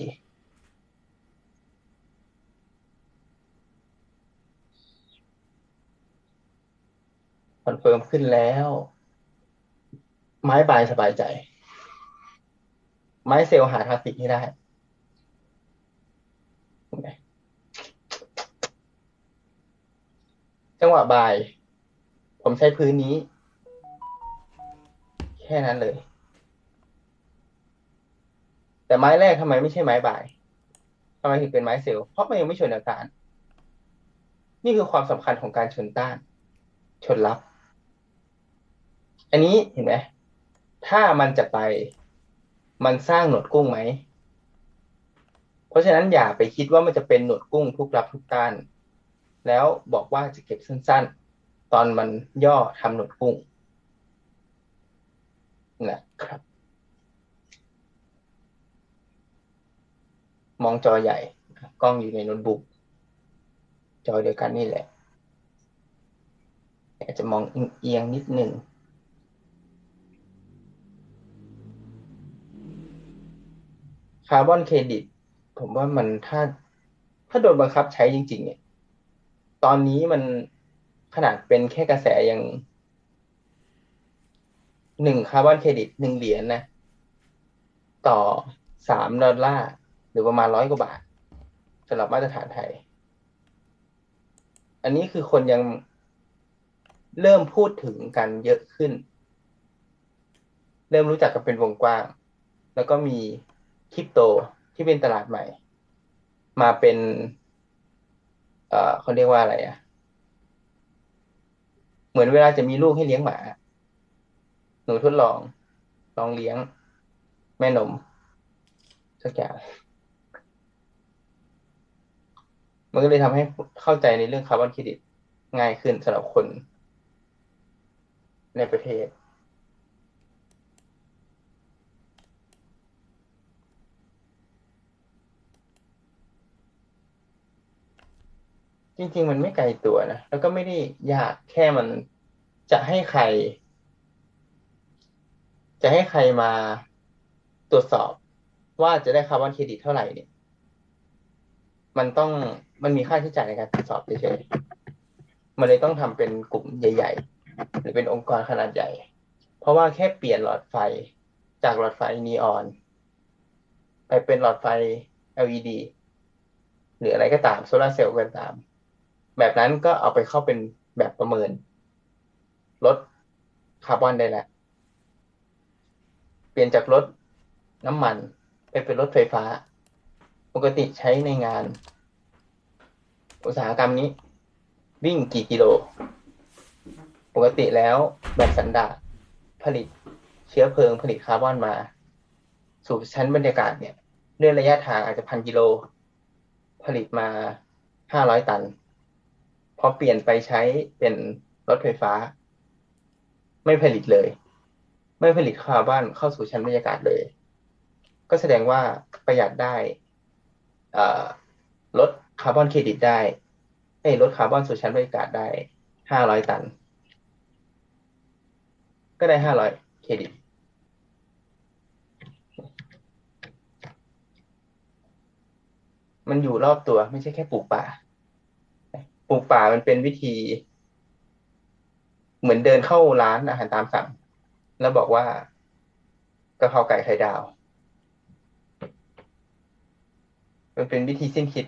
C: คอนเฟิร์มขึ้นแล้ว ไม้บายสบายใจ ไม้เซลล์หาทางติดให้ได้จังหวะบ่าย ผมใช้พื้นนี้ แค่นั้นเลย แต่ไม้แรกทำไมไม่ใช่ไม้บ่ายทำไมถึงเป็นไม้เซลล์เพราะมันยังไม่ชนแนวต้านนี่คือความสำคัญของการชนต้าน ชนรับ อันนี้เห็นไหมถ้ามันจะไปมันสร้างหนวดกุ้งไหม เพราะฉะนั้นอย่าไปคิดว่ามันจะเป็นหนวดกุ้งทุกรับทุกต้าน แล้วบอกว่าจะเก็บสั้นๆ ตอนมันย่อทำหนวดกุ้งนะครับ มองจอใหญ่ กล้องอยู่ในโน้ตบุ๊กจอเดียวกันนี่แหละอาจจะมองเอียงนิดหนึ่งคาร์บอนเครดิต ผมว่ามันถ้าโดนบังคับใช้จริงๆเนี่ยตอนนี้มันขนาดเป็นแค่กระแสยัง1 คาร์บอนเครดิต1 เหรียญนะต่อ$3หรือประมาณ100 กว่าบาทสำหรับมาตรฐานไทย อันนี้คือคนยังเริ่มพูดถึงกันเยอะขึ้น เริ่มรู้จักกันเป็นวงกว้าง แล้วก็มีคริปโตที่เป็นตลาดใหม่ มาเป็นเขาเรียกว่าอะไรอ่ะ เหมือนเวลาจะมีลูกให้เลี้ยงหมา หนูทดลองเลี้ยงแม่นมสักอย่างมันก็เลยทำให้เข้าใจในเรื่องคาร์บอนเครดิตง่ายขึ้นสำหรับคนในประเทศ จริงๆมันไม่ไกลตัวนะ แล้วก็ไม่ได้ยากแค่มันจะให้ใคร มาตรวจสอบว่าจะได้คาร์บอนเครดิตเท่าไหร่เนี่ย มันมีค่าใช้จ่ายในการตรวจสอบเฉยๆมันเลยต้องทำเป็นกลุ่มใหญ่ๆหรือเป็นองค์กรขนาดใหญ่ เพราะว่าแค่เปลี่ยนหลอดไฟจากหลอดไฟนีออนไปเป็นหลอดไฟ LED หรืออะไรก็ตามโซลาร์เซลล์ก็ตาม แบบนั้นก็เอาไปเข้าเป็นแบบประเมินลดคาร์บอนได้แล้วเปลี่ยนจากรถน้ำมันไปเป็นรถไฟฟ้า ปกติใช้ในงานอุตสาหกรรมนี้วิ่งกี่กิโลปกติแล้วแบตสันดาปผลิตเชื้อเพลิงผลิตคาร์บอนมาสู่ชั้นบรรยากาศเนี่ยด้วยระยะทางอาจจะ1,000 กิโลผลิตมา500 ตันพอเปลี่ยนไปใช้เป็นรถไฟฟ้าไม่ผลิตเลยไม่ผลิตคาร์บอนเข้าสู่ชั้นบรรยากาศเลยก็แสดงว่าประหยัดได้ลดคาร์บอนเครดิตได้ลดคาร์บอนสู่ชั้นบรรยากาศได้500 ตันก็ได้500เครดิตมันอยู่รอบตัวไม่ใช่แค่ปลูกป่าปลูกป่ามันเป็นวิธีเหมือนเดินเข้าร้านอาหารตามสั่งแล้วบอกว่ากะเพราไก่ไข่ดาวมันเป็นวิธีสิ้นคิด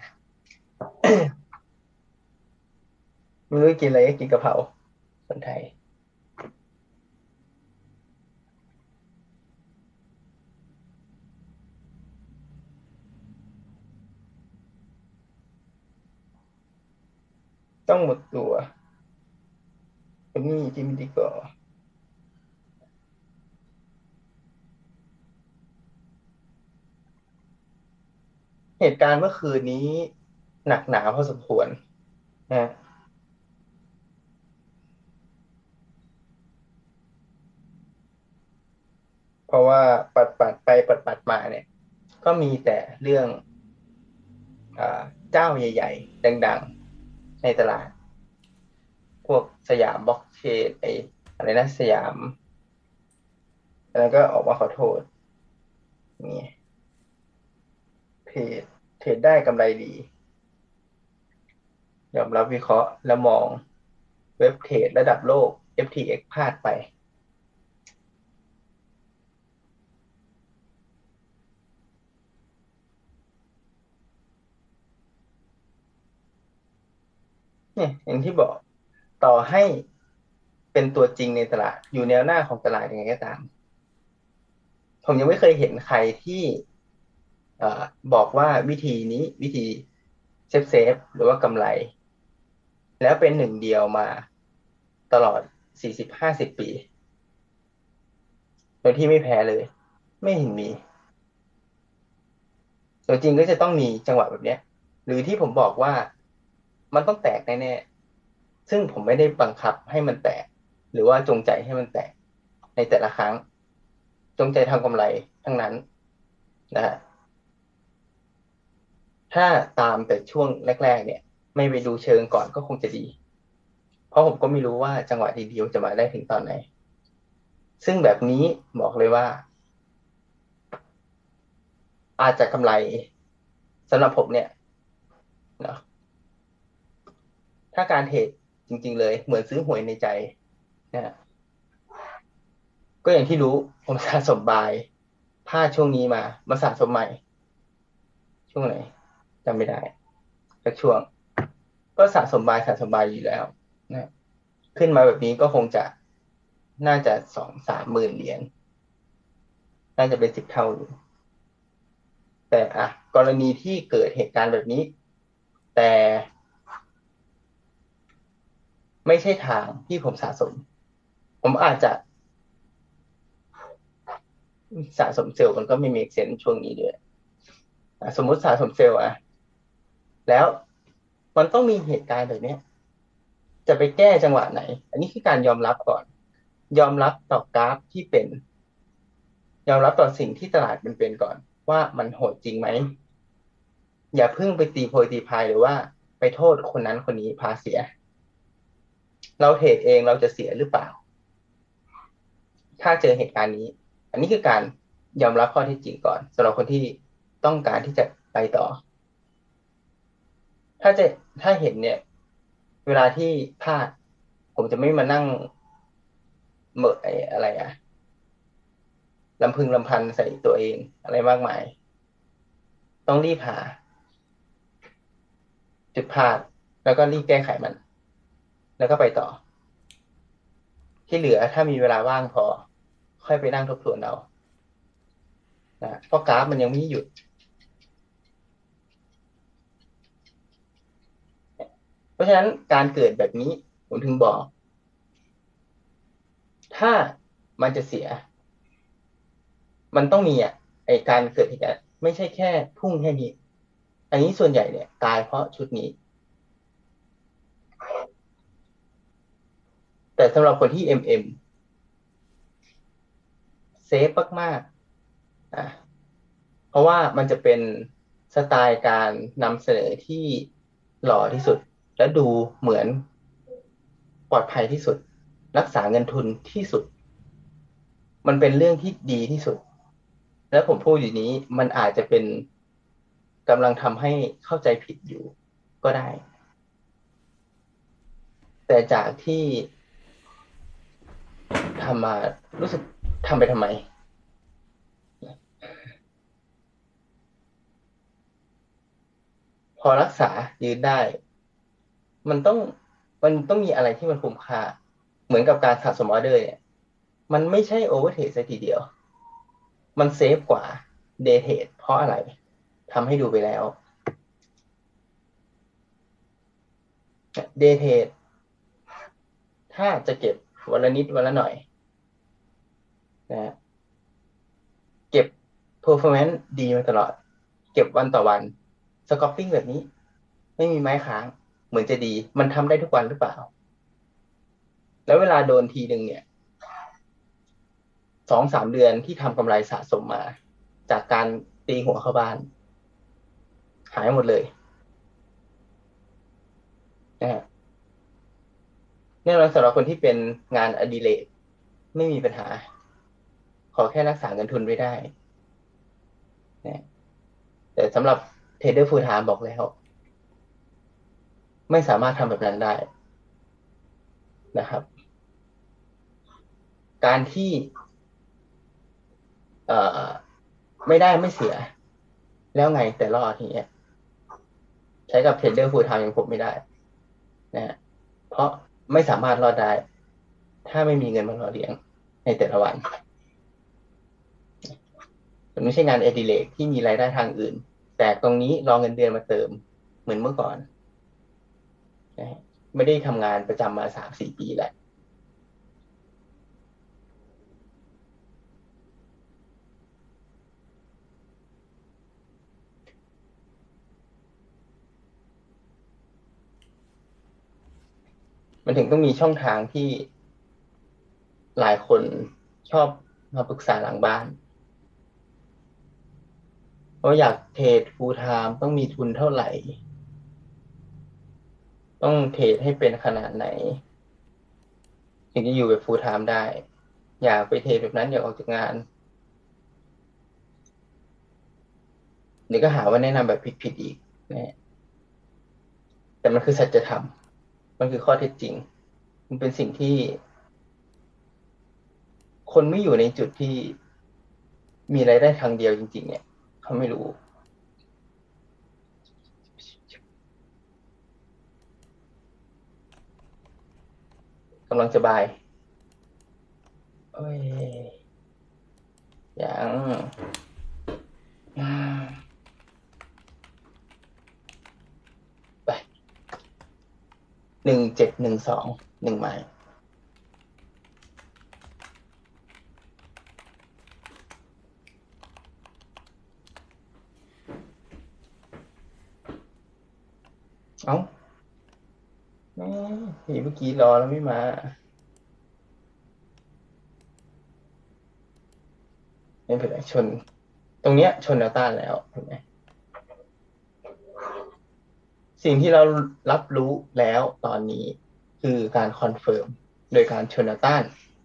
C: ไม่รู้กินอะไรก็กินกะเพราคนไทยต้องหมดตัวเป็นหนี้ที่ไม่ดีก่อเหตุการณ์เมื่อคืนนี้หนักหนาพอสมควรนะเพราะว่าปัดไปปัดมาเนี่ยก็มีแต่เรื่องเจ้าใหญ่ๆดังๆในตลาดพวกสยามบล็อกเชนอะไรนะสยามแล้วก็ออกมาขอโทษนี่เทรดได้กำไรดียอมรับวิเคราะห์แล้วมองเว็บเทรดระดับโลก FTX พลาดไปเนี่ยอย่างที่บอกต่อให้เป็นตัวจริงในตลาดอยู่แนวหน้าของตลาดยังไงก็ตามผมยังไม่เคยเห็นใครที่บอกว่าวิธีนี้วิธีเซฟหรือว่ากำไรแล้วเป็นหนึ่งเดียวมาตลอด40-50 ปีโดยที่ไม่แพ้เลยไม่เห็นมีตัวจริงก็จะต้องมีจังหวะแบบเนี้ยหรือที่ผมบอกว่ามันต้องแตกแน่ๆซึ่งผมไม่ได้บังคับให้มันแตกหรือว่าจงใจให้มันแตกในแต่ละครั้งจงใจทำกำไรทั้งนั้นนะฮะถ้าตามแต่ช่วงแรกๆเนี่ยไม่ไปดูเชิงก่อนก็คงจะดีเพราะผมก็ไม่รู้ว่าจังหวะดีๆจะมาได้ถึงตอนไหนซึ่งแบบนี้บอกเลยว่าอาจจะกำไรสำหรับผมเนี่ยเนาะถ้าการเทรดจริงๆเลยเหมือนซื้อหวยในใจนะฮะก็อย่างที่รู้ผมสะสมบายพลาดช่วงนี้มาสะสมใหม่ช่วงไหนจำไม่ได้สักช่วงก็สะสมบายอยู่แล้วนะขึ้นมาแบบนี้ก็คงจะน่าจะ2-3หมื่นเหรียญน่าจะเป็น10 เท่าอยู่แต่กรณีที่เกิดเหตุการณ์แบบนี้แต่ไม่ใช่ทางที่ผมสะสมผมอาจจะสะสมเซลล์มันก็ไม่มีเซนช่วงนี้ด้วยสมมุติสะสมเซลล์แล้วมันต้องมีเหตุการณ์แบบนี้จะไปแก้จังหวะไหนอันนี้คือการยอมรับก่อนยอมรับต่อกราฟที่เป็นยอมรับต่อสิ่งที่ตลาดมันเป็นก่อนว่ามันโหดจริงไหมอย่าเพิ่งไปตีโพยตีพายหรือว่าไปโทษคนนั้นคนนี้พาเสียเราเทรดเองเราจะเสียหรือเปล่าถ้าเจอเหตุการณ์นี้อันนี้คือการยอมรับข้อเท็จจริงก่อนสำหรับคนที่ต้องการที่จะไปต่อถ้าจะถ้าเห็นเนี่ยเวลาที่พลาดผมจะไม่มานั่งเหม่ออะไรลำพึงลำพันใส่ตัวเองอะไรมากมายต้องรีบหาจุดพลาดแล้วก็รีบแก้ไขมันแล้วก็ไปต่อที่เหลือถ้ามีเวลาว่างพอ ค่อยไปนั่งทบทวนเอานะเพราะกราฟมันยังไม่หยุด เพราะฉะนั้นการเกิดแบบนี้ผมถึงบอก ถ้ามันจะเสีย มันต้องมีไอการเกิดเหตุการณ์ไม่ใช่แค่พุ่งแค่นี้ อันนี้ส่วนใหญ่เนี่ยตายเพราะชุดนี้ แต่สำหรับคนที่เซฟมากๆเพราะว่ามันจะเป็นสไตล์การนำเสนอที่หล่อที่สุด และดูเหมือนปลอดภัยที่สุด รักษาเงินทุนที่สุด มันเป็นเรื่องที่ดีที่สุด และผมพูดอย่างนี้มันอาจจะเป็นกำลังทำให้เข้าใจผิดอยู่ก็ได้ แต่จากที่ทำมารู้สึกทำไปทำไม พอรักษายืนได้ มันต้องมีอะไรที่มันคุ้มค่า เหมือนกับการสะสมออเดอร์เนี่ย มันไม่ใช่โอเวอร์เทรดซะทีเดียว มันเซฟกว่าเดย์เทรดเพราะอะไรทำให้ดูไปแล้วเดย์เทรดถ้าจะเก็บวันละนิดวันละหน่อยนะเก็บ performance ดีมาตลอด เก็บวันต่อวันสกอปปิ้งแบบนี้ ไม่มีไม้ค้าง เหมือนจะดี มันทำได้ทุกวันหรือเปล่า แล้วเวลาโดนทีหนึ่งเนี่ย2-3 เดือนที่ทำกำไรสะสมมา จากการตีหัวเข้าบ้าน หายหมดเลยนะฮะแน่นอนสำหรับคนที่เป็นงานอดิเรกไม่มีปัญหา ขอแค่รักษาเงินทุนไว้ได้นะแต่สำหรับเทรดเดอร์ฟูลไทม์บอกแล้ว ไม่สามารถทำแบบนั้นได้นะครับ การที่เอ่อไม่ได้ไม่เสีย แล้วไงแต่รอดทีเนี้ยใช้กับเทรดเดอร์ฟูลไทม์อย่างผมไม่ได้นะฮะเพราะไม่สามารถรอดได้ ถ้าไม่มีเงินมาหล่อเลี้ยงในแต่ละวันมันไม่ใช่งานอดิเรกที่มีรายได้ทางอื่น แต่ตรงนี้รอเงินเดือนมาเติมเหมือนเมื่อก่อนนะฮะไม่ได้ทำงานประจำมา3-4 ปีแล้วมันถึงต้องมีช่องทางที่หลายคนชอบมาปรึกษาหลังบ้านเพราะอยากเทรดฟูลไทม์ต้องมีทุนเท่าไหร่ ต้องเทรดให้เป็นขนาดไหน ถึงจะอยู่แบบฟูลไทม์ได้ อยากไปเทรดแบบนั้นอยากออกจากงานเดี๋ยวก็หาว่าแนะนำแบบผิดๆอีกนะแต่มันคือสัจธรรมมันคือข้อเท็จจริง มันเป็นสิ่งที่คนไม่อยู่ในจุดที่มีรายได้ทางเดียวจริงๆเนี่ยเขาไม่รู้กำลังจะบายโอ้ยอย่างไป17121 ไม้เอ้าแม่เมื่อกี้รอแล้วไม่มาไม่เป็นไรชน ตรงเนี้ยชนแนวต้านแล้วเห็นไหมสิ่งที่เรารับรู้แล้วตอนนี้คือการคอนเฟิร์มโดยการชนแนวต้าน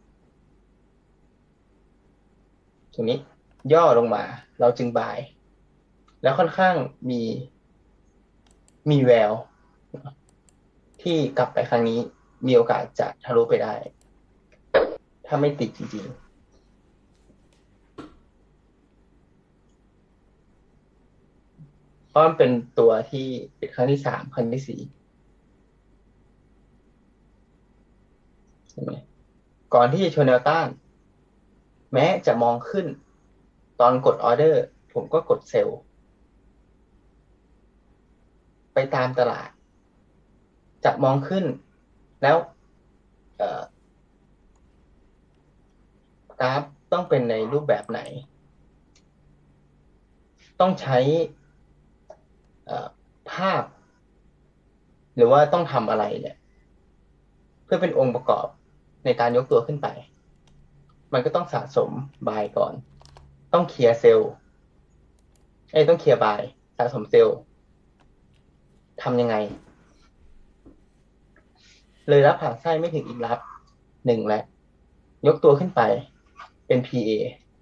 C: ตรงนี้ย่อลงมาเราจึงบาย แล้วค่อนข้างมีแววที่กลับไปครั้งนี้มีโอกาสจะทะลุไปได้ ถ้าไม่ติดจริงๆเพราะมันเป็นตัวที่เป็นครั้งที่3ครั้งที่4ใช่ไหมก่อนที่จะชนแนวต้าน แม้จะมองขึ้น ตอนกดออเดอร์ ผมก็กดเซลล์ไปตามตลาด จะมองขึ้น แล้วกราฟต้องเป็นในรูปแบบไหน ต้องใช้ภาพ หรือว่าต้องทำอะไรเนี่ย เพื่อเป็นองค์ประกอบในการยกตัวขึ้นไป มันก็ต้องสะสมบายก่อน ต้องเคลียร์เซลล์ต้องเคลียร์บายสะสมเซลล์ทำยังไง เลยรับผ่านไส้ไม่ถึงอีกรับหนึ่งแล้วยกตัวขึ้นไปเป็น PA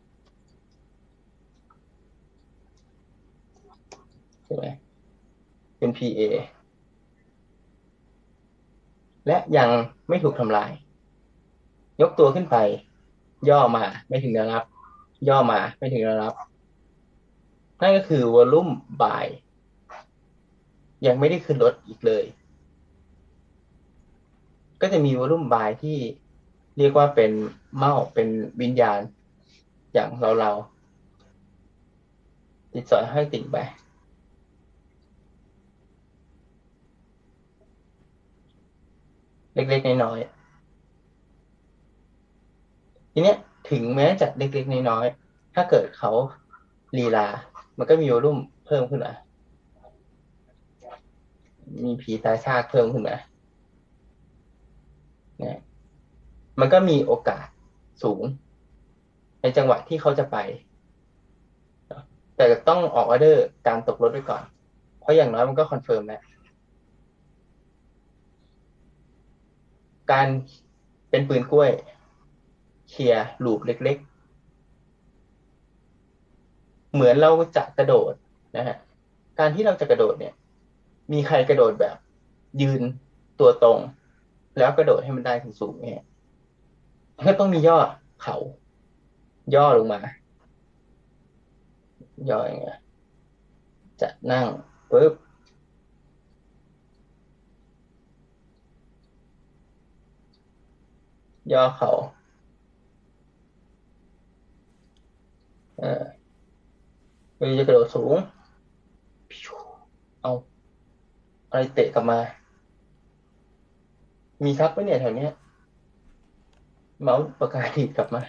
C: ใช่ไหมเป็น PA และยังไม่ถูกทำลาย ยกตัวขึ้นไป ย่อมาไม่ถึงแนวรับ ย่อมาไม่ถึงแนวรับ นั่นก็คือ volume buy ยังไม่ได้ขึ้นรถอีกเลย ก็จะมี volume buy ที่เรียกว่าเป็นเม่าเป็นวิญญาณ อย่างเราติดสอยห้อยติ่งไป เล็กๆน้อยๆทีเนี้ยถึงแม้จะเล็กๆน้อยๆถ้าเกิดเขาลีลา มันก็มีวอลุ่มเพิ่มขึ้นมา มีผีตายซากเพิ่มขึ้นมาเนี่ยมันก็มีโอกาสสูง ในจังหวะที่เขาจะไป แต่ต้องออกออเดอร์การตกรถไว้ก่อน เพราะอย่างน้อยมันก็คอนเฟิร์มแล้ว การเป็นปืนกล้วยเคลียร์ลูปเล็กๆ เหมือนเราจะกระโดดนะฮะ การที่เราจะกระโดดเนี่ย มีใครกระโดดแบบยืนตัวตรง แล้วกระโดดให้มันได้ถึงสูงเนี่ยก็ต้องมีย่อเขาย่อลงมา ย่ออย่างเงี้ยจะนั่งปุ๊บย่อเขาเราจะกระโดดสูงเอาอะไรเตะกลับมา มีซับไหมเนี่ยแถวเนี้ยเมาส์ปากกาดีดกลับมา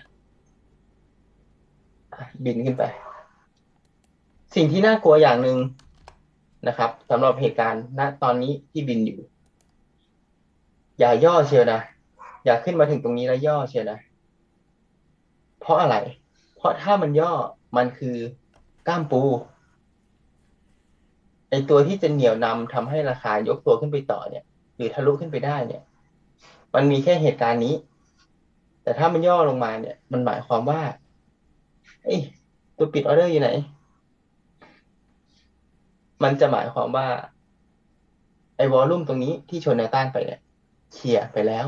C: บินขึ้นไป สิ่งที่น่ากลัวอย่างหนึ่งนะครับสำหรับเหตุการณ์ณตอนนี้ที่บินอยู่ อย่าย่อเชียวนะอย่าขึ้นมาถึงตรงนี้แล้วย่อเชียวนะเพราะอะไร เพราะถ้ามันย่อมันคือกล้ามปูไอตัวที่จะเหนี่ยวนำทำให้ราคายกตัวขึ้นไปต่อเนี่ย หรือทะลุขึ้นไปได้เนี่ย มันมีแค่เหตุการณ์นี้ แต่ถ้ามันย่อลงมาเนี่ย มันหมายความว่าตัวปิดออเดอร์อยู่ไหน มันจะหมายความว่าไอ้วอลลุ่มตรงนี้ที่ชนแนวต้านไปเนี่ยเคลียร์ไปแล้ว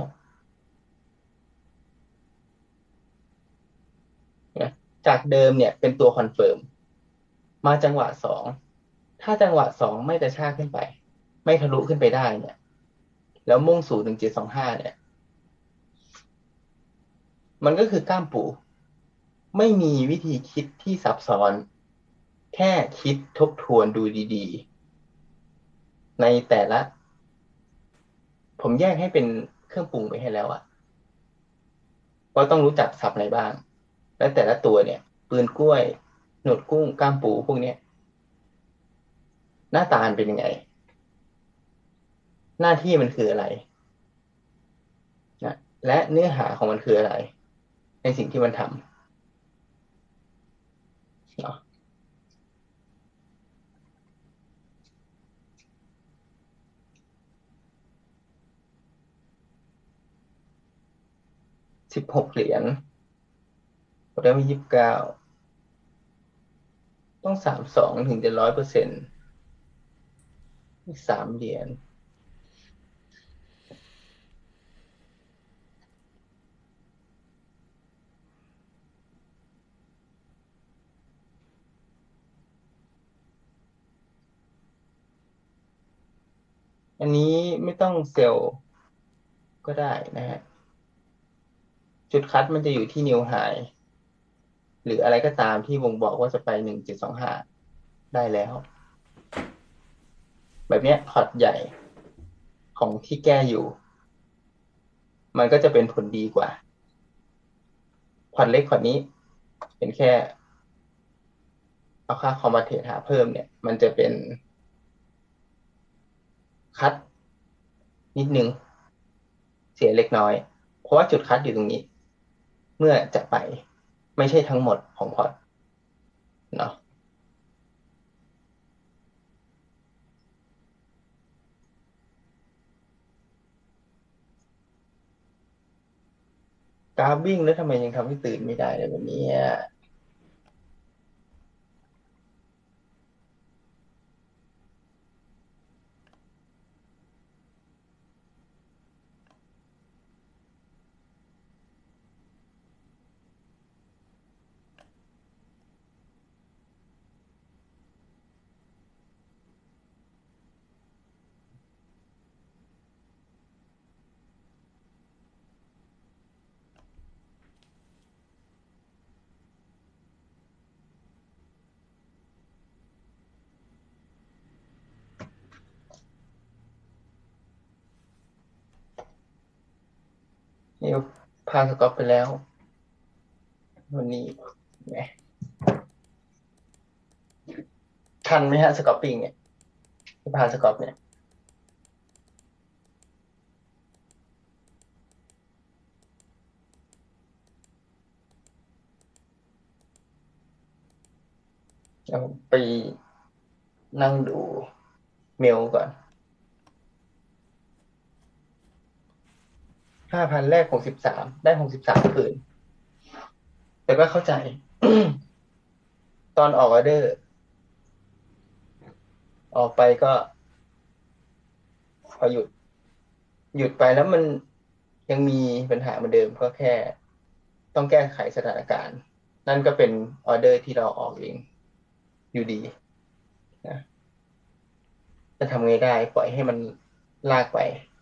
C: นะจากเดิมเนี่ยเป็นตัวคอนเฟิร์มมาจังหวะสองถ้าจังหวะสองไม่กระชากขึ้นไป ไม่ทะลุขึ้นไปได้เนี่ย แล้วมุ่งสู่1725เนี่ย มันก็คือกล้ามปูไม่มีวิธีคิดที่ซับซ้อน แค่คิดทบทวนดูดีๆ ในแต่ละ ผมแยกให้เป็นเครื่องปรุงไปให้แล้วอะว่าต้องรู้จักศัพท์อะไรบ้าง และแต่ละตัวเนี่ย ปืนกล้วย หนวดกุ้งกล้ามปูพวกเนี้ยหน้าตาเป็นยังไง หน้าที่มันคืออะไรนะและเนื้อหาของมันคืออะไร ในสิ่งที่มันทำเนาะ16 เหรียญได้มา29ต้อง32ถึงจะ100%อีก3 เหรียญอันนี้ไม่ต้องเซลล์ก็ได้นะฮะจุดคัดมันจะอยู่ที่นิวไฮหรืออะไรก็ตามที่บ่งบอกว่าจะไป1.25ได้แล้ว แบบเนี้ยพอร์ตใหญ่ของที่แก้อยู่ มันก็จะเป็นผลดีกว่าพอร์ตเล็กพอร์ตนี้เป็นแค่เอาค่าคอมมาเทหาเพิ่มเนี่ย มันจะเป็นคัดนิดนึงเสียเล็กน้อย เพราะว่าจุดคัดอยู่ตรงนี้ เมื่อจะไปไม่ใช่ทั้งหมดของพอร์ตเนาะกราฟวิ่งแล้วทำไมยังทำให้ตื่นไม่ได้เลยวันนี้นี่พาสกอปไปแล้ว วันนี้ไงทันไหมฮะสกอปปิ้งเนี่ยที่พาสกอปเนี่ยเอาไปนั่งดูเมลก่อน5,000แรก63ได้63คืนแต่ก็เข้าใจ ตอนออกออเดอร์ ออกไปก็พอหยุดไปแล้วมันยังมีปัญหาเหมือนเดิมก็แค่ต้องแก้ไขสถานการณ์ นั่นก็เป็นออเดอร์ที่เราออกเองอยู่ดีนะจะทำไงได้ปล่อยให้มันลากไป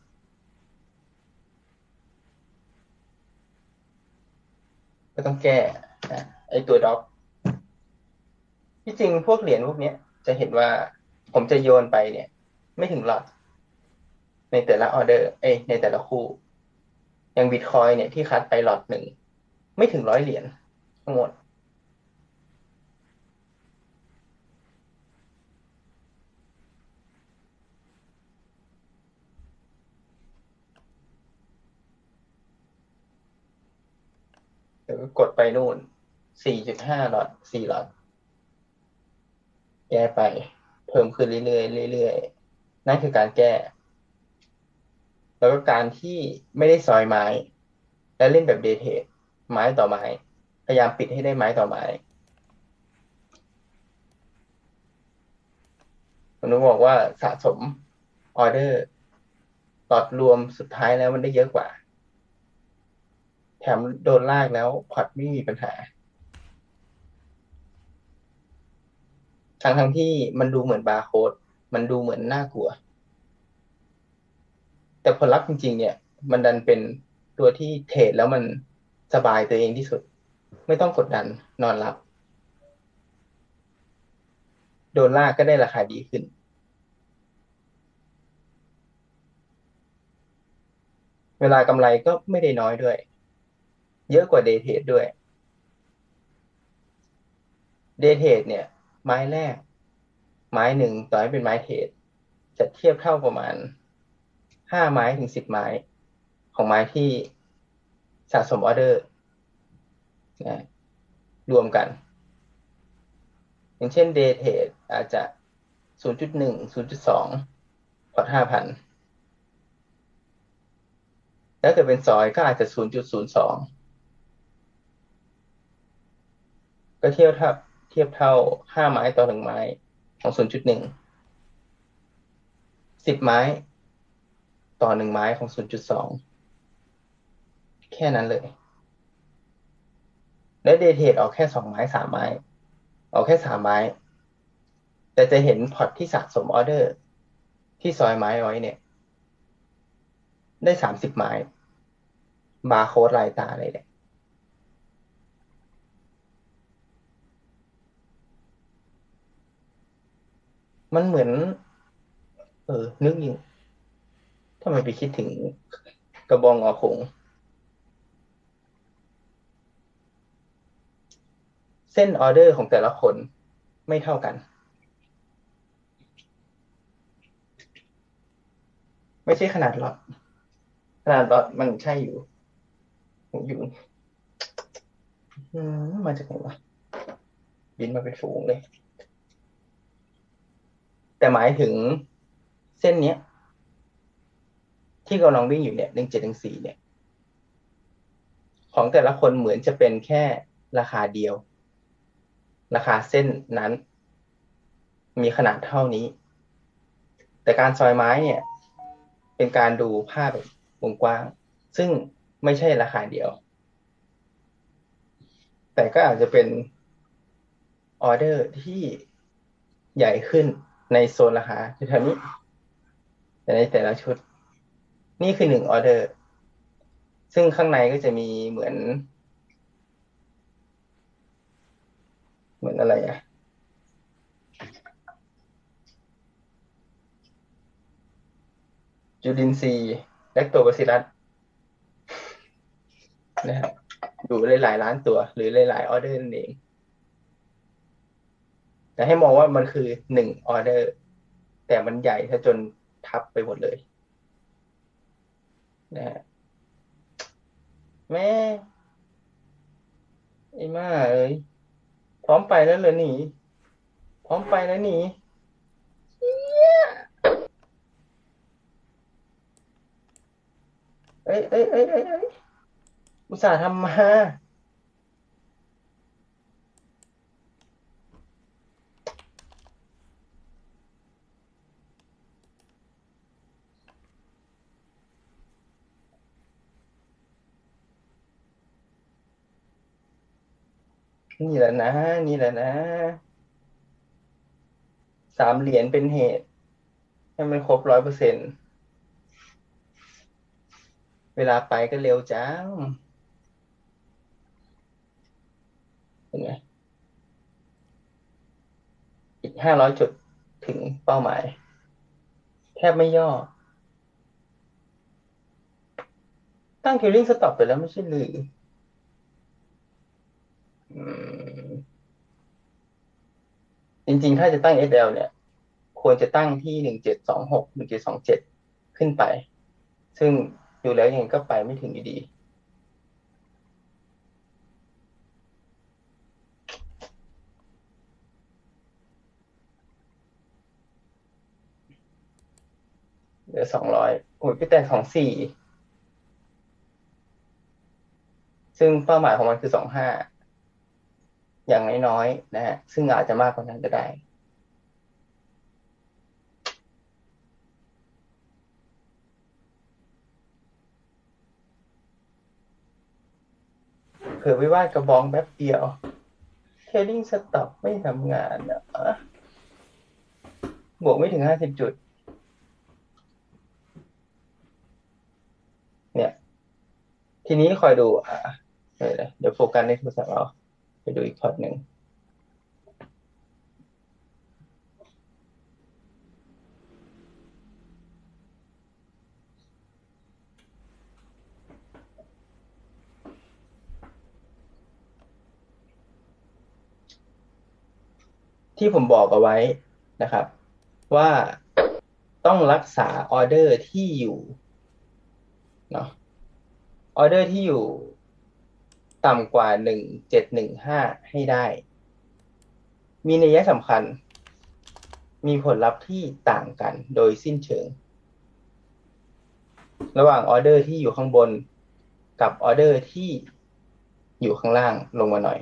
C: ก็ต้องแก้นะไอตัวด็อกที่จริงพวกเหรียญพวกเนี้ยจะเห็นว่าผมจะโยนไปเนี่ย ไม่ถึงหลอดในแต่ละออเดอร์ในแต่ละคู่อย่างบิตคอยเนี่ยที่คัดไปหลอดหนึ่งไม่ถึง100 เหรียญทั้งหมดแล้วก็กดไปนู่น4.5หลอด4 หลอดแก้ไปเพิ่มขึ้นเรื่อยๆเรื่อยๆนั่นคือการแก้ แล้วก็การที่ไม่ได้ซอยไม้และเล่นแบบเดย์เทรดไม้ต่อไม้พยายามปิดให้ได้ไม้ต่อไม้ผมต้องบอกว่าสะสมออเดอร์ตอดรวมสุดท้ายแล้วมันได้เยอะกว่าแถมโดนลากแล้วพอร์ตไม่มีปัญหาทั้งที่มันดูเหมือนบาร์โค้ดมันดูเหมือนน่ากลัวแต่ผลลัพธ์จริงๆเนี่ยมันดันเป็นตัวที่เทรดแล้วมันสบายตัวเองที่สุดไม่ต้องกดดันนอนหลับโดนลากก็ได้ราคาดีขึ้นเวลากำไรก็ไม่ได้น้อยด้วยเยอะกว่าเดย์เทรดด้วยเดย์เทรดเนี่ยไม้แรกไม้หนึ่งต่อให้เป็นไม้เทรดจะเทียบเท่าประมาณ5 ไม้ถึง10 ไม้ของไม้ที่สะสมออเดอร์นะรวมกันอย่างเช่นเดย์เทรดอาจจะ0.1 0.2พอร์ต5,000แล้วเกิดเป็นซอยก็อาจจะ0.02ก็เทียบเท่า5 ไม้ต่อ1 ไม้ของ0.1 10 ไม้ต่อ1 ไม้ของ0.2แค่นั้นเลยและเดย์เทรดออกแค่2 ไม้3 ไม้ออกแค่3 ไม้แต่จะเห็นพอร์ตที่สะสมออเดอร์ที่ซอยไม้ไว้เนี่ยได้30 ไม้บาร์โค้ดลายตาเลยเนี่ยมันเหมือนนึกอยู่ทำไมไปคิดถึงกระบองงอคงเส้นออเดอร์ของแต่ละคนไม่เท่ากัน ไม่ใช่ขนาดล็อตมันใช่อยู่มาจากไหนวะบินมาเป็นฝูงเลย แต่หมายถึงเส้นเนี้ย ที่กำลังวิ่งอยู่เนี่ย1714เนี่ย ของแต่ละคนเหมือนจะเป็นแค่ราคาเดียว ราคาเส้นนั้น มีขนาดเท่านี้ แต่การซอยไม้เนี่ย เป็นการดูภาพแบบวงกว้าง ซึ่งไม่ใช่ราคาเดียว แต่ก็อาจจะเป็นออเดอร์ที่ใหญ่ขึ้นในโซนราคาแถวนี้แต่ในแต่ละชุด นี่คือ1 ออเดอร์ ซึ่งข้างในก็จะมีเหมือนอะไรอ่ะ จุลินทรีย์แลคโตบาซิลลัสนะครับอยู่หลายๆล้านตัว หรือหลายๆออเดอร์นั่นเอง แต่ให้มองว่ามันคือ1 ออเดอร์ แต่มันใหญ่ซะจนทับไปหมดเลยนะฮะแม่ไอ้ม่าเอ้ยพร้อมไปแล้วเหรอหนีพร้อมไปแล้วหนีเอ้ยอุตส่าห์ทำมานี่แหละนะนี่แหละนะ3 เหรียญเป็นเหตุให้มันครบ100%เวลาไปก็เร็วจังเห็นไหมอีก500 จุดถึงเป้าหมายแทบไม่ย่อตั้งคิวริ่งสต็อปไปแล้วไม่ใช่หรืออืมจริงๆถ้าจะตั้ง SL เนี่ยควรจะตั้งที่17261727ขึ้นไปซึ่งดูแล้วยังไงก็ไปไม่ถึงอยู่ดีเหลือ200โอ้ยไปแต่24ซึ่งเป้าหมายของมันคือ25อย่างน้อยๆนะฮะซึ่งอาจจะมากกว่านั้นก็ได้เผื่อไปวาดกระบองแป๊บเดียวเทรดดิ้งสต็อปไม่ทำงานบวกไม่ถึง50 จุดเนี่ยทีนี้คอยดูเดี๋ยวโฟกัสในโทรศัพท์เราไปดูอีกพอร์ตหนึ่งที่ผมบอกเอาไว้นะครับว่าต้องรักษาออเดอร์ที่อยู่เนาะออเดอร์ที่อยู่ต่ำกว่า1715ให้ได้มีนัยสำคัญมีผลลัพธ์ที่ต่างกันโดยสิ้นเชิงระหว่างออเดอร์ที่อยู่ข้างบนกับออเดอร์ที่อยู่ข้างล่างลงมาหน่อย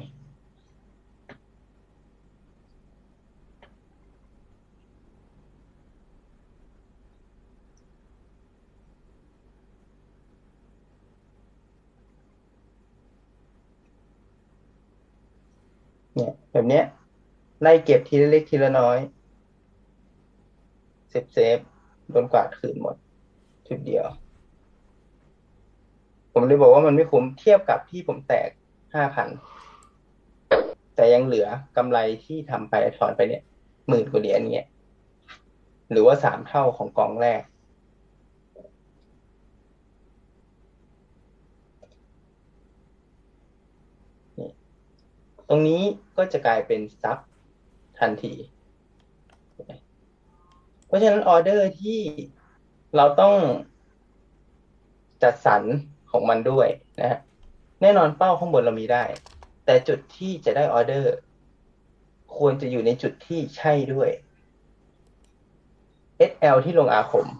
C: เนี่ยแบบเนี้ยไล่เก็บทีละเล็กทีละน้อยเซฟโดนกวาดคืนหมดชุดเดียวผมเลยบอกว่ามันไม่คุ้มเทียบกับที่ผมแตก5,000แต่ยังเหลือกำไรที่ทำไปถอนไปเนี่ย10,000 กว่าเหรียญเงี้ยหรือว่า3เท่าของกองแรกนี่ตรงนี้ก็จะกลายเป็นซับทันทีเพราะฉะนั้นออเดอร์ที่เราต้องจัดสรรของมันด้วยนะฮะแน่นอนเป้าข้างบนเรามีได้แต่จุดที่จะได้ออเดอร์ควรจะอยู่ในจุดที่ใช่ด้วย SL ที่ลงอาคม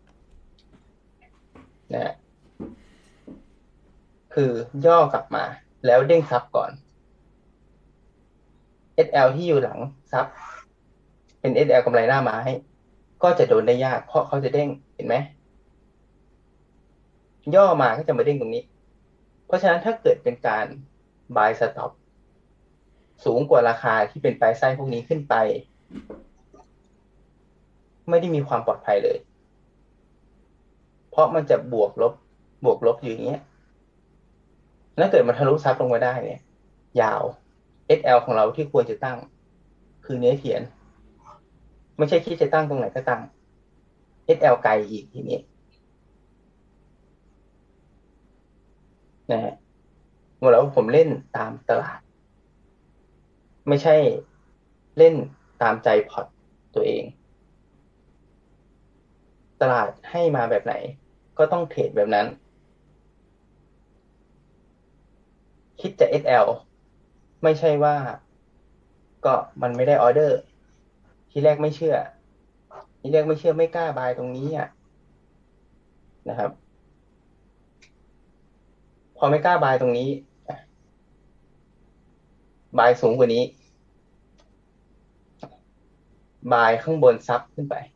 C: นะฮะคือย่อกลับมาแล้วเด้งซับก่อน SL ที่อยู่หลังซับเป็น SL กำไรหน้าไม้ก็จะโดนได้ยากเพราะเขาจะเด้งเห็นไหมย่อมาก็จะมาเด้งตรงนี้เพราะฉะนั้นถ้าเกิดเป็นการ buy stop สูงกว่าราคาที่เป็นปลายไส้พวกนี้ขึ้นไปไม่ได้มีความปลอดภัยเลยเพราะมันจะบวกลบอยู่อย่างเงี้ยถ้าเกิดมันทะลุซับลงมาได้เนี่ยยาว SL ของเราที่ควรจะตั้งคือเนื้อเขียนไม่ใช่คิดจะตั้งตรงไหนก็ตั้ง SL ไกลอีกทีนี้นะฮะหมดแล้วผมเล่นตามตลาดไม่ใช่เล่นตามใจพอร์ตตัวเองตลาดให้มาแบบไหนก็ต้องเทรดแบบนั้นคิดจะ SL ไม่ใช่ว่าก็มันไม่ได้ออเดอร์ทีแรกไม่เชื่อไม่กล้าบายตรงนี้นะครับพอไม่กล้าบายตรงนี้บายสูงกว่านี้บายข้างบนซับขึ้นไป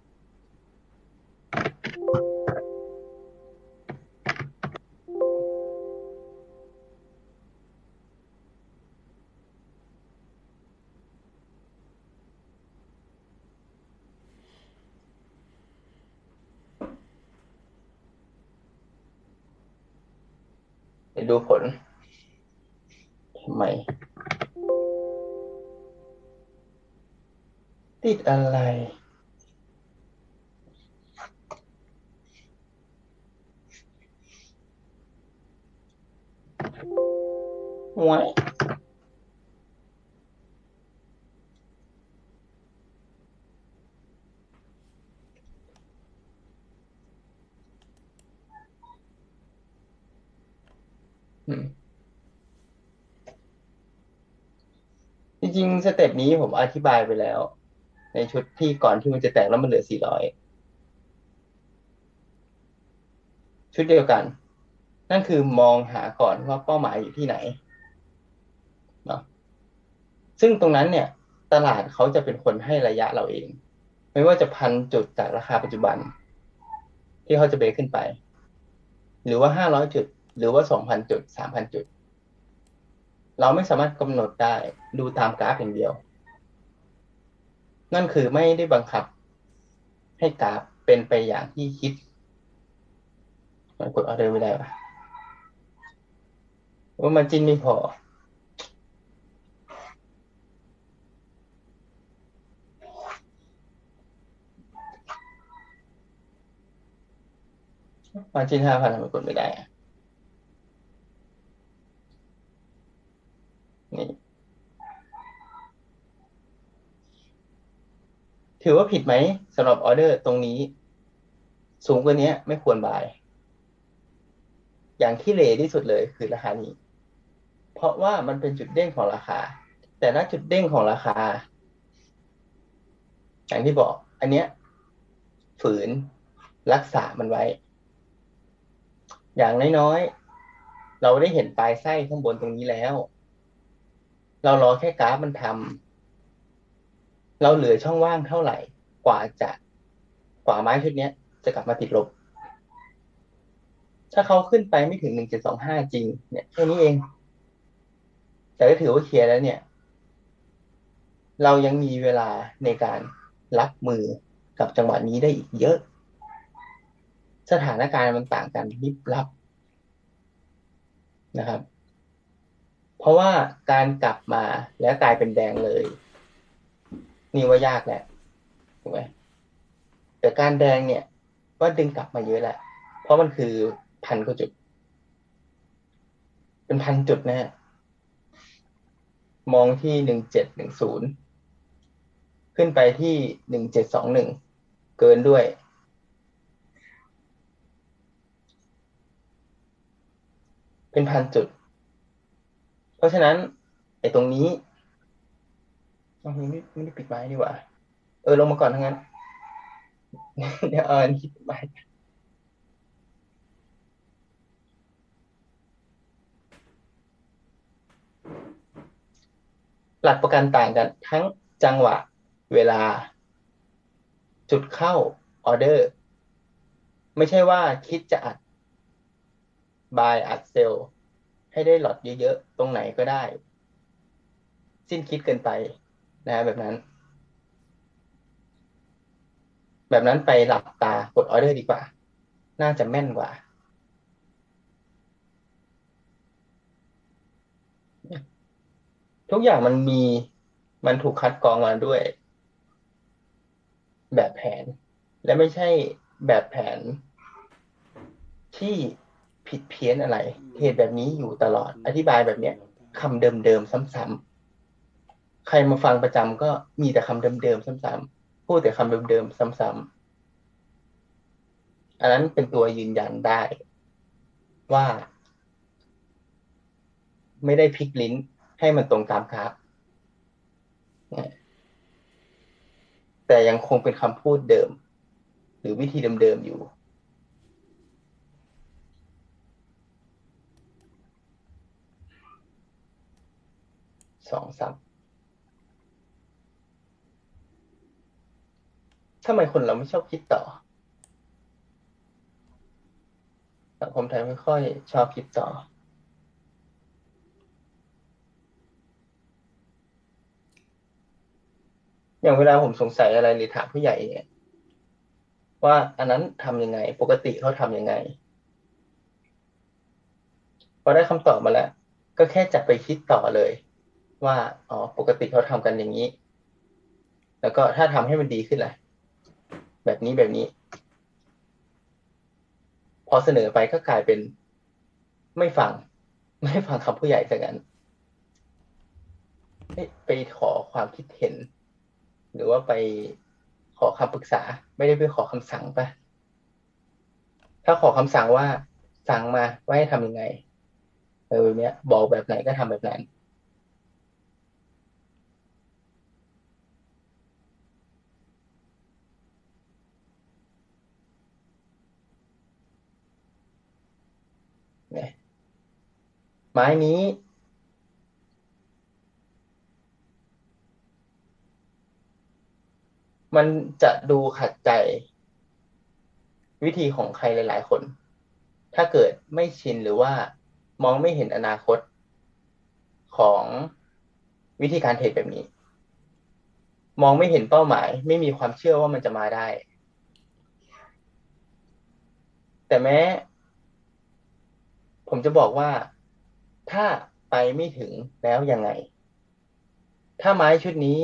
C: เดี๋ยวดูผลทำไมติดอะไรวะอืมจริงๆสเต็ปนี้ผมอธิบายไปแล้วในชุดที่ก่อนที่มันจะแตกแล้วมันเหลือ400ชุดเดียวกันนั่นคือมองหาก่อนว่าเป้าหมายอยู่ที่ไหนเนาะซึ่งตรงนั้นเนี่ยตลาดเขาจะเป็นคนให้ระยะเราเองไม่ว่าจะ1,000 จุดจากราคาปัจจุบันที่เขาจะเบรกขึ้นไปหรือว่า500 จุดหรือว่า2,000 จุด3,000 จุดเราไม่สามารถกำหนดได้ดูตามกราฟอย่างเดียวนั่นคือไม่ได้บังคับให้กราฟเป็นไปอย่างที่คิดมันกดออเดอร์ไม่ได้ปะว่ามันจิ้นไม่พอมันจิ้น5,000ทำไมกดไม่ได้อะนี่ถือว่าผิดไหมสำหรับออเดอร์ตรงนี้สูงกว่านี้ไม่ควรบายอย่างที่เลที่สุดเลยคือราคานี้เพราะว่ามันเป็นจุดเด้งของราคาแต่ณจุดเด้งของราคาอย่างที่บอกอันเนี้ยฝืนรักษามันไว้อย่างน้อยๆเราได้เห็นปลายไส้ข้างบนตรงนี้แล้วเรารอแค่กราฟมันทำเราเหลือช่องว่างเท่าไหร่กว่าจะกว่าไม้ชุดเนี้ยจะกลับมาติดลบถ้าเขาขึ้นไปไม่ถึง1725จริงเนี่ยแค่นี้เองแต่ก็ถือว่าเคลียร์แล้วเนี่ยเรายังมีเวลาในการรับมือกับจังหวะนี้ได้อีกเยอะสถานการณ์มันต่างกันลิบลับนะครับเพราะว่าการกลับมาแล้วกลายเป็นแดงเลยนี่ว่ายากแหละถูกไหมแต่การแดงเนี่ยก็ดึงกลับมาเยอะแหละเพราะมันคือ1,000 กว่าจุดเป็น1,000 จุดนะฮะมองที่1710ขึ้นไปที่1721เกินด้วยเป็น1,000 จุดเพราะฉะนั้นไอ้ตรงนี้ไม่ได้ปิดไม้ดีกว่าลงมาก่อนทั้งนั้น เดี๋ยวอันนี้ปิดไม้หลักประกันต่างกันทั้งจังหวะเวลาจุดเข้าออเดอร์ไม่ใช่ว่าคิดจะอัดเซลล์ให้ได้หลอตเยอะๆตรงไหนก็ได้สิ้นคิดเกินไปนะแบบนั้นไปหลับตากดออเดอร์ดีกว่าน่าจะแม่นกว่าทุกอย่างมันถูกคัดกรองมาด้วยแบบแผนและไม่ใช่แบบแผนที่ผิดเพี้ยนอะไรเหตุแบบนี้อยู่ตลอดอธิบายแบบเนี้ยคำเดิมๆซ้ำๆใครมาฟังประจำก็มีแต่คำเดิมๆซ้ำๆพูดแต่คำเดิมๆซ้ำๆอันนั้นเป็นตัวยืนยันได้ว่าไม่ได้พลิกลิ้นให้มันตรงตามกราฟแต่ยังคงเป็นคำพูดเดิมหรือวิธีเดิมๆอยู่2-3ทำไมคนเราไม่ชอบคิดต่อสังคมไทยไม่ค่อยชอบคิดต่ออย่างเวลาผมสงสัยอะไรหรือถามผู้ใหญ่เนี่ยว่าอันนั้นทำยังไงปกติเขาทำยังไงพอได้คำตอบมาแล้วก็แค่จะไปคิดต่อเลยว่าอ๋อปกติเขาทำกันอย่างนี้แล้วก็ถ้าทำให้มันดีขึ้นล่ะแบบนี้พอเสนอไปก็กลายเป็นไม่ฟังไม่ฟังคำผู้ใหญ่ซะงั้นไปขอความคิดเห็นหรือว่าไปขอคำปรึกษาไม่ได้ไปขอคำสั่งป่ะถ้าขอคำสั่งว่าสั่งมาว่าให้ทำยังไงแบบเนี้ยบอกแบบไหนก็ทำแบบนั้นเนี่ยไม้นี้มันจะดูขัดใจวิธีของใครหลายๆคนถ้าเกิดไม่ชินหรือว่ามองไม่เห็นอนาคตของวิธีการเทรดแบบนี้มองไม่เห็นเป้าหมายไม่มีความเชื่อว่ามันจะมาได้แต่แม้ผมจะบอกว่าถ้าไปไม่ถึงแล้วยังไงถ้าไม้ชุดนี้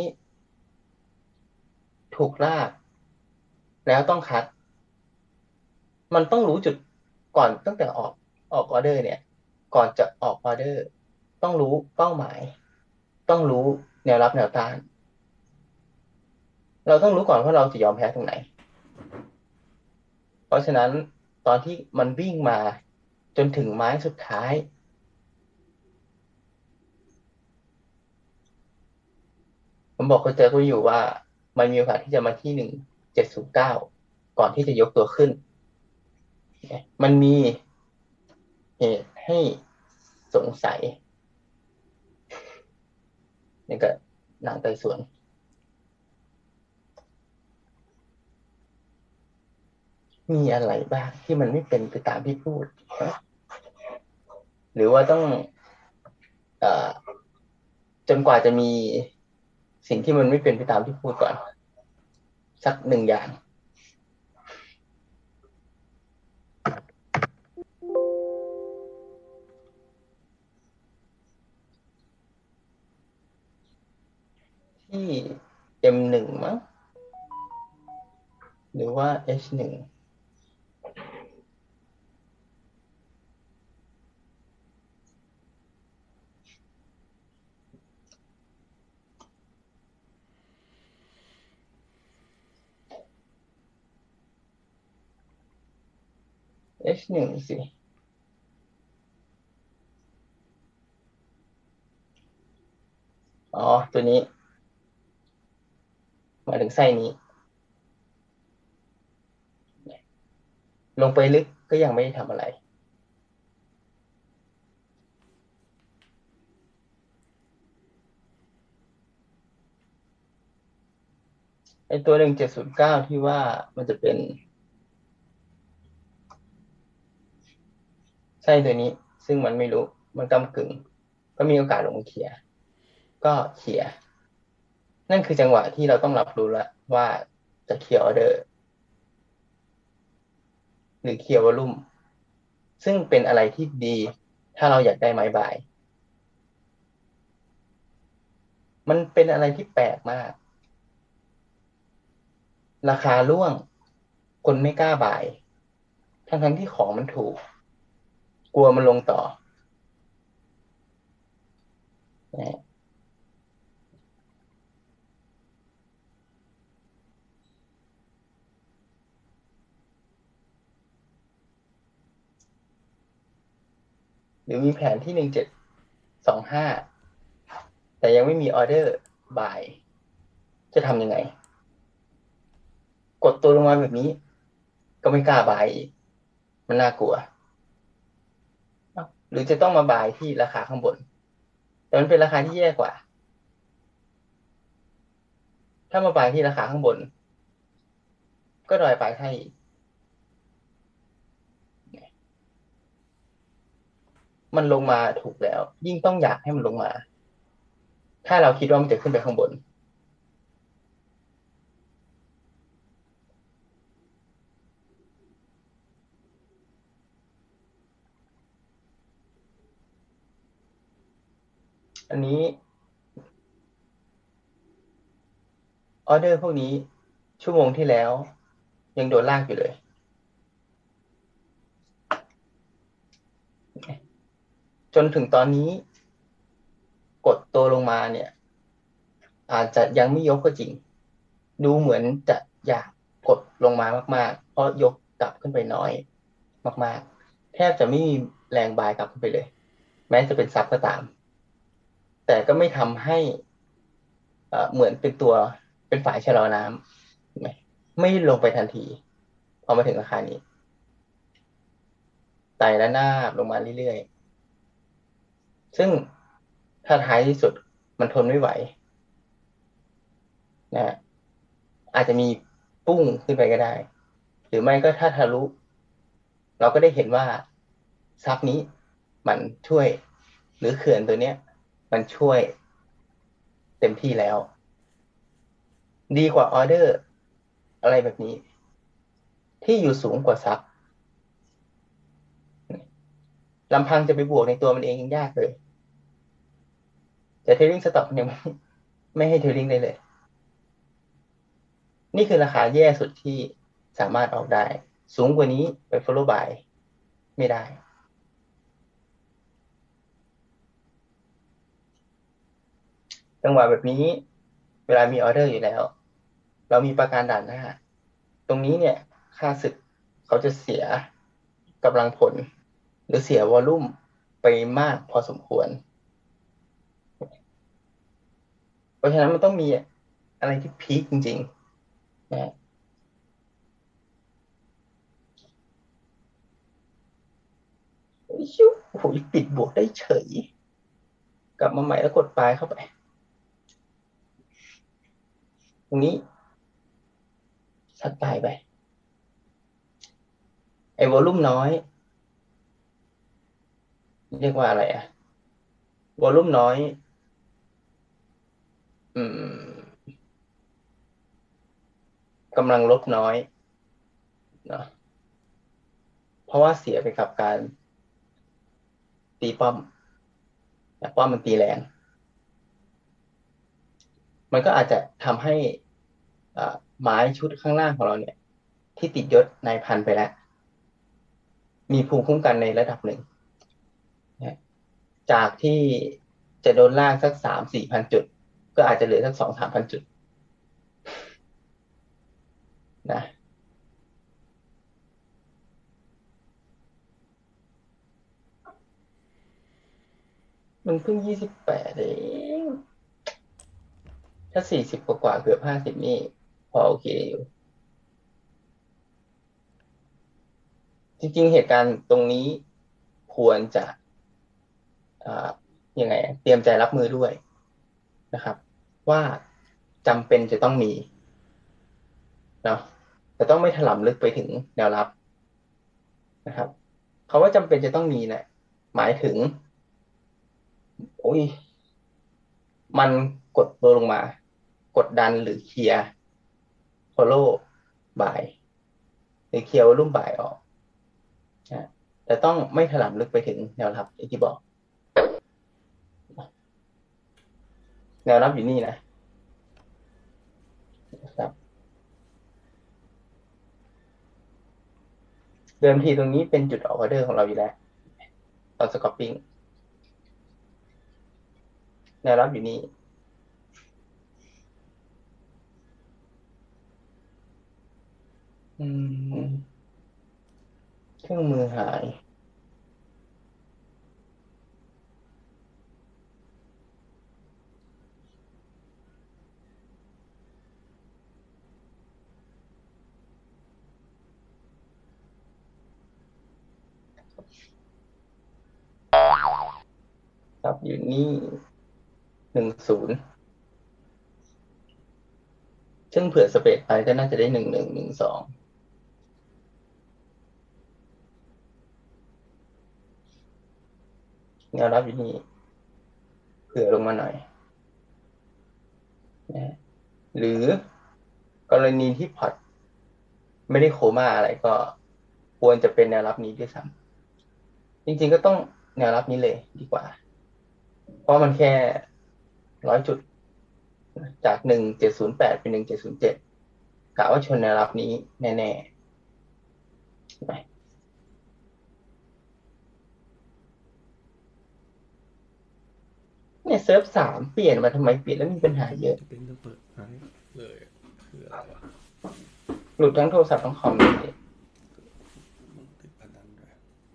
C: ถูกลากแล้วต้องคัดมันต้องรู้จุดก่อนตั้งแต่ออกออเดอร์เนี่ยก่อนจะออกออเดอร์ต้องรู้เป้าหมายต้องรู้แนวรับแนวต้านเราต้องรู้ก่อนว่าเราจะยอมแพ้ตรงไหนเพราะฉะนั้นตอนที่มันวิ่งมาจนถึงไม้สุดท้ายผมบอกเขาเจอเขาอยู่ว่ามันมีโอกาสที่จะมาที่1709ก่อนที่จะยกตัวขึ้นมันมีเหตุให้สงสัยนี่ก็หนังไต่สวนมีอะไรบ้างที่มันไม่เป็นไปตามที่พูดหรือว่าต้องเอ่อจนกว่าจะมีสิ่งที่มันไม่เป็นไปตามที่พูดก่อนสัก1อย่างที่M1มั้งหรือว่า H1 H1สิอ๋อตัวนี้หมายถึงไส้นี้ลงไปลึกก็ยังไม่ได้ทำอะไรไอตัว1709ที่ว่ามันจะเป็นไส้ตัวนี้ซึ่งมันไม่รู้มันก้ำกึ่งก็มีโอกาสลงมาเคลียร์ก็เคลียร์นั่นคือจังหวะที่เราต้องรับรู้แล้วว่าจะเคลียร์ออเดอร์หรือเคลียร์วอลลุ่มซึ่งเป็นอะไรที่ดีถ้าเราอยากได้ไม้บายมันเป็นอะไรที่แปลกมากราคาร่วงคนไม่กล้าบายทั้งที่ของมันถูกกลัวมันลงต่อนะหรือมีแผนที่1725แต่ยังไม่มีออเดอร์บายจะทำยังไงกดตัวลงมาแบบนี้ก็ไม่กล้าบายอีกมันน่ากลัวหรือจะต้องมาบายที่ราคาข้างบนแต่มันเป็นราคาที่แย่กว่าถ้ามาบายที่ราคาข้างบนก็ดอยปลายให้อีกมันลงมาถูกแล้วยิ่งต้องอยากให้มันลงมาถ้าเราคิดว่ามันจะขึ้นไปข้างบนอันนี้ออเดอร์พวกนี้ชั่วโมงที่แล้วยังโดนลากอยู่เลยจนถึงตอนนี้กดตัวลงมาเนี่ยอาจจะยังไม่ยกก็จริงดูเหมือนจะอยากกดลงมามากๆเพราะยกกลับขึ้นไปน้อยมากๆแทบจะไม่มีแรงบายกลับขึ้นไปเลยแม้จะเป็นซับก็ตามแต่ก็ไม่ทำให้เหมือนเป็นตัวเป็นฝ่ายชะลอน้ำถูกไหมไม่ลงไปทันทีพอมาถึงราคานี้ไต่ระนาบลงมาเรื่อยๆซึ่งถ้าท้ายที่สุดมันทนไม่ไหวนะอาจจะมีปุ้งขึ้นไปก็ได้หรือไม่ก็ถ้าทะลุเราก็ได้เห็นว่าซับนี้มันช่วยหรือเขื่อนตัวเนี้ยมันช่วยเต็มที่แล้วดีกว่าออเดอร์อะไรแบบนี้ที่อยู่สูงกว่าซับลำพังจะไปบวกในตัวมันเองยังยากเลยแต่เทรลลิ่งสต็อปยังไม่ให้เทรลลิ่งได้เลยนี่คือราคาแย่สุดที่สามารถออกได้สูงกว่านี้ไป follow by ไม่ได้จังหวะแบบนี้เวลามีออเดอร์อยู่แล้วเรามีประการด่านหน้าตรงนี้เนี่ยค่าศึกเขาจะเสียกำลังผลหรือเสียวอลลุ่มไปมากพอสมควรเพราะฉะนั้นมันต้องมีอะไรที่พีคจริงๆนะชิวโอ้โหปิดบวกได้เฉยกลับมาใหม่แล้วกดปลายเข้าไปตรงนี้ชัดปลายไปไอ้วอลลุ่มน้อยเรียกว่าอะไรอะวอลลุ่มน้อยอืมกำลังลบน้อยเนาะเพราะว่าเสียไปกับการตีป้อมแต่ป้อมมันตีแรงมันก็อาจจะทำให้ไม้ชุดข้างล่างของเราเนี่ยที่ติดยศนายพันไปแล้วมีภูมิคุ้มกันในระดับหนึ่งนะจากที่จะโดนลากสัก3-4 พันจุดก็อาจจะเหลือสัก2-3 พันจุดนะมันเพิ่ง28เองถ้า40กว่าเกือบ50นี่พอโอเคอยู่จริงๆเหตุการณ์ตรงนี้ควรจะยังไงเตรียมใจรับมือด้วยนะครับ ว่าจำเป็นจะต้องมีเนาะแต่ต้องไม่ถลำลึกไปถึงแนวรับนะครับเขาว่าจำเป็นจะต้องมีเนี่ยหมายถึงโอ้ยมันกดตัวลงมากดดันหรือเคลียร์ฟอลโล่บ่ายหรือเคลียร์วอลุ่มบ่ายออกนะแต่ต้องไม่ถลำลึกไปถึงแนวรับที่บอกแนวรับอยู่นี่นะครับเดิมทีตรงนี้เป็นจุดออร์เดอร์ของเราอยู่แล้วตอนสกอปปิ้งแนวรับอยู่นี่เครื่องมือหายครับอยู่นี่10ซึ่งเผื่อสเปรดไปก็น่าจะได้1112แนวรับอยู่นี่เผื่อลงมาหน่อยนะหรือกรณีที่พอร์ตไม่ได้โคม่าอะไรก็ควรจะเป็นแนวรับนี้ด้วยซ้ำจริงๆก็ต้องแนวรับนี้เลยดีกว่าเพราะมันแค่100 จุดจาก1708เป็น1707กะว่าชนแนวรับนี้แน่ๆไหมเนี่ยเซิร์ฟ3เปลี่ยนมาทำไมเปลี่ยนแล้วมีปัญหาเยอะ
A: จะเป็นระเบิดหายเลยคืออะไรวะ
C: หลุดทั้งโทรศัพท์ทั้งคอมเลย
A: ติดพนันด้วย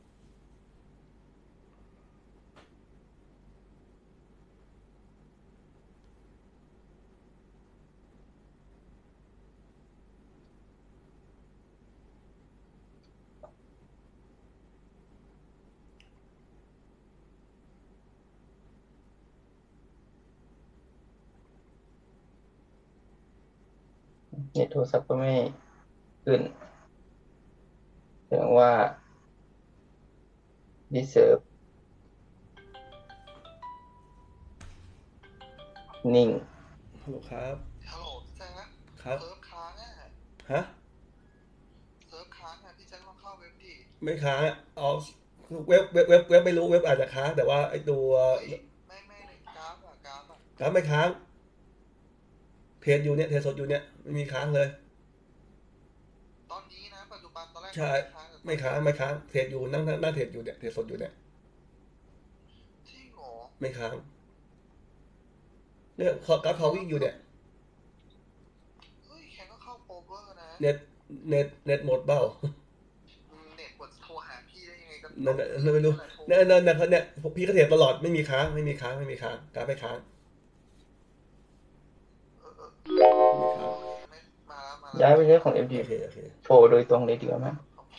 C: เนี่ยโทรศัพท์ก็ไม่ขึ้นแสดงว่า deserve นิ่ง
A: ฮัลโหลครับ
B: ฮัลโหลพี่แจ๊ค
A: ครับ
B: เซิร์ฟค้างอ่ะ
A: ฮะ
B: เซิร์ฟค้างอ่ะพี่แจ๊คลองเข้าเว็บดิ
A: ไม่ค้างเอาเว็บไม่รู้เว็บอาจจะค้างแต่ว่าไอ้ตัว
B: เฮ้ยไม่เลยกราฟอ่ะ
A: ค้างไม่ค้างเทรดอยู่เนี่ยเทรดสดอยู่เนี่ยไม่มีค้างเลย
B: ตอนนี้นะปัจจุบันตอนแรก
A: ใช่
B: ไม่ค้างแต่
A: ไม่ค้างเทรดอยู่นั่งเทรดอยู่เนี่ยเทรดสดอยู่เนี่ย
B: จริงเหรอ
A: ไม่ค้างเนี่ยกราฟเขาวิ่งอยู่เนี่ย
B: เฮ้ยแค่ก็เข้าโปรเวอร์นะ
A: เน็ตหมดเบ้า
B: เน็ตกดโทรหาพี่ได้ยังไงกัน
A: นั่นไม่รู้เนี่ยพี่ก็เทรดตลอดไม่มีค้างกราฟไม่ค้าง
B: ไม่มาแล้ว
C: ย้ายไปใช้ของ FD
A: โอเค
C: โฟโดยตรงเลยดีกว่ามั้ง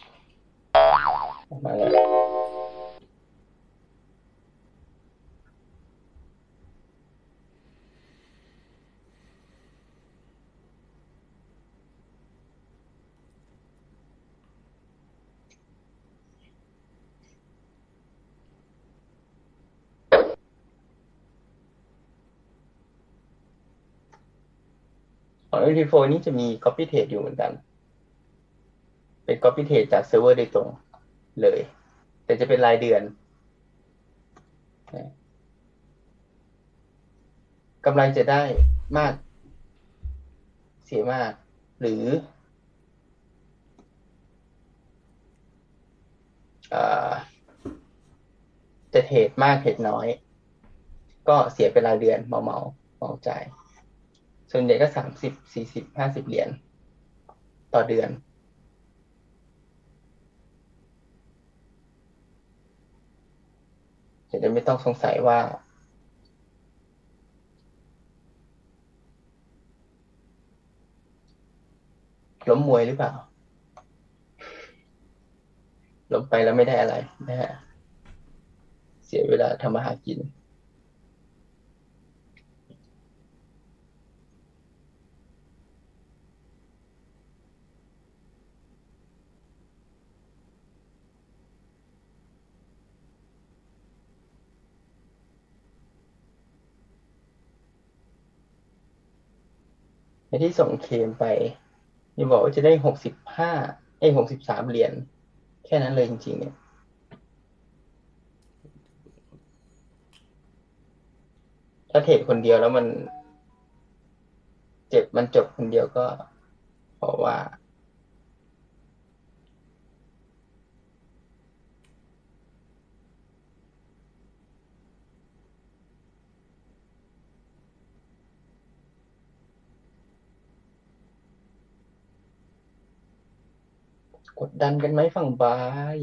C: มาแล้วของ FD4 นี้จะมี copy trade อยู่เหมือนกัน เป็น copy trade จากเซิร์ฟเวอร์โดยตรงเลย แต่จะเป็นรายเดือนกำไรจะได้มากเสียมากหรือเอ่อจะเทรดมากเทรดน้อย ก็เสียเป็นรายเดือนเหมาจ่ายส่วนใหญ่ก็30 40 50เหรียญต่อเดือนจะไม่ต้องสงสัยว่าล้มมวยหรือเปล่าล้มไปแล้วไม่ได้อะไรนะฮะเสียเวลาทำมาหากินในที่ส่งเคลมไปยังบอกว่าจะได้6563เหรียญแค่นั้นเลยจริงๆเนี่ยถ้าเทรดคนเดียวแล้วมันจบคนเดียวก็เพราะว่ากดดันกันไหมฝั่งบาย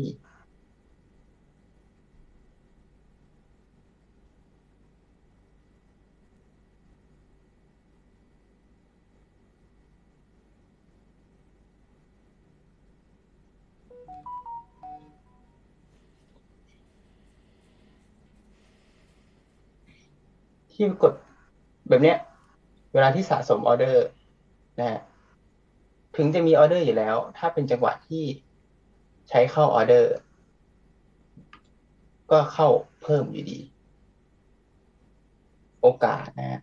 C: ที่กดแบบเนี้ยเวลาที่สะสมออเดอร์นะฮะถึงจะมีออเดอร์อยู่แล้วถ้าเป็นจังหวะที่ใช้เข้าออเดอร์ก็เข้าเพิ่มอยู่ดีโอกาสนะฮะ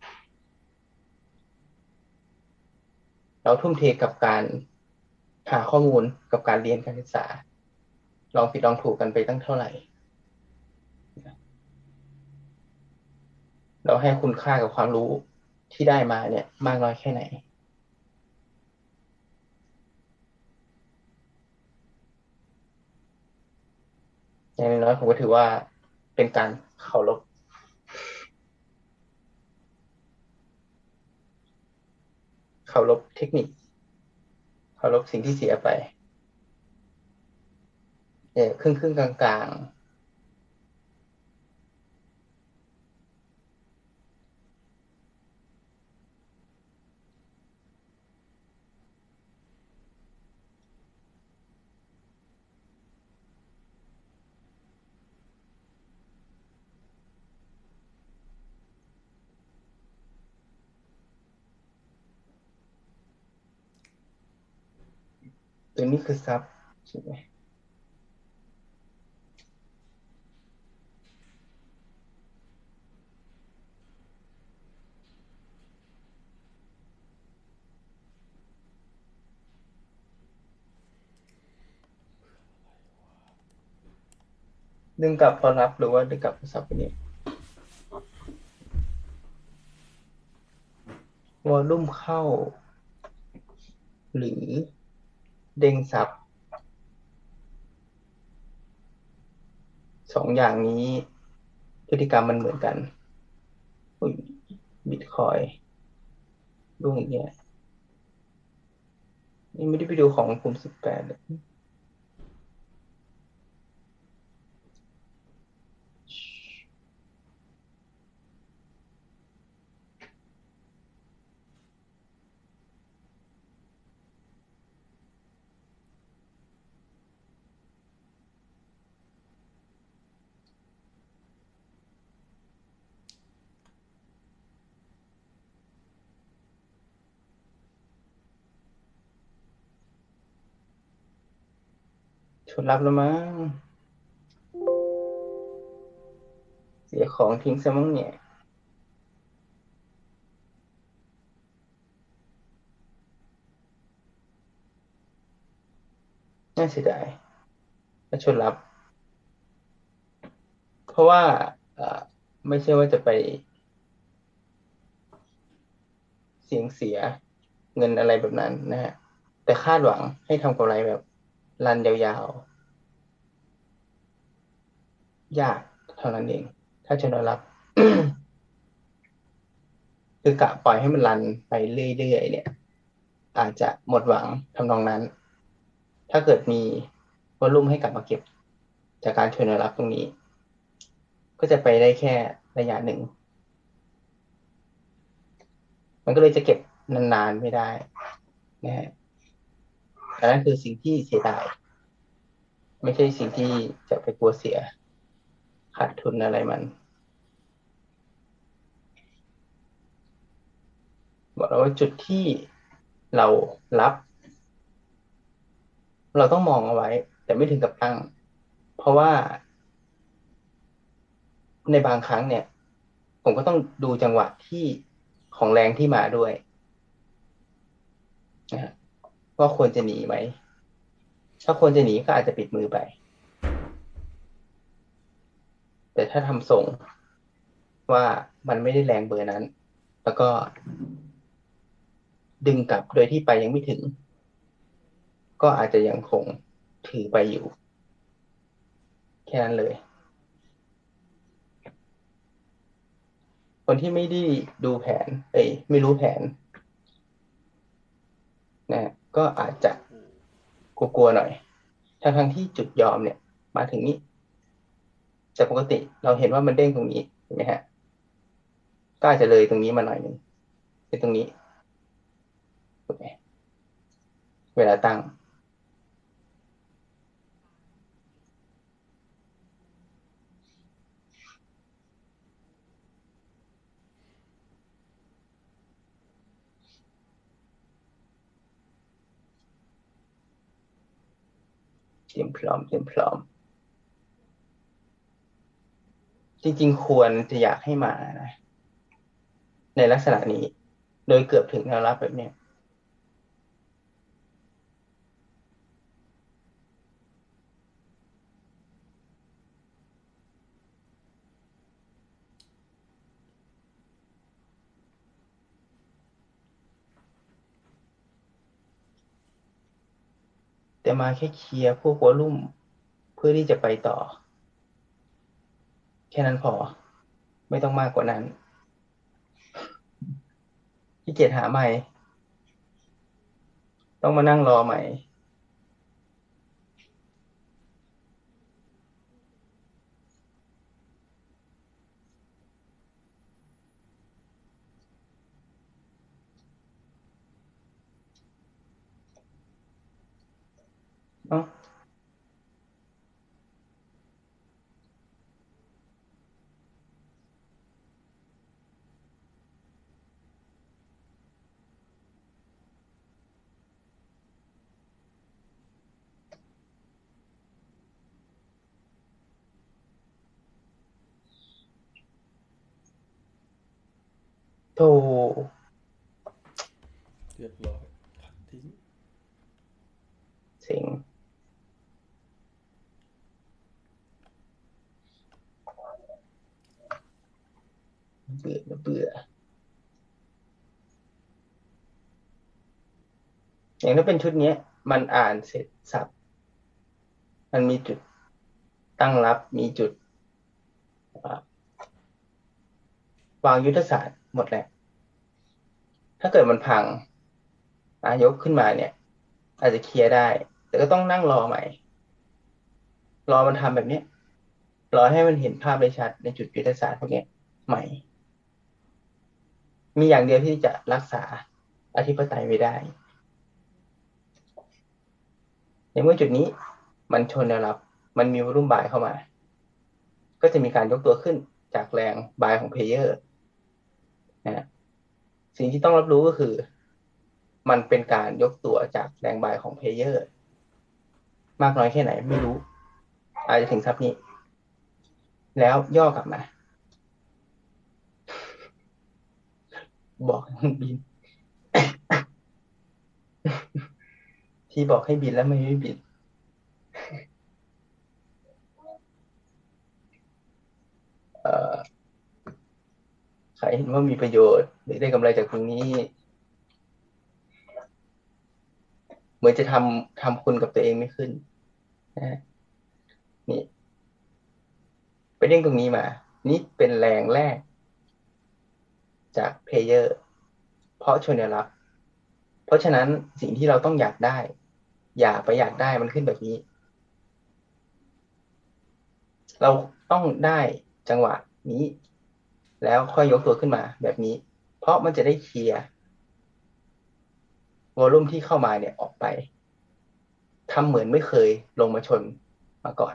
C: เราทุ่มเทกับการหาข้อมูลกับการเรียนการศึกษาลองผิดลองถูกกันไปตั้งเท่าไหร่เราให้คุณค่ากับความรู้ที่ได้มาเนี่ยมากน้อยแค่ไหนอย่างน้อยผมก็ถือว่าเป็นการเคารพเคารพเทคนิคเคารพสิ่งที่เสียไปครึ่งกลางๆตัวนี้คือซับใช่ไหมดึงกลับพอรับหรือว่าดึงกลับพอซับไปเนี่ยวอลลุ่มเข้าหรือเด้งซับสองอย่างนี้พฤติกรรมมันเหมือนกันบิตคอยรุ่งเนี่ยนี่ไม่ได้ไปดูของกลุ่ม18เลยชนรับแล้วมั้งเสียของทิ้งซะมั้งเนี่ยน่าเสียดายถ้าชนรับเพราะว่าเอ่อไม่ใช่ว่าจะไปเสียเงินอะไรแบบนั้นนะฮะแต่คาดหวังให้ทำกำไรแบบรันยาวยากเท่านั้นเอง ถ้าชนวนรับ คือกะปล่อยให้มันรันไปเรื่อยๆเนี่ย อาจจะหมดหวังทำนองนั้น ถ้าเกิดมีวอลลุ่มให้กลับมาเก็บจากการชนวนรับตรงนี้ ก็จะไปได้แค่ระยะหนึ่ง มันก็เลยจะเก็บนานๆไม่ได้นะฮะอันนั้นคือสิ่งที่เสียดาย ไม่ใช่สิ่งที่จะไปกลัวเสียขาดทุนอะไรมันบอกแล้วว่าจุดที่เรารับ เราต้องมองเอาไว้ แต่ไม่ถึงกับตั้ง เพราะว่าในบางครั้งเนี่ย ผมก็ต้องดูจังหวะที่ของแรงที่มาด้วยนะฮะว่าควรจะหนีไหม ถ้าควรจะหนีก็อาจจะปิดมือไป แต่ถ้าทำส่งว่ามันไม่ได้แรงเบอร์นั้น แล้วก็ดึงกลับโดยที่ไปยังไม่ถึง ก็อาจจะยังคงถือไปอยู่ แค่นั้นเลย คนที่ไม่ได้ดูแผนไม่รู้แผนนะก็อาจจะกลัวๆหน่อยทั้งที่จุดยอมเนี่ย มาถึงนี้แต่ปกติเราเห็นว่ามันเด้งตรงนี้เห็นไหมฮะก็อาจจะเลยตรงนี้มาหน่อยหนึ่งเป็นตรงนี้ถูกไหมเวลาตั้งเตรียมพร้อมจริงๆควรจะอยากให้มานะในลักษณะนี้ โดยเกือบถึงแนวรับแบบเนี้ยแต่มาแค่เคลียร์พวกวอลลุ่มเพื่อที่จะไปต่อ แค่นั้นพอ ไม่ต้องมากกว่านั้นขี้เกียจหาใหม่ ต้องมานั่งรอใหม่เนาะโธ่
A: เรียบร้อยขัดทิ้ง
C: เซ็งเบื่อ อย่างถ้าเป็นชุดเนี้ย มันอ่านเสร็จสับ มันมีจุดตั้งรับ มีจุดวางยุทธศาสตร์หมดแหละ ถ้าเกิดมันพังยกขึ้นมาเนี่ย อาจจะเคลียร์ได้ แต่ก็ต้องนั่งรอใหม่ รอมันทำแบบเนี้ยรอให้มันเห็นภาพได้ชัดในจุดยุทธศาสตร์พวกเนี้ยใหม่ มีอย่างเดียวที่จะรักษาอธิปไตยไว้ได้ ในเมื่อจุดนี้มันชนแนวรับ มันมีวอลุ่มบายเข้ามา ก็จะมีการยกตัวขึ้นจากแรงบายของเพลเยอร์นะสิ่งที่ต้องรับรู้ก็คือ มันเป็นการยกตัวจากแรงบายของเพลเยอร์มากน้อยแค่ไหนไม่รู้ อาจจะถึงซับนี้ แล้วย่อกลับมา บอกให้บิน ที่บอกให้บินแล้วไม่บินใครเห็นว่ามีประโยชน์หรือได้กำไรจากตรงนี้ เหมือนจะทำคุณกับตัวเองไม่ขึ้นนะนี่เด้งตรงนี้มา นี่เป็นแรงแรกจากเพลเยอร์เพราะชนแนวรับเพราะฉะนั้นสิ่งที่เราต้องอยากได้ อย่าไปอยากได้มันขึ้นแบบนี้ เราต้องได้จังหวะนี้ แล้วค่อยยกตัวขึ้นมาแบบนี้ เพราะมันจะได้เคลียร์วอลลุ่มที่เข้ามาเนี่ยออกไปทำเหมือนไม่เคยลงมาชนมาก่อน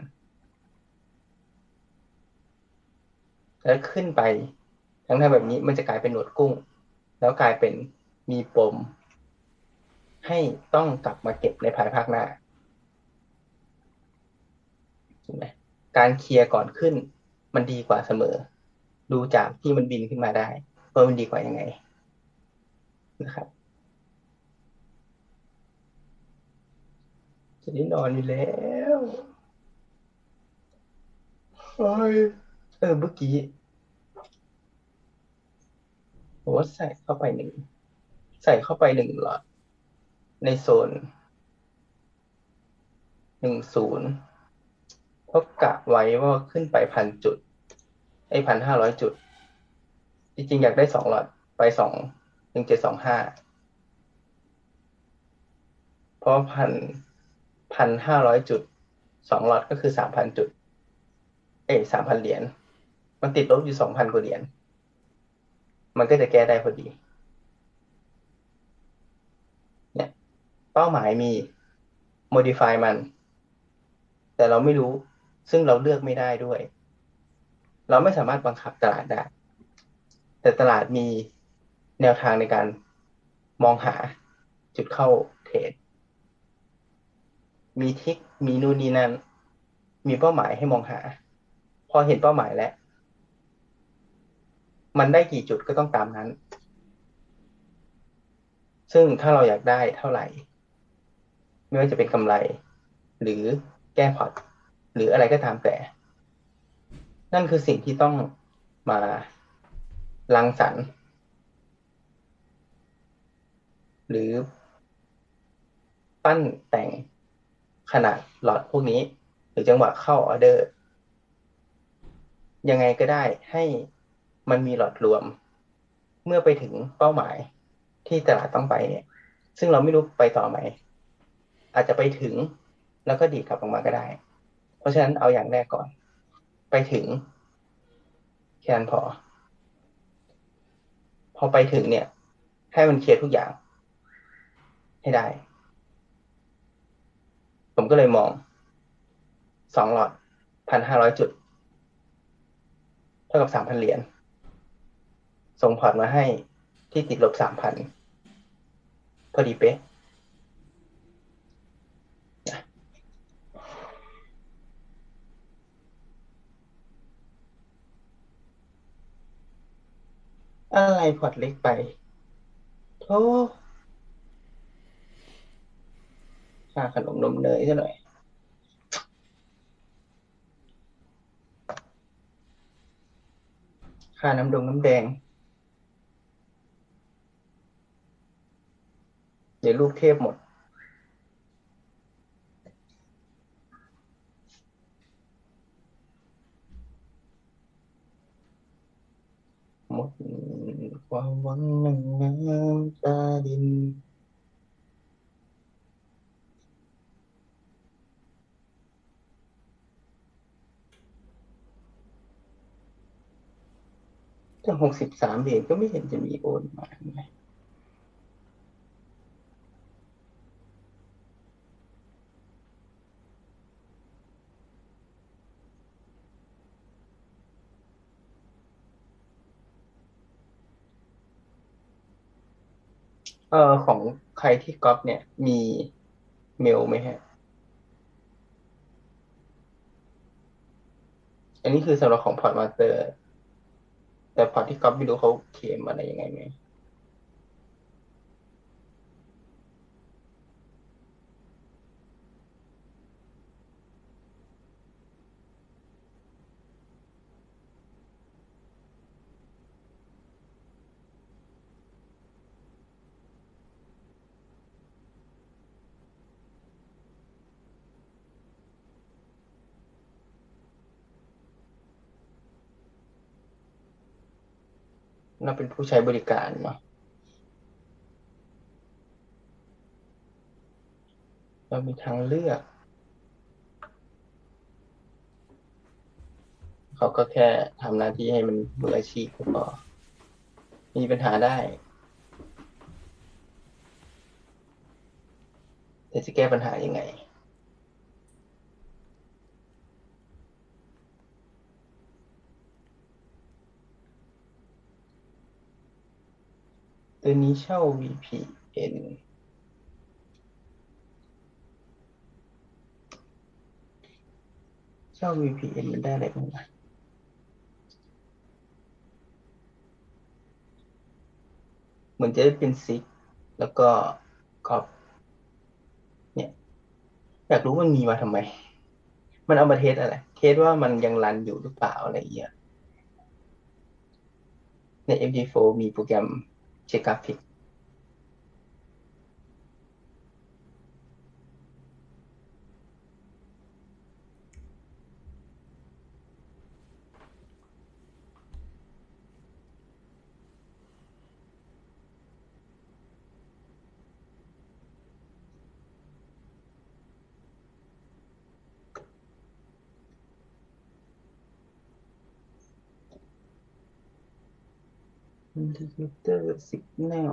C: แล้วขึ้นไปทั้งทำแบบนี้มันจะกลายเป็นหนวดกุ้ง แล้วกลายเป็นมีปม ให้ต้องกลับมาเก็บในภายภาคหน้าเห็นไหมการเคลียร์ก่อนขึ้น มันดีกว่าเสมอ ดูจากที่มันบินขึ้นมาได้ว่ามันดีกว่ายังไงนะครับจะได้นอนอยู่แล้วโอ้ยเมื่อกี้ผมว่าใส่เข้าไปหนึ่งหลอดในโซน10เพราะกะไว้ว่าขึ้นไป1,000 จุด1,500 จุดจริงๆอยากได้2 หลอดไป1725เพราะ1,500 จุด2 หลอดก็คือ3,000 จุด3,000 เหรียญมันติดลบอยู่2,000 กว่าเหรียญมันก็จะแก้ได้พอดีเนี่ยเป้าหมายมี modify มัน แต่เราไม่รู้ซึ่งเราเลือกไม่ได้ด้วย เราไม่สามารถบังคับตลาดได้ แต่ตลาดมีแนวทางในการมองหาจุดเข้าเทรดมีทิกมีนู่นนี่นั่นมีเป้าหมายให้มองหา พอเห็นเป้าหมายแล้ว มันได้กี่จุดก็ต้องตามนั้น ซึ่งถ้าเราอยากได้เท่าไหร่ ไม่ว่าจะเป็นกำไร หรือแก้พอร์ตหรืออะไรก็ตามแต่ นั่นคือสิ่งที่ต้องมารังสรรค์หรือปั้นแต่งขนาดหลอดพวกนี้ หรือจังหวะเข้าออเดอร์ ยังไงก็ได้ให้มันมีหลอดรวม เมื่อไปถึงเป้าหมายที่ตลาดต้องไปเนี่ย ซึ่งเราไม่รู้ไปต่อไหม อาจจะไปถึงแล้วก็ดีดกลับลงมาก็ได้ เพราะฉะนั้นเอาอย่างแรกก่อน ไปถึงแค่นั้นพอไปถึงเนี่ย ให้มันเคลียร์ทุกอย่างให้ได้ ผมก็เลยมอง2 หลอด1,500 จุดเท่ากับ3,000 เหรียญส่งพอร์ตมาให้ที่ติดลบ3,000พอดีเป๊ะอะไรพอร์ตเล็กไปโธ่ค่าขนมนมเนยซะหน่อยค่าน้ำน้ำแดงเดี๋ยวลูกเทพหมดหมดความหวังหนึ่งน้ำตาดินถ้า63 เหรียญก็ไม่เห็นจะมีโอนมาของใครที่ก๊อปเนี่ยมีเมลไหมฮะอันนี้คือสำหรับของพอร์ตมาสเตอร์แต่พอร์ตที่ก๊อปไม่รู้เขาเคลมอะไรยังไงไหมเราเป็นผู้ใช้บริการเนาะเรามีทางเลือกเขาก็แค่ทำหน้าที่ให้มันมืออาชีพก็พอมีปัญหาได้แต่จะแก้ปัญหายังไงตัวนี้เช่า VPN เช่า VPN มันได้อะไรบ้างวะเหมือนจะได้เป็นซิกแล้วก็กรอบเนี่ยอยากรู้มันมีมาทำไมมันเอามาเทสอะไรเทสว่ามันยังรันอยู่หรือเปล่าอะไรอย่างเงี้ยใน MD4 มีโปรแกรมเช็คกราฟิกอินดิเคเตอร์สิกแนล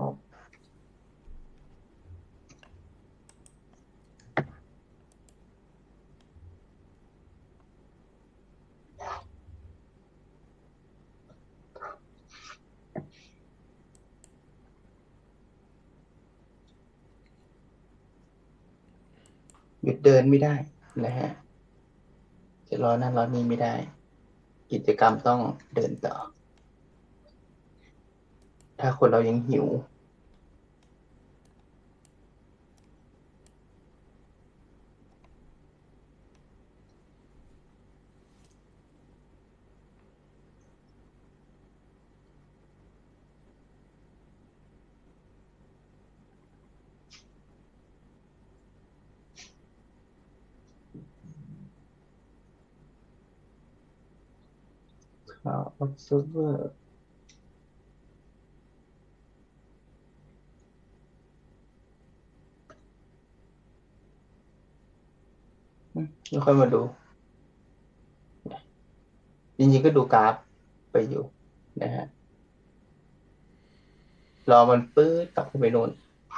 C: หยุดเดินไม่ได้นะฮะจะรอนั่นรอนี่ไม่ได้กิจกรรมต้องเดินต่อถ้าคนเรายังหิวข่าว observer แล้วค่อยมาดูจริงๆก็ดูกราฟไปอยู่นะฮะรอมันปื๊ดกลับเข้าไปโน่น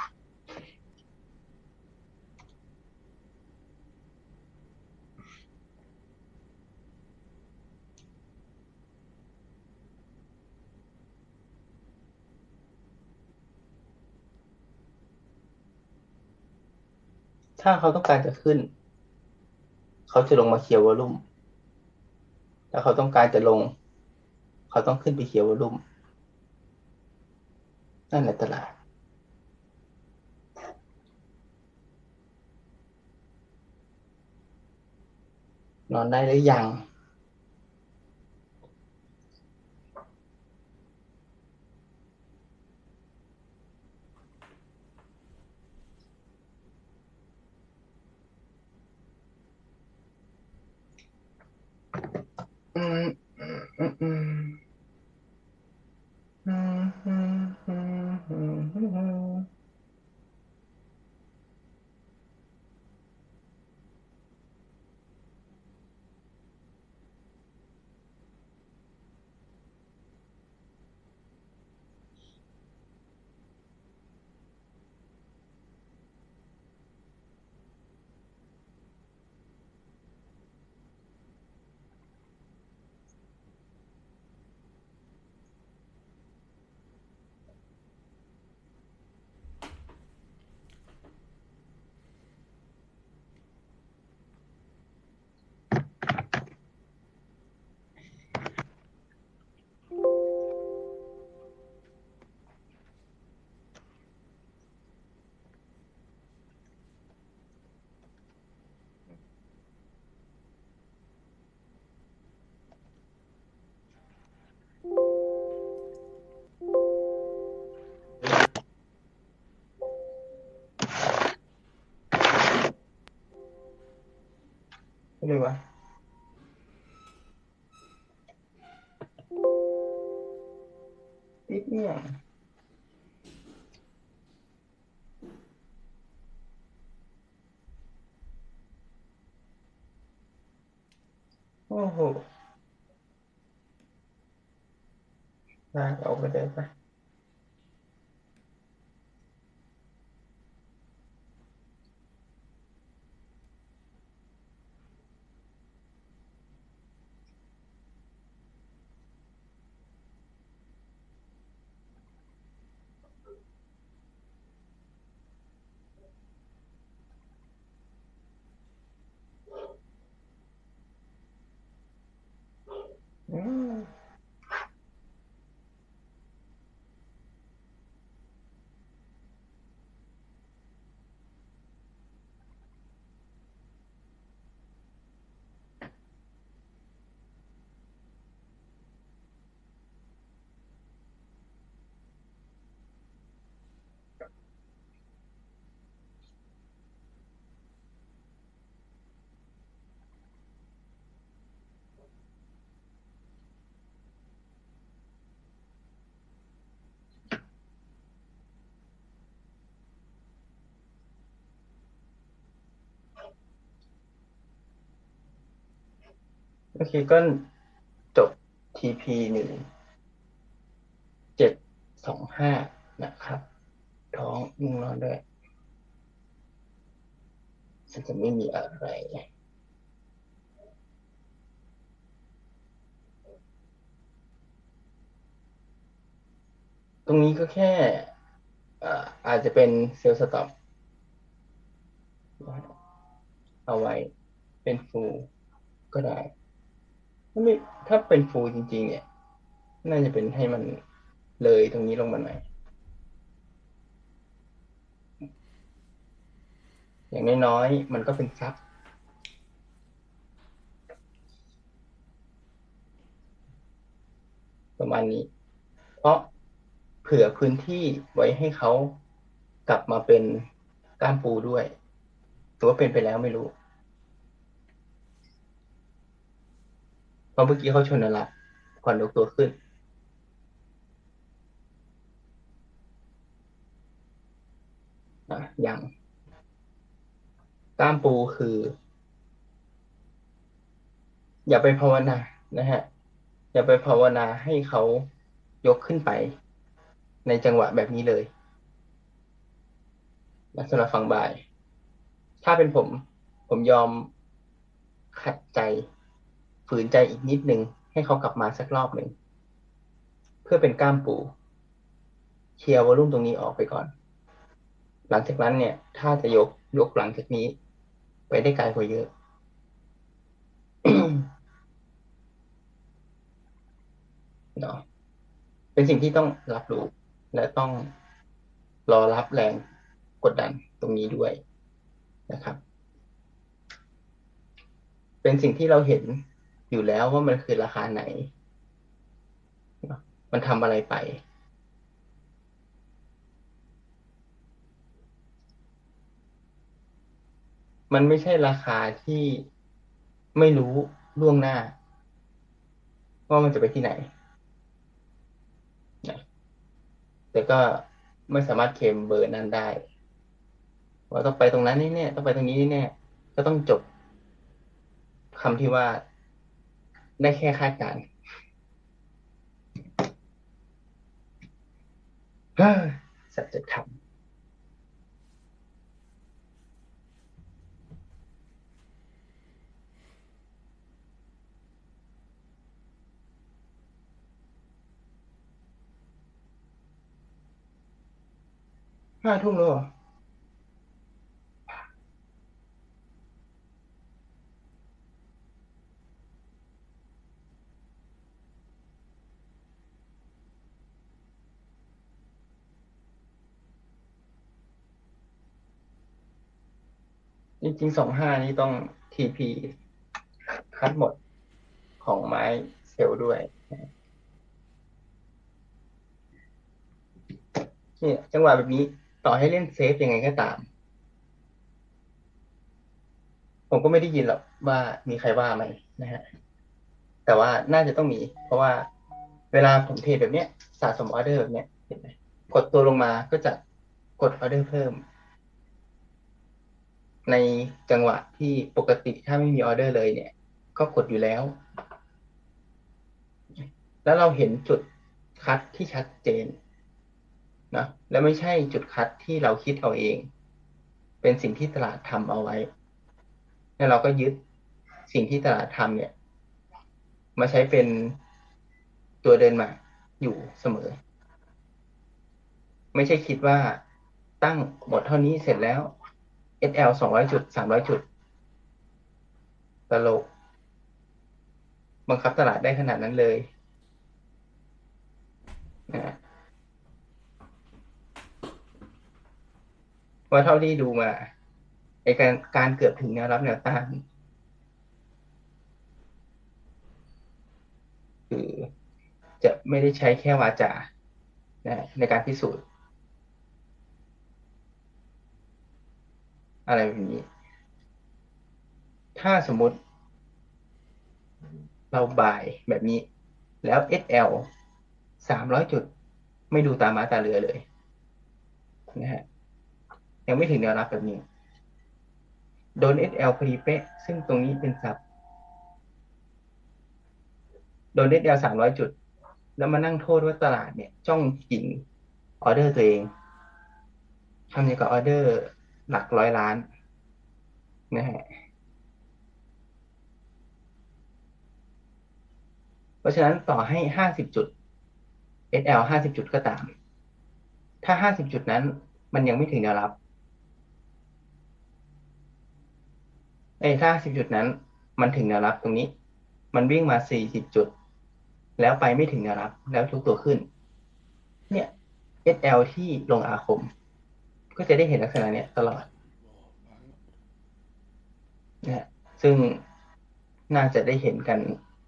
C: ถ้าเขาต้องการจะขึ้นเขาจะลงมาเคลียร์วอลลุ่มถ้าเขาต้องการจะลงเขาต้องขึ้นไปเคลียร์วอลลุ่มนั่นแหละตลาดนอนได้หรือยังอืมอืมอืมอืมอืมอืมอืมอืมอืมไม่รู้ว่านิดเนี่ยโอ้โหลากออกไปได้ปะอืมโอเคก็จบ TP 1725นะครับท้องง่วงนอนด้วยฉันจะไม่มีอะไรตรงนี้ก็แค่อาจจะเป็นเซลล์สต็อปเอาไว้เป็นฟูลก็ได้ถ้าไม่ถ้าเป็นฟูลจริงๆเนี่ยน่าจะเป็นให้มันเลยตรงนี้ลงมาหน่อยอย่างน้อยๆมันก็เป็นซับประมาณนี้เพราะเผื่อพื้นที่ไว้ให้เขากลับมาเป็นก้ามปูด้วยหรือว่าเป็นไปแล้วไม่รู้เพราะเมื่อกี้เขาชนอะไรก่อนยกตัวขึ้นอย่างก้ามปูคืออย่าไปภาวนานะฮะอย่าไปภาวนาให้เขายกขึ้นไปในจังหวะแบบนี้เลยนะสำหรับฝั่งบ่าย ถ้าเป็นผมยอมขัดใจฝืนใจอีกนิดนึงให้เขากลับมาสักรอบหนึ่งเพื่อเป็นก้ามปูเคลียร์วอลลุ่มตรงนี้ออกไปก่อนหลังจากนั้นเนี่ยถ้าจะยกหลังจากนี้ไปได้ไกลกว่าเยอะ เนาะเป็นสิ่งที่ต้องรับรู้และต้องรอรับแรงกดดันตรงนี้ด้วยนะครับเป็นสิ่งที่เราเห็นอยู่แล้วว่ามันคือราคาไหนเนาะมันทำอะไรไปมันไม่ใช่ราคาที่ไม่รู้ล่วงหน้าว่ามันจะไปที่ไหนนะแต่ก็ไม่สามารถเคลมเบอร์นั้นได้ว่าต้องไปตรงนั้นแน่ๆต้องไปตรงนี้แน่ๆก็ต้องจบคำที่ว่าได้แค่คาดการณ์เฮ้ยสัจธรรม5 ทุ่มแล้วเหรอจริงๆ25นี้ต้องทีพีคัดหมดของไม้เซลล์ด้วยเนี่ยจังหวะแบบนี้ต่อให้เล่นเซฟยังไงก็ตามผมก็ไม่ได้ยินหรอกว่ามีใครว่าไหมนะฮะแต่ว่าน่าจะต้องมีเพราะว่าเวลาผมเทรดแบบเนี้ยสะสมออเดอร์แบบเนี้ยเห็นไหมกดตัวลงมาก็จะกดออเดอร์เพิ่ม ในจังหวะที่ปกติถ้าไม่มีออเดอร์เลยเนี่ยก็กดอยู่แล้ว แล้วเราเห็นจุดคัดที่ชัดเจนนะและไม่ใช่จุดคัดที่เราคิดเอาเอง เป็นสิ่งที่ตลาดทำเอาไว้แล้วเราก็ยึดสิ่งที่ตลาดทำเนี่ยมาใช้เป็นตัวเดินมาอยู่เสมอ ไม่ใช่คิดว่าตั้งหมดเท่านี้เสร็จแล้ว SL 200 จุด 300 จุดตลกบังคับตลาดได้ขนาดนั้นเลยนะว่าเท่าที่ดูมาไอการเกือบถึงแนวรับแนวต้านคือจะไม่ได้ใช้แค่วาจานะในการพิสูจน์อะไรแบบนี้ ถ้าสมมติเราบายแบบนี้แล้ว SL 300 จุดไม่ดูตาม้าตาเรือเลยนะฮะยังไม่ถึงแนวรับแบบนี้ โดน SL พอดีเป๊ะซึ่งตรงนี้เป็นซับโดน SL 300 จุดแล้วมานั่งโทษว่าตลาดเนี่ยจ้องกินออเดอร์ตัวเองทำอย่างกับออเดอร์หลักร้อยล้านนะฮะเพราะฉะนั้นต่อให้50 จุด SL 50 จุดก็ตามถ้า50 จุดนั้นมันยังไม่ถึงแนวรับถ้า50 จุดนั้นมันถึงแนวรับตรงนี้มันวิ่งมา40 จุดแล้วไปไม่ถึงแนวรับแล้วทุกตัวขึ้นเนี่ย SL ที่ลงอาคมก็จะได้เห็นลักษณะเนี้ยตลอดนะฮะซึ่งน่าจะได้เห็นกัน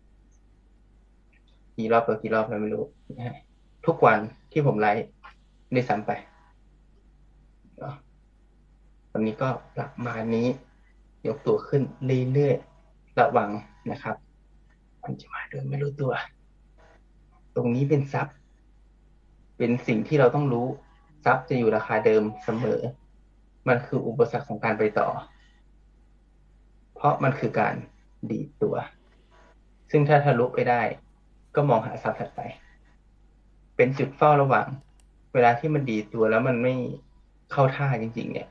C: กี่รอบต่อกี่รอบเราไม่รู้นะฮะทุกวันที่ผมไลฟ์ด้วยซ้ำไปเนาะวันนี้ก็ประมาณนี้ยกตัวขึ้นเรื่อยๆระวังนะครับมันจะมาโดยไม่รู้ตัว ตรงนี้เป็นซับเป็นสิ่งที่เราต้องรู้ซับจะอยู่ราคาเดิมเสมอ มันคืออุปสรรคของการไปต่อ เพราะมันคือการดีดตัว ซึ่งถ้าทะลุไปได้ก็มองหาซับถัดไป เป็นจุดเฝ้าระวังเวลาที่มันดีดตัวแล้วมันไม่เข้าท่าจริงๆเนี่ย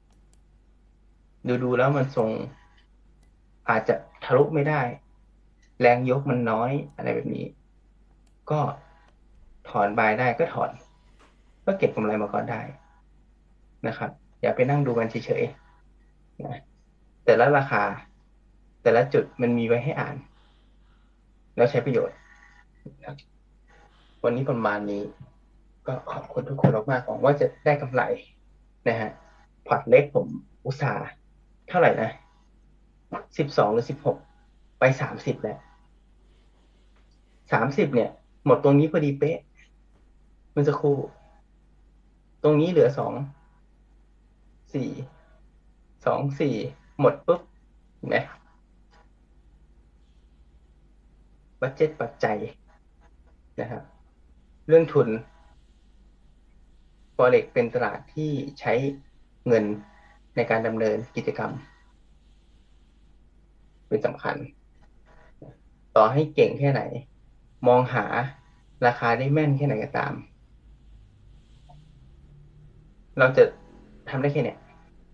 C: ดูแล้วมันทรงอาจจะทะลุไม่ได้ แรงยกมันน้อยอะไรแบบนี้ ก็ถอนบายได้ก็ถอนก็เก็บกำไรมาก่อนได้นะครับอย่าไปนั่งดูกันเฉยๆนะแต่ละราคา แต่ละจุดมันมีไว้ให้อ่าน แล้วใช้ประโยชน์นะวันนี้ประมาณนี้ ก็ขอบคุณทุกคนมากๆหวังว่าจะได้กำไรนะฮะพอร์ตเล็กผมอุตส่าห์เท่าไหร่นะ12หรือ16ไป30แล้ว30เนี่ยหมดตรงนี้พอดีเป๊ะเมื่อสักครู่ตรงนี้เหลือ4 2 4หมดปุ๊บเห็นไหมบัดเจ็ตปัจจัยนะครับเรื่องทุน Forex เป็นตลาดที่ใช้เงินในการดำเนินกิจกรรมเป็นสำคัญ ต่อให้เก่งแค่ไหน มองหาราคาได้แม่นแค่ไหนก็ตาม เราจะทำได้แค่เนี้ย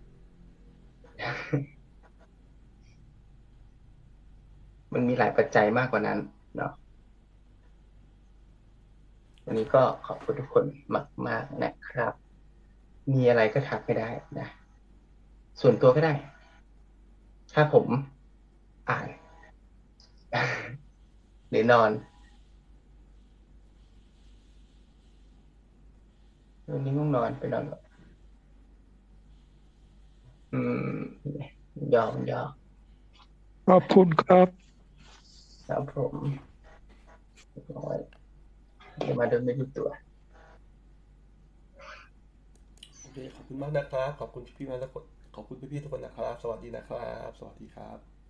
C: มันมีหลายปัจจัยมากกว่านั้นเนาะวันนี้ก็ขอบคุณทุกคนมากๆนะครับ มีอะไรก็ทักไปได้นะ ส่วนตัวก็ได้ ถ้าผมอ่าน หรือนอนวันนี้ง่วงนอนไปนอนก่อนอืมยอม
D: ขอบคุณครับ
C: ครับผมน้อยจะมาโดนไม่รู้ตัว
A: โอเคขอบคุณมากนะครับขอบคุณพี่ๆมากทุกคนขอบคุณพี่ๆทุกคนนะครับสวัสดีนะครับสวัสดีครับ